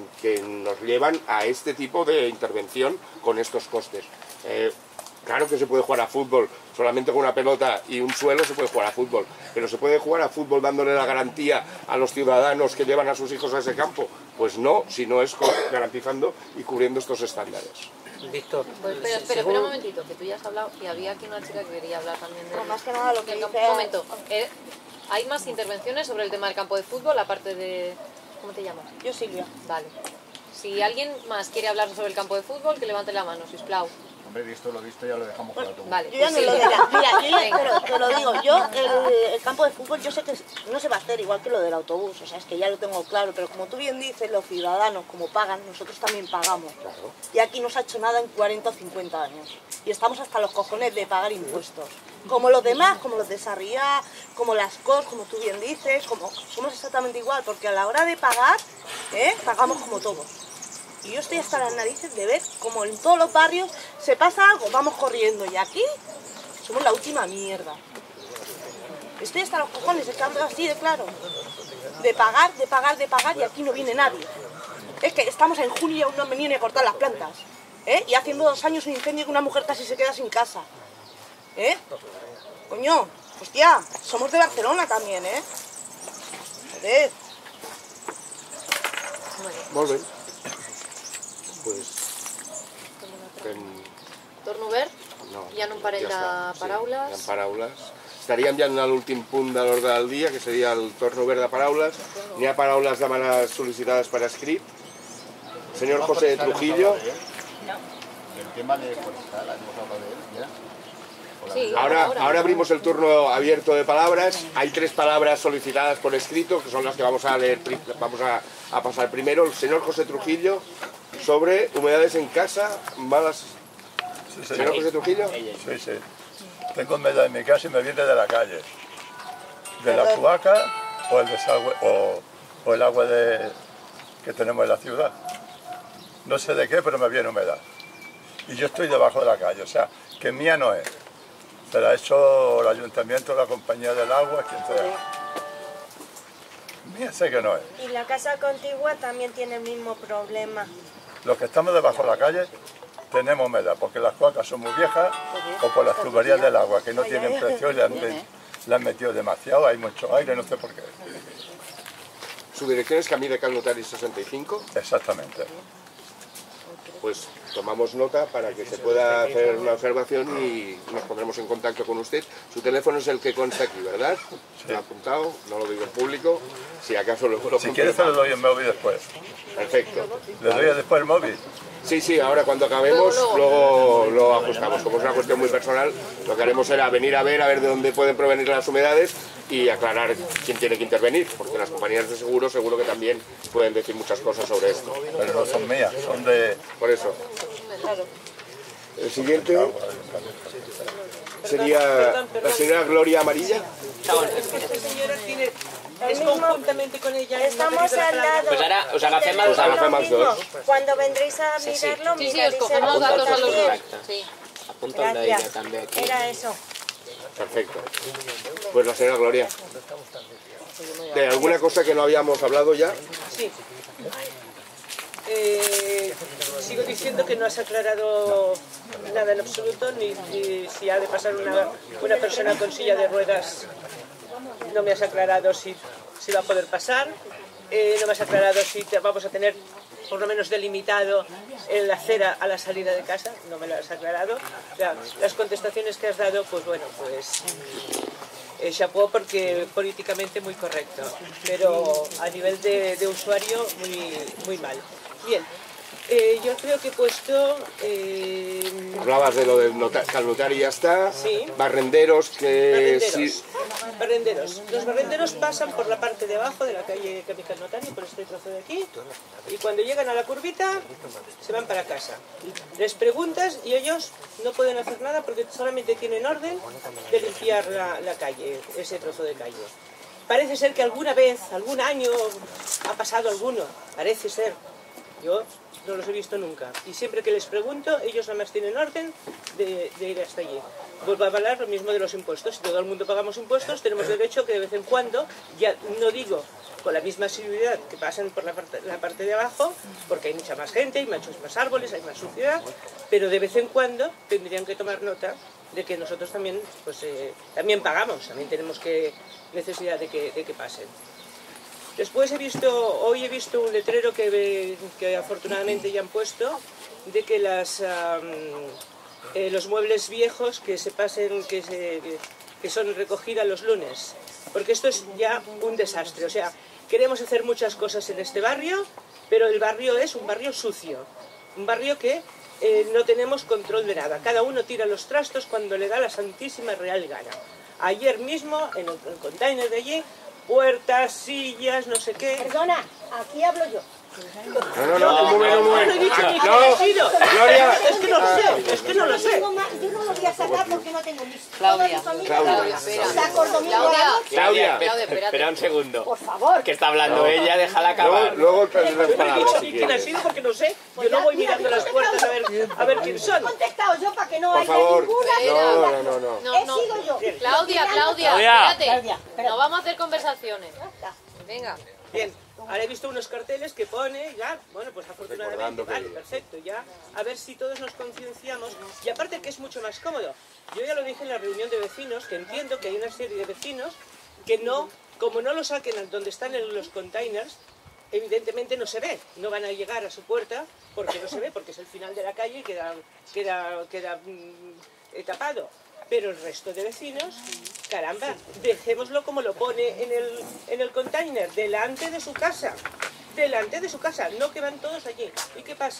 [SPEAKER 6] nos llevan a este tipo de intervención con estos costes. Claro que se puede jugar a fútbol solamente con una pelota y un suelo, se puede jugar a fútbol, pero se puede jugar a fútbol dándole la garantía a los ciudadanos que llevan a sus hijos a ese campo. Pues no, si no es garantizando y cubriendo estos estándares.
[SPEAKER 12] Víctor,
[SPEAKER 1] pues espera un momentito, que tú ya has hablado y había aquí una chica que quería hablar también de...
[SPEAKER 14] No, más que nada lo que dice...
[SPEAKER 1] Un momento, ¿hay más intervenciones sobre el tema del campo de fútbol, aparte de... ¿Cómo te llamas?
[SPEAKER 14] Yo, Silvia.
[SPEAKER 1] Vale. Si alguien más quiere hablar sobre el campo de fútbol, que levante la mano, sisplau.
[SPEAKER 10] Hombre, visto lo visto, ya lo dejamos con el autobús.
[SPEAKER 1] Vale,
[SPEAKER 14] yo ya no lo dirá. Mira, pero te lo digo, yo el campo de fútbol yo sé que no se va a hacer igual que lo del autobús, o sea, es que ya lo tengo claro, pero como tú bien dices, los ciudadanos como pagan, nosotros también pagamos.
[SPEAKER 6] Claro.
[SPEAKER 14] Y aquí no se ha hecho nada en 40 o 50 años. Y estamos hasta los cojones de pagar impuestos. Como los demás, como los de Sarriá, como las COS, como tú bien dices, somos exactamente igual, porque a la hora de pagar, pagamos como todos. Y yo estoy hasta las narices de ver como en todos los barrios se pasa algo, vamos corriendo. Y aquí somos la última mierda. Estoy hasta los cojones, echando así de claro. De pagar, de pagar, de pagar y aquí no viene nadie. Es que estamos en junio y aún no han venido ni a cortar las plantas. Y haciendo 2 años un incendio que una mujer casi se queda sin casa. Coño, hostia, somos de Barcelona también, Joder.
[SPEAKER 6] Molt bé. Pues...
[SPEAKER 1] Torno obert?
[SPEAKER 6] No,
[SPEAKER 1] hi ha un parell de paraules.
[SPEAKER 6] Sí, hi ha paraules. Estaríem ja en l'últim punt de l'ordre del dia, que seria el torn obert de paraules. N'hi ha paraules demanades sol·licitades per escrit. Senyor José Trujillo.
[SPEAKER 10] El tema de forestal, hemos hablado de él ya.
[SPEAKER 1] Sí,
[SPEAKER 6] Ahora abrimos el turno abierto de palabras. Hay 3 palabras solicitadas por escrito, que son las que vamos a leer. Vamos a pasar primero. El señor José Trujillo, sobre humedades en casa, malas...
[SPEAKER 20] Sí,
[SPEAKER 6] ¿Señor José Trujillo?
[SPEAKER 20] Sí, sí. Tengo humedad en mi casa y me viene de la calle. De la cloaca o el desagüe, o el agua que tenemos en la ciudad. No sé de qué, pero me viene humedad. Y yo estoy debajo de la calle, o sea, que mía no es. Se la ha hecho el ayuntamiento, la compañía del agua, quien sea. Mía sé que no es.
[SPEAKER 14] Y la casa contigua también tiene el mismo problema.
[SPEAKER 20] Los que estamos debajo de la calle tenemos humedad, porque las cloacas son muy viejas o por las tuberías del agua, que no tienen presión y le han metido demasiado, hay mucho aire, no sé por qué.
[SPEAKER 6] ¿Su dirección es Camí de Calnotari 65?
[SPEAKER 20] Exactamente.
[SPEAKER 6] Pues tomamos nota para que se pueda hacer una observación y nos pondremos en contacto con usted. Su teléfono es el que consta aquí, ¿verdad?
[SPEAKER 20] Sí.
[SPEAKER 6] Lo ha apuntado, no lo digo en público, si acaso lo
[SPEAKER 20] Si quieres te lo doy el móvil después.
[SPEAKER 6] Perfecto.
[SPEAKER 20] ¿Le doy después el móvil?
[SPEAKER 6] Sí, ahora cuando acabemos luego lo ajustamos. Como es una cuestión muy personal, lo que haremos será venir a ver de dónde pueden provenir las humedades y aclarar quién tiene que intervenir, porque las compañías de seguro que también pueden decir muchas cosas sobre esto.
[SPEAKER 20] Pero no son mías, son de...
[SPEAKER 6] Por eso. El siguiente sería la señora Gloria Amarilla.
[SPEAKER 4] Esta señora tiene... Es conjuntamente con ella.
[SPEAKER 14] Estamos al lado.
[SPEAKER 3] Pues ara us agafem
[SPEAKER 14] Tenemos
[SPEAKER 3] els
[SPEAKER 14] lo mismo. Cuando vendréis a
[SPEAKER 3] Sí, sí.
[SPEAKER 14] mirarlo,
[SPEAKER 1] Sí,
[SPEAKER 14] miraréis
[SPEAKER 1] os cogemos
[SPEAKER 14] el
[SPEAKER 1] los datos a los
[SPEAKER 14] también.
[SPEAKER 1] dos. Sí.
[SPEAKER 3] Apunta el d'ella
[SPEAKER 14] Gracias.
[SPEAKER 3] també aquí.
[SPEAKER 14] Era eso.
[SPEAKER 6] Perfecto. Pues la señora Gloria. ¿De alguna cosa que no habíamos hablado ya?
[SPEAKER 4] Sí. Sigo diciendo que no has aclarado nada en absoluto, ni si ha de pasar una persona con silla de ruedas. No me has aclarado si va a poder pasar, no me has aclarado si vamos a tener por lo menos delimitado la acera a la salida de casa, no me lo has aclarado. O sea, las contestaciones que has dado, pues bueno, pues chapeau, porque políticamente muy correcto, pero a nivel de usuario muy mal. Bien, yo creo que he puesto...
[SPEAKER 6] Hablabas de lo del Calnotari y ya está.
[SPEAKER 4] Sí.
[SPEAKER 6] Barrenderos que...
[SPEAKER 4] Barrenderos. Barrenderos. Los barrenderos pasan por la parte de abajo de la calle Camí Calnotari, por este trozo de aquí, y cuando llegan a la curvita se van para casa. Les preguntas y ellos no pueden hacer nada porque solamente tienen orden de limpiar la calle, ese trozo de calle. Parece ser que alguna vez, algún año, ha pasado alguno, parece ser. Yo no los he visto nunca. Y siempre que les pregunto, ellos nada más tienen orden de ir hasta allí. Vuelvo a hablar lo mismo de los impuestos. Si todo el mundo pagamos impuestos, tenemos derecho que de vez en cuando, ya no digo con la misma seguridad que pasen por la parte de abajo, porque hay mucha más gente, hay muchos más árboles, hay más suciedad, pero de vez en cuando tendrían que tomar nota de que nosotros también, pues, también pagamos, también tenemos necesidad de que pasen. Después hoy he visto un letrero que afortunadamente ya han puesto, de que los muebles viejos que se pasen, que son recogidas los lunes, porque esto es ya un desastre. O sea, queremos hacer muchas cosas en este barrio, pero el barrio es un barrio sucio, un barrio que no tenemos control de nada. Cada uno tira los trastos cuando le da la santísima real gana. Ayer mismo, en el container de allí, puertas, sillas, no sé qué.
[SPEAKER 8] Perdona, aquí hablo yo.
[SPEAKER 6] No, un momento. Gloria.
[SPEAKER 4] Es que no lo sé, es que no lo sé.
[SPEAKER 8] Yo no lo voy a sacar porque no tengo mis...
[SPEAKER 7] Claudia.
[SPEAKER 6] Claudia,
[SPEAKER 3] espera un segundo.
[SPEAKER 8] Por favor.
[SPEAKER 3] Que está hablando ella, déjala acabar.
[SPEAKER 6] Luego te las
[SPEAKER 4] Yo no he
[SPEAKER 6] palabras,
[SPEAKER 4] dicho
[SPEAKER 6] si
[SPEAKER 4] ni quién ha
[SPEAKER 6] quieres.
[SPEAKER 4] sido porque no sé. Yo no voy mirando las puertas a ver quién son.
[SPEAKER 8] He contestado yo para que no
[SPEAKER 6] Por
[SPEAKER 8] haya
[SPEAKER 6] favor.
[SPEAKER 8] ninguna...
[SPEAKER 6] No.
[SPEAKER 8] He sido yo.
[SPEAKER 1] Claudia,
[SPEAKER 5] Claudia.
[SPEAKER 1] espérate. No vamos a hacer conversaciones. Venga.
[SPEAKER 4] Bien, ahora he visto unos carteles que pone, ya, bueno, pues afortunadamente,
[SPEAKER 6] Recordando que-
[SPEAKER 4] vale, perfecto, ya, a ver si todos nos concienciamos, y aparte que es mucho más cómodo. Yo ya lo dije en la reunión de vecinos, que entiendo que hay una serie de vecinos que no, como no lo saquen donde están en los containers, evidentemente no se ve, no van a llegar a su puerta porque no se ve, porque es el final de la calle y queda tapado. Pero el resto de vecinos, caramba, dejémoslo como lo pone en el container, delante de su casa, no que van todos allí. ¿Y qué pasa?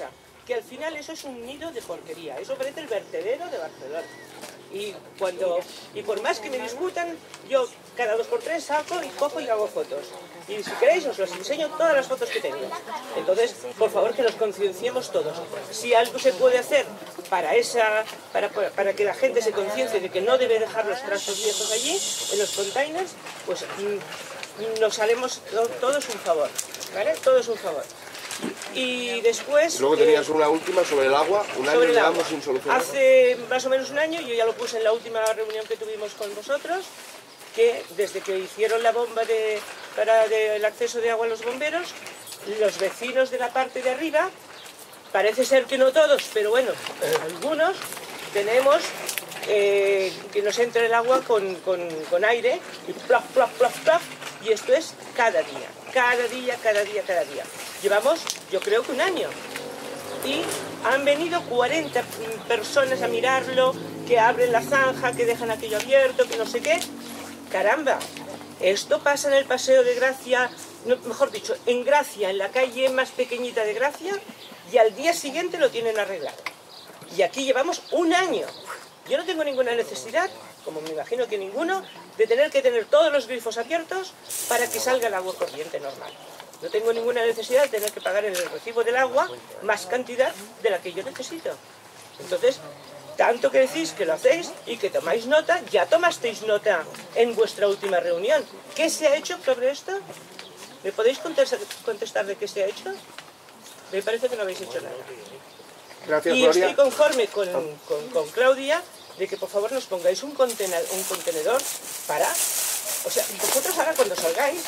[SPEAKER 4] que al final eso es un nido de porquería, eso parece el vertedero de Barcelona. Y por más que me discutan, yo cada 2 por 3 saco y cojo y hago fotos. Y si queréis os los enseño todas las fotos que tengo. Entonces, por favor, que nos concienciemos todos. Si algo se puede hacer para que la gente se conciencie de que no debe dejar los trastos viejos allí, en los containers, pues nos haremos todos un favor, ¿vale? Todos un favor. Y después...
[SPEAKER 6] Luego tenías una última sobre el agua, un año llevamos sin solucionar.
[SPEAKER 4] Hace más o menos un año, yo ya lo puse en la última reunión que tuvimos con vosotros, que desde que hicieron la bomba para el acceso de agua a los bomberos, los vecinos de la parte de arriba, parece ser que no todos, pero bueno, algunos, tenemos que nos entre el agua con aire, y plaf, plaf, plaf, plaf, y esto es cada día. Cada día. Llevamos, yo creo que un año. Y han venido 40 personas a mirarlo, que abren la zanja, que dejan aquello abierto, que no sé qué. ¡Caramba! Esto pasa en el Paseo de Gracia, mejor dicho, en Gracia, en la calle más pequeñita de Gracia, y al día siguiente lo tienen arreglado. Y aquí llevamos un año. Yo no tengo ninguna necesidad, como me imagino que ninguno, de tener que tener todos los grifos abiertos para que salga el agua corriente normal. No tengo ninguna necesidad de tener que pagar en el recibo del agua más cantidad de la que yo necesito. Entonces, tanto que decís que lo hacéis y que tomáis nota, ya tomasteis nota en vuestra última reunión. ¿Qué se ha hecho sobre esto? ¿Me podéis contestar de qué se ha hecho? Me parece que no habéis hecho nada.
[SPEAKER 6] Gracias,
[SPEAKER 4] y
[SPEAKER 6] Gloria.
[SPEAKER 4] estoy conforme con Claudia de que por favor nos pongáis un contenedor para... O sea, vosotros ahora cuando salgáis,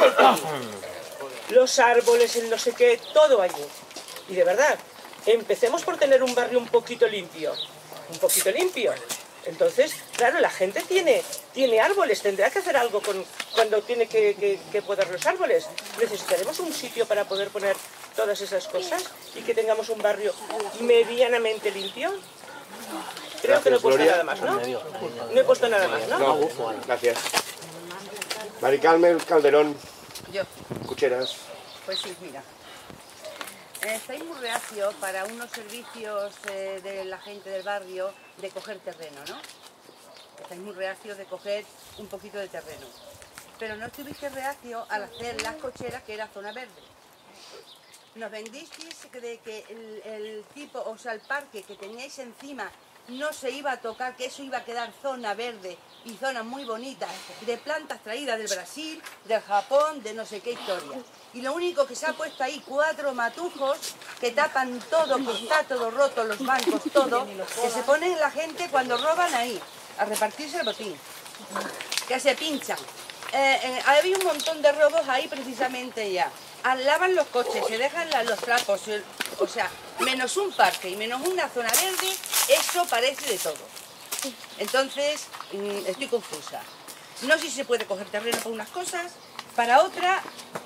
[SPEAKER 4] los árboles, el no sé qué, todo allí. Y de verdad, empecemos por tener un barrio un poquito limpio. Un poquito limpio. Entonces, claro, la gente tiene árboles, tendrá que hacer algo cuando tiene que podar los árboles. Necesitaremos un sitio para poder poner todas esas cosas y que tengamos un barrio medianamente limpio. Creo que no he puesto nada más, ¿no? No he puesto nada más, ¿no?
[SPEAKER 6] No, gracias. Mari Carmen Calderón.
[SPEAKER 19] Yo.
[SPEAKER 6] Cucheras.
[SPEAKER 19] Pues sí, mira. Estáis muy reacio para unos servicios de la gente del barrio de coger terreno, ¿no? Estáis muy reacios de coger un poquito de terreno. Pero no estuviste reacio al hacer las cocheras, que era zona verde. Nos vendisteis de que el tipo, o sea, el parque que teníais encima no se iba a tocar, que eso iba a quedar zona verde y zona muy bonita, de plantas traídas del Brasil, del Japón, de no sé qué historia. Y lo único que se ha puesto ahí, 4 matujos que tapan todo, que está todo roto, los bancos, todo, que se ponen la gente cuando roban ahí, a repartirse el botín, que se pinchan. Había un montón de robos ahí precisamente ya. Lavan los coches, se dejan los trapos, o sea, menos un parque y menos una zona verde, eso parece de todo. Entonces, estoy confusa. No sé si se puede coger terreno para unas cosas, para otras.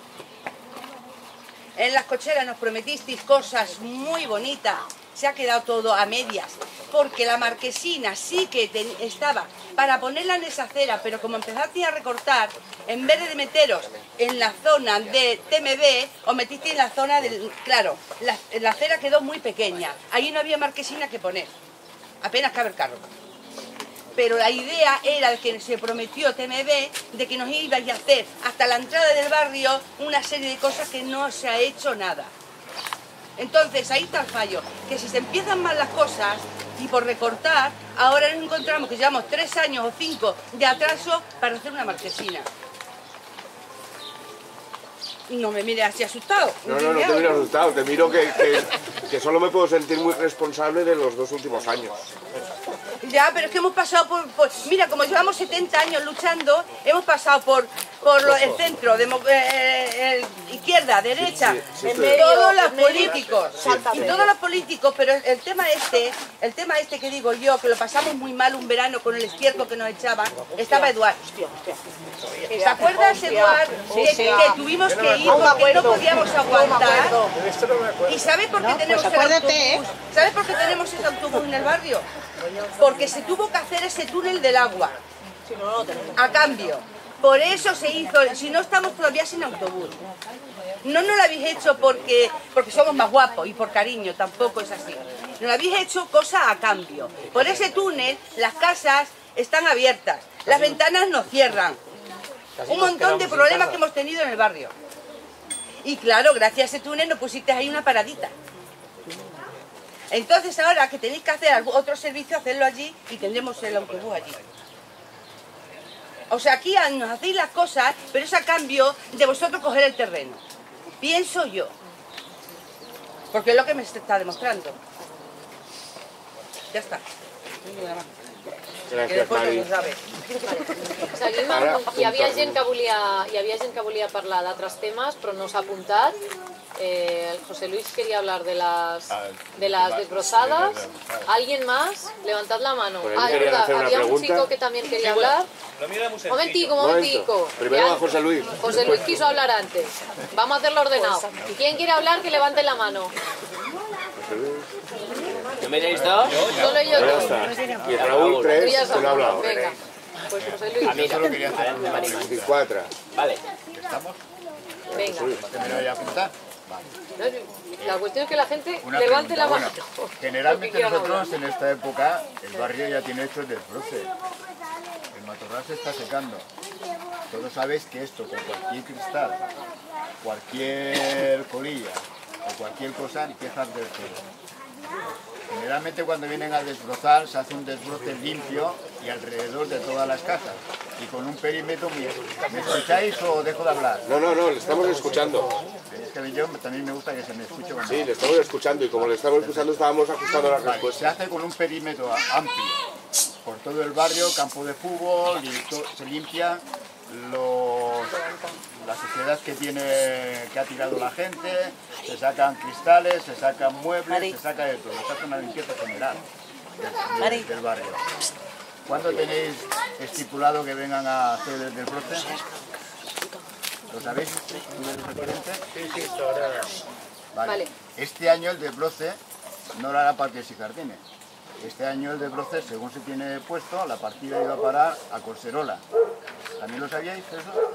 [SPEAKER 19] En las cocheras nos prometisteis cosas muy bonitas, se ha quedado todo a medias, porque la marquesina sí que estaba para ponerla en esa acera, pero como empezaste a recortar, en vez de meteros en la zona de TMB, os metisteis en la zona del... Claro, la acera quedó muy pequeña, ahí no había marquesina que poner, apenas cabe el carro. Pero la idea era que se prometió TMB de que nos iba a hacer hasta la entrada del barrio una serie de cosas que no se ha hecho nada. Entonces ahí está el fallo, que si se empiezan mal las cosas y por recortar, ahora nos encontramos que llevamos 3 años o 5 de atraso para hacer una marquesina. No me mires así asustado.
[SPEAKER 6] No te miro asustado, te miro que solo me puedo sentir muy responsable de los 2 últimos años.
[SPEAKER 19] Ya, pero es que hemos pasado por mira, como llevamos 70 años luchando, hemos pasado por el centro, izquierda, derecha, todos los políticos, y todos los políticos, pero el tema este que digo yo, que lo pasamos muy mal un verano con el estiércol que nos echaba, estaba Eduard. ¿Te acuerdas, Eduard, que tuvimos que ir porque no podíamos aguantar? ¿Y sabes por qué tenemos el autobús? ¿Sabes por qué tenemos ese autobús en el barrio? Porque se tuvo que hacer ese túnel del agua, a cambio. Por eso se hizo, si no estamos todavía sin autobús. No nos lo habéis hecho porque somos más guapos y por cariño, tampoco es así. Nos lo habéis hecho cosa a cambio. Por ese túnel las casas están abiertas, las ventanas no cierran. Un montón de problemas que hemos tenido en el barrio. Y claro, gracias a ese túnel nos pusiste ahí una paradita. Entonces ahora que tenéis que hacer otro servicio, hacerlo allí y tendremos el autobús allí. O sea, aquí nos hacéis las cosas, pero es a cambio de vosotros coger el terreno. Pienso yo. Porque es lo que me está demostrando. Ya està.
[SPEAKER 6] Gràcies, Mari.
[SPEAKER 1] Seguim amb... Hi havia gent que volia parlar d'altres temes, però no s'ha apuntat. El José Luis quería hablar de las desbrozadas. ¿Alguien más? Levantad la mano. Ah, es verdad, había un chico que también quería hablar. Momentico.
[SPEAKER 6] Primero a José Luis.
[SPEAKER 1] José Luis quiso hablar antes. Vamos a hacerlo ordenado. ¿Quién quiere hablar? Que levante la mano.
[SPEAKER 3] ¿No miréis dos?
[SPEAKER 1] Solo yo dos.
[SPEAKER 6] Y Raúl, 3,
[SPEAKER 1] Tú ya
[SPEAKER 6] que no ha hablado.
[SPEAKER 1] Venga. Pues José Luis.
[SPEAKER 3] A mí
[SPEAKER 10] solo quería hacer
[SPEAKER 6] 24.
[SPEAKER 3] Vale.
[SPEAKER 10] ¿Estamos?
[SPEAKER 1] Venga.
[SPEAKER 10] ¿Usted me lo vaya a apuntar? Vale.
[SPEAKER 1] La cuestión es que la gente
[SPEAKER 10] Una
[SPEAKER 1] levante la mano.
[SPEAKER 10] Bueno, generalmente nosotros en esta época el barrio ya tiene hecho el desbroce. El matorral se está secando. Todos sabéis que esto con cualquier cristal, cualquier colilla o cualquier cosa empieza a arder todo. Generalmente cuando vienen a desbrozar se hace un desbroce limpio y alrededor de todas las casas y con un perímetro muy... ¿Me escucháis o dejo de hablar?
[SPEAKER 6] No, le estamos escuchando.
[SPEAKER 10] Es que yo también me gusta que se me escuche.
[SPEAKER 6] Sí, le estamos escuchando y como le estamos escuchando estábamos ajustando las respuestas.
[SPEAKER 10] Se hace con un perímetro amplio por todo el barrio, campo de fútbol, y se limpia la suciedad que ha tirado la gente, se sacan cristales, se sacan muebles, se saca de todo, se hace una limpieza general del barrio. ¿Cuándo tenéis estipulado que vengan a hacer el desbroce? ¿Lo sabéis?
[SPEAKER 2] Sí, ahora...
[SPEAKER 10] Vale. Este año el desbroce no lo hará Parques y Jardines. Este año el desbroce, según se tiene puesto, la partida iba a parar a Collserola. ¿También lo sabíais eso?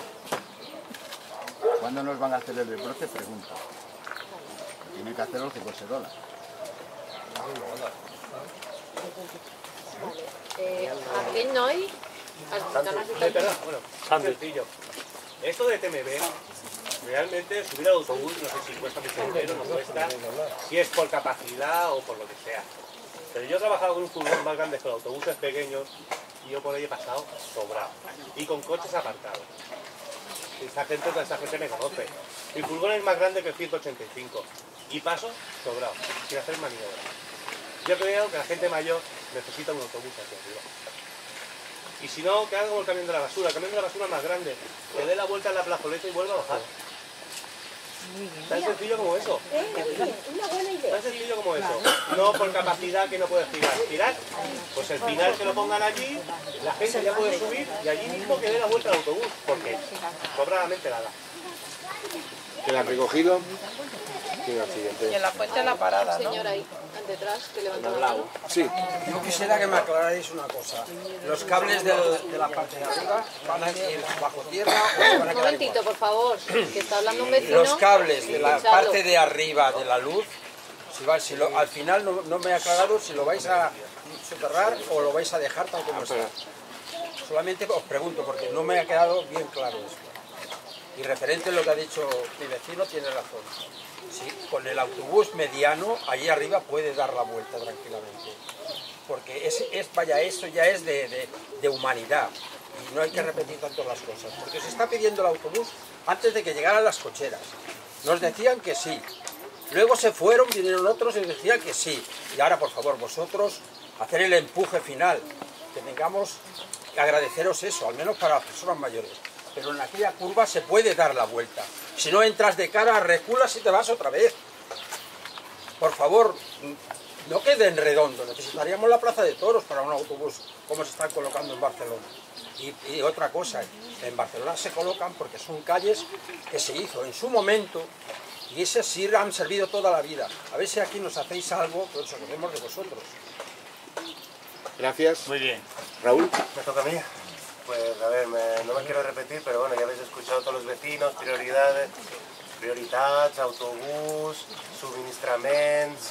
[SPEAKER 10] ¿Cuándo nos van a hacer el desbroce? Pregunto. Tiene que hacerlo de Collserola.
[SPEAKER 1] Aquell noi...
[SPEAKER 16] Bueno, sencillo. Esto de TMB, realmente subir al autobús, no sé si cuesta mucho dinero, no cuesta, si es por capacidad o por lo que sea. Pero yo he trabajado con un furgón más grande con autobuses pequeños y yo por ahí he pasado sobrado. Y con coches apartados. Esta gente me conoce. Mi furgón es más grande que el 185 y paso sobrado, sin hacer maniobras. Yo creo que la gente mayor necesita un autobús aquí arriba. Y si no, que haga como el camión de la basura. El camión de la basura más grande, que dé la vuelta en la plazoleta y vuelva a bajar. Tan sencillo como eso.
[SPEAKER 8] Una buena idea.
[SPEAKER 16] Tan sencillo como eso. No por capacidad que no puedes girar. Girar, pues el final que lo pongan allí, la gente ya puede subir y allí mismo que dé la vuelta al autobús, porque sobradamente la da.
[SPEAKER 6] ¿Que la han recogido? ¿Quién es el siguiente?
[SPEAKER 21] Y en la fuente en la parada, ¿no?
[SPEAKER 1] Señor ahí, detrás, que levanta la mano.
[SPEAKER 6] Sí.
[SPEAKER 22] Yo quisiera que me aclararais una cosa. ¿Los cables de la parte de arriba van a ir bajo tierra o se van a
[SPEAKER 1] Un
[SPEAKER 22] quedar
[SPEAKER 1] momentito,
[SPEAKER 22] igual?
[SPEAKER 1] por favor, que está hablando un vecino.
[SPEAKER 22] Los cables de la
[SPEAKER 1] Escuchadlo.
[SPEAKER 22] parte de arriba de la luz, al final no me he aclarado si lo vais a soterrar o lo vais a dejar tal como está. Solamente os pregunto porque no me ha quedado bien claro esto. Y referente a lo que ha dicho mi vecino, tiene razón. Sí, con el autobús mediano, allí arriba puede dar la vuelta tranquilamente. Porque eso ya es de humanidad. Y no hay que repetir tanto las cosas. Porque se está pidiendo el autobús antes de que llegaran las cocheras. Nos decían que sí. Luego se fueron, vinieron otros y decían que sí. Y ahora, por favor, vosotros, hacer el empuje final. Que tengamos que agradeceros eso, al menos para las personas mayores. Pero en aquella curva se puede dar la vuelta. Si no entras de cara, reculas y te vas otra vez. Por favor, no quede en redondo. Necesitaríamos la plaza de toros para un autobús, como se están colocando en Barcelona. Y otra cosa, en Barcelona se colocan porque son calles que se hizo en su momento y esas sí han servido toda la vida. A ver si aquí nos hacéis algo, pues lo hacemos de vosotros.
[SPEAKER 6] Gracias.
[SPEAKER 5] Muy bien.
[SPEAKER 6] Raúl.
[SPEAKER 9] Me toca a mí. Pues a ver, no me quiero repetir, pero bueno, ya habéis escuchado a todos los vecinos, prioritats, autobús, subministraments,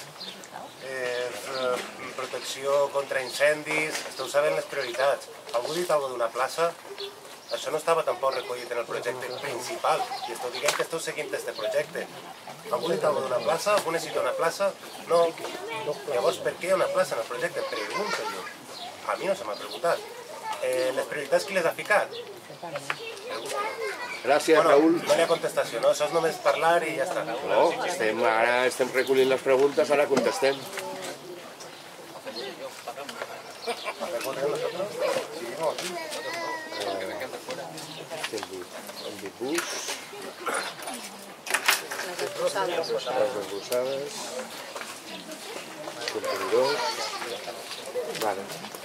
[SPEAKER 9] protecció contra incendis, esteu sabent les prioritats. Algú ha dit alguna cosa d'una plaça? Això no estava tampoc recollit en el projecte principal, i esteu dient que esteu seguint aquest projecte. Algú ha dit alguna cosa d'una plaça? Algú necessita una plaça? No. Llavors, per què hi ha una plaça en el projecte? Pregunto jo. A mi no se m'ha preguntat. Les prioritats qui les ha ficat?
[SPEAKER 6] Gràcies, Raül.
[SPEAKER 9] No hi ha contestació, no? Això és només parlar i ja està.
[SPEAKER 6] No, ara estem recollint les preguntes, ara contestem. El dibuix. Les desbrossades. Contenidors. Vale.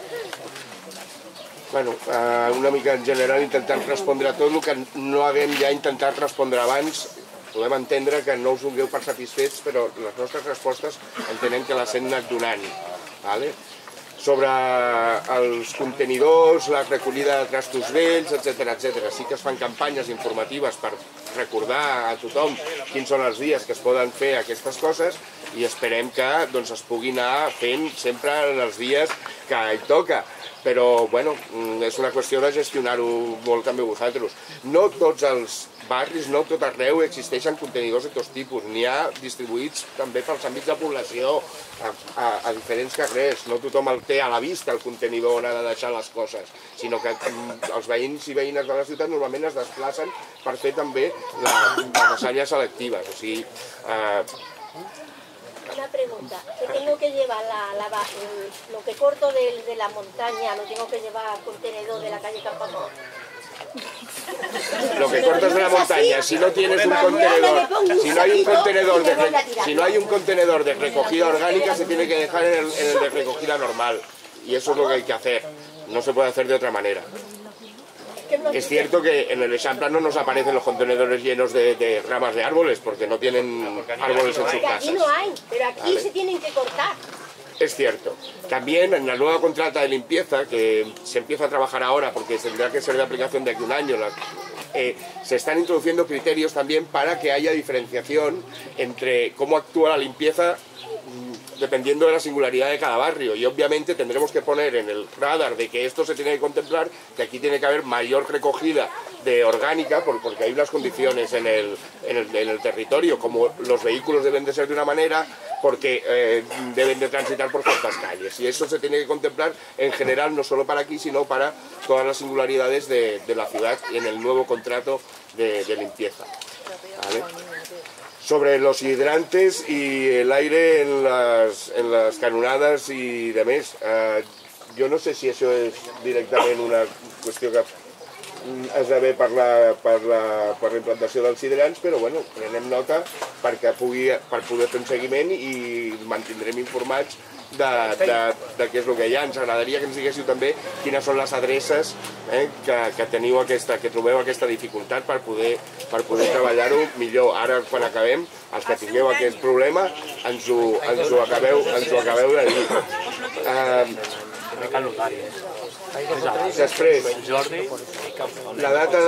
[SPEAKER 6] Bueno, una mica en general intentant respondre a tot el que no haguem ja intentat respondre abans. Podem entendre que no us dongueu per satisfets, però les nostres respostes entenem que les hem anat donant. Sobre els contenidors, la recollida de trastos vells, etc. Sí que es fan campanyes informatives per recordar a tothom quins són els dies que es poden fer aquestes coses i esperem que es pugui anar fent sempre en els dies que hi toca. Però, bueno, és una qüestió de gestionar-ho molt també vosaltres. No tots els barris, no tot arreu existeixen contenidors de tots tipus. N'hi ha distribuïts també pels àmbits de població, a diferents carrers. No tothom el té a la vista, el contenidor on ha de deixar les coses, sinó que els veïns i veïnes de la ciutat normalment es desplacen per fer també les necessàries selectives. O sigui,
[SPEAKER 8] una pregunta, que tengo que llevar lo que corto de la montaña, lo tengo que llevar al contenedor de la calle Campamón.
[SPEAKER 6] Lo que cortas de la montaña, si no tienes un contenedor, si no hay un contenedor de recogida orgánica, se tiene que dejar en el de recogida normal. Y eso es lo que hay que hacer, no se puede hacer de otra manera. Es cierto que en el Eixample no nos aparecen los contenedores llenos de ramas de árboles, porque no tienen árboles en sus casas.
[SPEAKER 8] Aquí no hay, pero aquí se tienen que cortar.
[SPEAKER 6] Es cierto. También en la nueva contrata de limpieza, que se empieza a trabajar ahora, porque tendrá que ser de aplicación de aquí a un año, se están introduciendo criterios también para que haya diferenciación entre cómo actúa la limpieza dependiendo de la singularidad de cada barrio, y obviamente tendremos que poner en el radar de que esto se tiene que contemplar, que aquí tiene que haber mayor recogida de orgánica, porque hay unas condiciones en el territorio, como los vehículos deben de ser de una manera, porque deben de transitar por ciertas calles, y eso se tiene que contemplar en general, no solo para aquí, sino para todas las singularidades de la ciudad en el nuevo contrato de limpieza. ¿Vale? Sobre los hidrantes y el aire en las canonades i de més. Jo no sé si això és directament una qüestió que has d'haver per la implantació dels hidrants, però bueno, prenem nota per poder fer un seguiment i mantindrem informats de què és el que hi ha. Ens agradaria que ens diguéssiu també quines són les adreces que teniu que trobeu aquesta dificultat per poder treballar-ho millor. Ara, quan acabem, els que tingueu aquest problema, ens ho acabeu de dir. Després, la data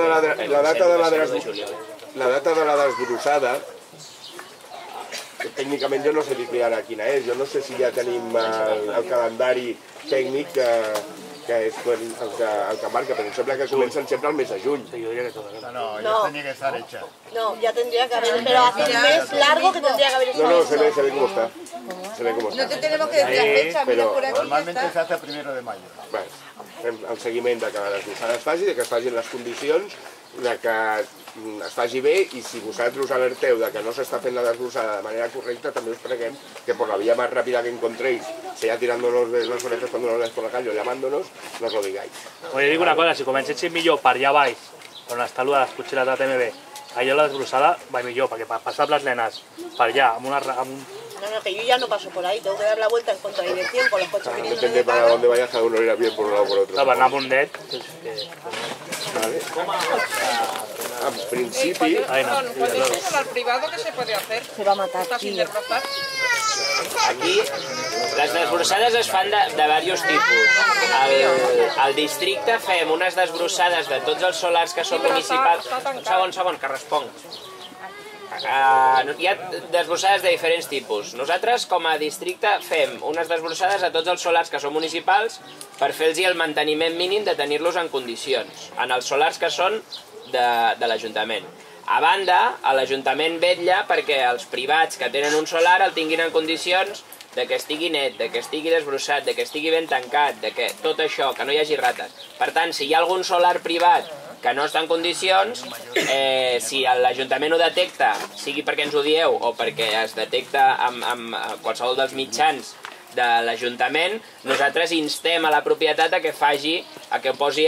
[SPEAKER 6] de la desbrossada, tècnicament jo no sé dir ara quina és, jo no sé si ja tenim el calendari tècnic que és el que marca, però em sembla que comencen sempre al mes de juny.
[SPEAKER 10] No, ya tenía que estar hecha.
[SPEAKER 8] No, ya tendría que haber, pero hace un mes largo que tendría que haber estado.
[SPEAKER 6] No, se ve cómo está. Se ve cómo está.
[SPEAKER 19] No te tenemos que decir la fecha, mira por aquí.
[SPEAKER 10] Normalmente se hace a 1 de mayo.
[SPEAKER 6] Bé, fem el seguiment de que la desbrossada es faci, de que es facin les condicions, de que es faci bé, i si vosaltres alerteu de que no se está fent la desbrossada de manera correcta, també us preguem que por la vía más rápida que encontréis, sea tirándonos de las orejas cuando nos veáis por la calle o llamándonos, nos lo digáis.
[SPEAKER 5] Oye, dic una cosa, si comencéssim millor per allà baix, on està el de les cotxeres de TMB, allò la desbrossada va millor, perquè per passar les nenes per allà, amb un...
[SPEAKER 8] No, que yo ya no paso por ahí, tengo que dar la vuelta en contradirección con los coches viniendo de
[SPEAKER 6] Depende para dónde vayas, cada uno irá bien por un lado o por otro.
[SPEAKER 5] No, per anar amb un net...
[SPEAKER 6] Vale. en principi...
[SPEAKER 11] Cuando es solar privado, ¿qué se puede hacer?
[SPEAKER 14] Se va a matar.
[SPEAKER 11] ¿Está sin desbrozar?
[SPEAKER 3] Aquí les desbrossades es fan de diversos tipus. Al districte fem unes desbrossades de tots els solars que són municipals... Un segon, que responc. Hi ha desbrossades de diferents tipus. Nosaltres, com a districte, fem unes desbrossades a tots els solars que són municipals per fer-los el manteniment mínim de tenir-los en condicions, en els solars que són de l'Ajuntament. A banda, l'Ajuntament vetlla perquè els privats que tenen un solar el tinguin en condicions de que estigui net, de que estigui desbrossat, de que estigui ben tancat, de que tot això, que no hi hagi rates. Per tant, si hi ha algun solar privat que no està en condicions, si l'Ajuntament ho detecta, sigui perquè ens ho dieu o perquè es detecta amb qualsevol dels mitjans de l'Ajuntament, nosaltres instem a la propietat a que ho posi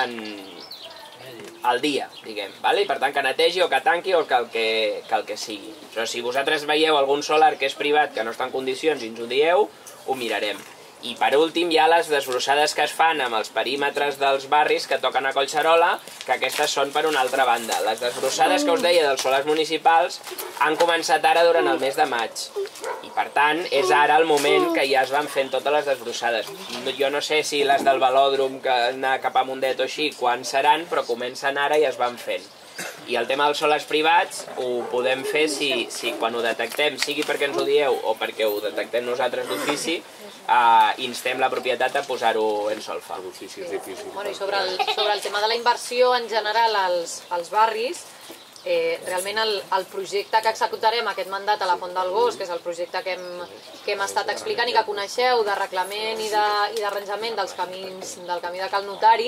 [SPEAKER 3] al dia, diguem, i per tant que netegi o que tanqui o que el que sigui. Si vosaltres veieu algun solar que és privat que no està en condicions i ens ho dieu, ho mirarem. I per últim hi ha les desbrossades que es fan amb els perímetres dels barris que toquen a Collserola, que aquestes són per una altra banda. Les desbrossades que us deia dels solars municipals han començat ara durant el mes de maig. I per tant és ara el moment que ja es van fent totes les desbrossades. Jo no sé si les del velòdrom que anar cap a Mundet o així quan seran, però comencen ara i es van fent. I el tema dels solars privats ho podem fer si quan ho detectem, sigui perquè ens ho dieu o perquè ho detectem nosaltres d'ofici, instem la propietat a posar-ho en solfa.
[SPEAKER 1] I sobre el tema de la inversió en general als barris, realment el projecte que executarem aquest mandat a la Font del Gos, que és el projecte que hem estat explicant i que coneixeu de reglament i d'arranjament del camí de Cal Notari,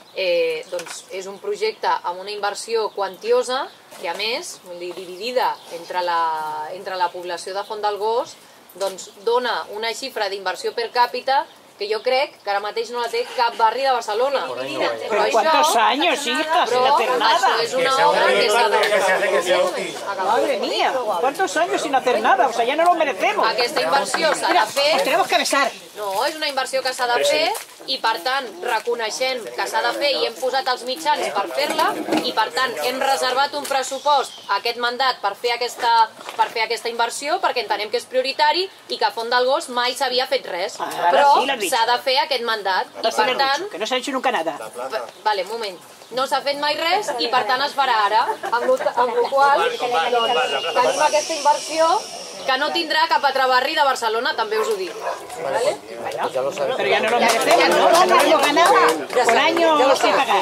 [SPEAKER 1] doncs és un projecte amb una inversió quantiosa que a més, dividida entre la població de Font del Gos, doncs dona una xifra d'inversió per càpita que jo crec que ara mateix no la té cap barri de Barcelona.
[SPEAKER 13] Pero ¿cuántos años, hija, sin hacer nada?
[SPEAKER 1] Això és una obra que s'ha de fer.
[SPEAKER 13] Madre mía, ¿cuántos años sin hacer nada? O sea, ya no lo merecemos.
[SPEAKER 1] Aquesta inversió s'ha de fer...
[SPEAKER 13] Nos tenemos que besar.
[SPEAKER 1] No, és una inversió que s'ha de fer i per tant reconeixem que s'ha de fer i hem posat els mitjans per fer-la i per tant hem reservat un pressupost a aquest mandat per fer aquesta inversió perquè entenem que és prioritari i que a Font del Gos mai s'havia fet res, però s'ha de fer aquest mandat i per tant...
[SPEAKER 13] Que no s'ha hecho nunca nada.
[SPEAKER 1] Vale, un moment. No s'ha fet mai res i per tant es farà ara, amb la qual tenim aquesta inversió que no tindrà cap altre barri de Barcelona, també us ho dic. ¿Vale?
[SPEAKER 13] Pero ya no lo merecemos, ¿no? No lo hemos ganado. Por año se paga.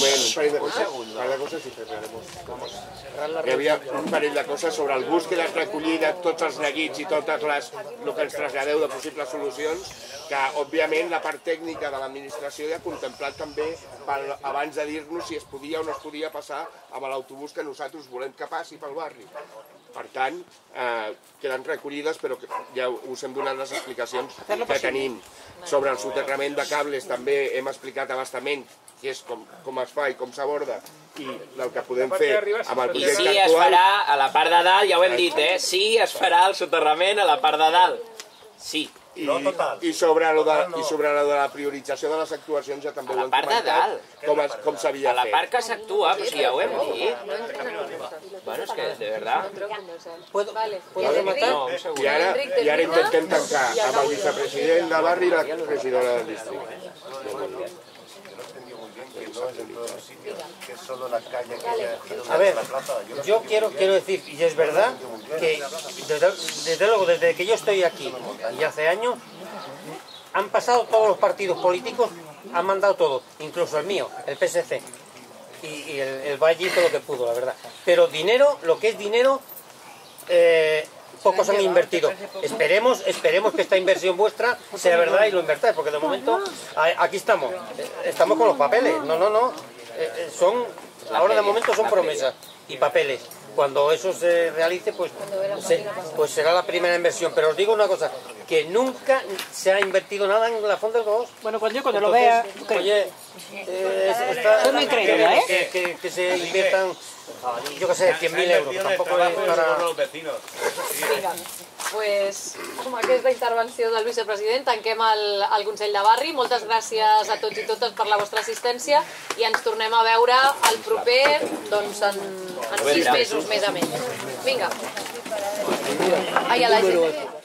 [SPEAKER 6] Un parell de coses i cerraremos. Hi havia un parell de coses sobre el búsqueda, recollida, tots els neguits i totes el que ens traslladeu de possibles solucions, que òbviament la part tècnica de l'administració ja ha contemplat també abans de dir-nos si es podia o no es podia passar amb l'autobús que nosaltres volem que passi pel barri. Per tant, queden recollides, però ja us hem donat les explicacions que tenim. Sobre el soterrament de cables també hem explicat abastament què és, com es fa i com s'aborda i el que podem fer amb el projecte actual.
[SPEAKER 3] I sí, es farà a la part de dalt, ja ho hem dit, sí, es farà el soterrament a la part de dalt. Sí.
[SPEAKER 6] I sobre lo de la priorització de les actuacions ja també ho hem comentat, com s'havia fet.
[SPEAKER 3] A la part que s'actua, però si ja ho hem dit. Bueno, és que, de verdad...
[SPEAKER 6] I ara intentem tancar amb el vicepresident de barri i la regidora del districte.
[SPEAKER 12] A ver, yo quiero decir, y es verdad, que desde luego, desde que yo estoy aquí, y hace años, han pasado todos los partidos políticos, han mandado todo, incluso el mío, el PSC, y el Valle hizo lo que pudo, la verdad. Pero dinero, lo que es dinero, pocos han invertido. Esperemos que esta inversión vuestra sea verdad y lo invertáis, porque de momento aquí estamos con los papeles. No, ahora de momento son promesas y papeles. Cuando eso se realice, pues será la primera inversión. Pero os digo una cosa, que nunca se ha invertido nada en la Font del Cos.
[SPEAKER 13] Bueno, cuando lo vea...
[SPEAKER 12] Oye,
[SPEAKER 13] soy muy incrédula, ¿eh?
[SPEAKER 12] Que se inviertan, yo qué sé, 100.000 euros, que tampoco es para...
[SPEAKER 16] los vecinos.
[SPEAKER 1] Vinga, pues amb aquesta intervenció del vicepresident tanquem el Consell de Barri. Moltes gràcies a tots i totes per la vostra assistència i ens tornem a veure el proper, doncs, en 6 mesos més o menys. Vinga. Ai, a la gent.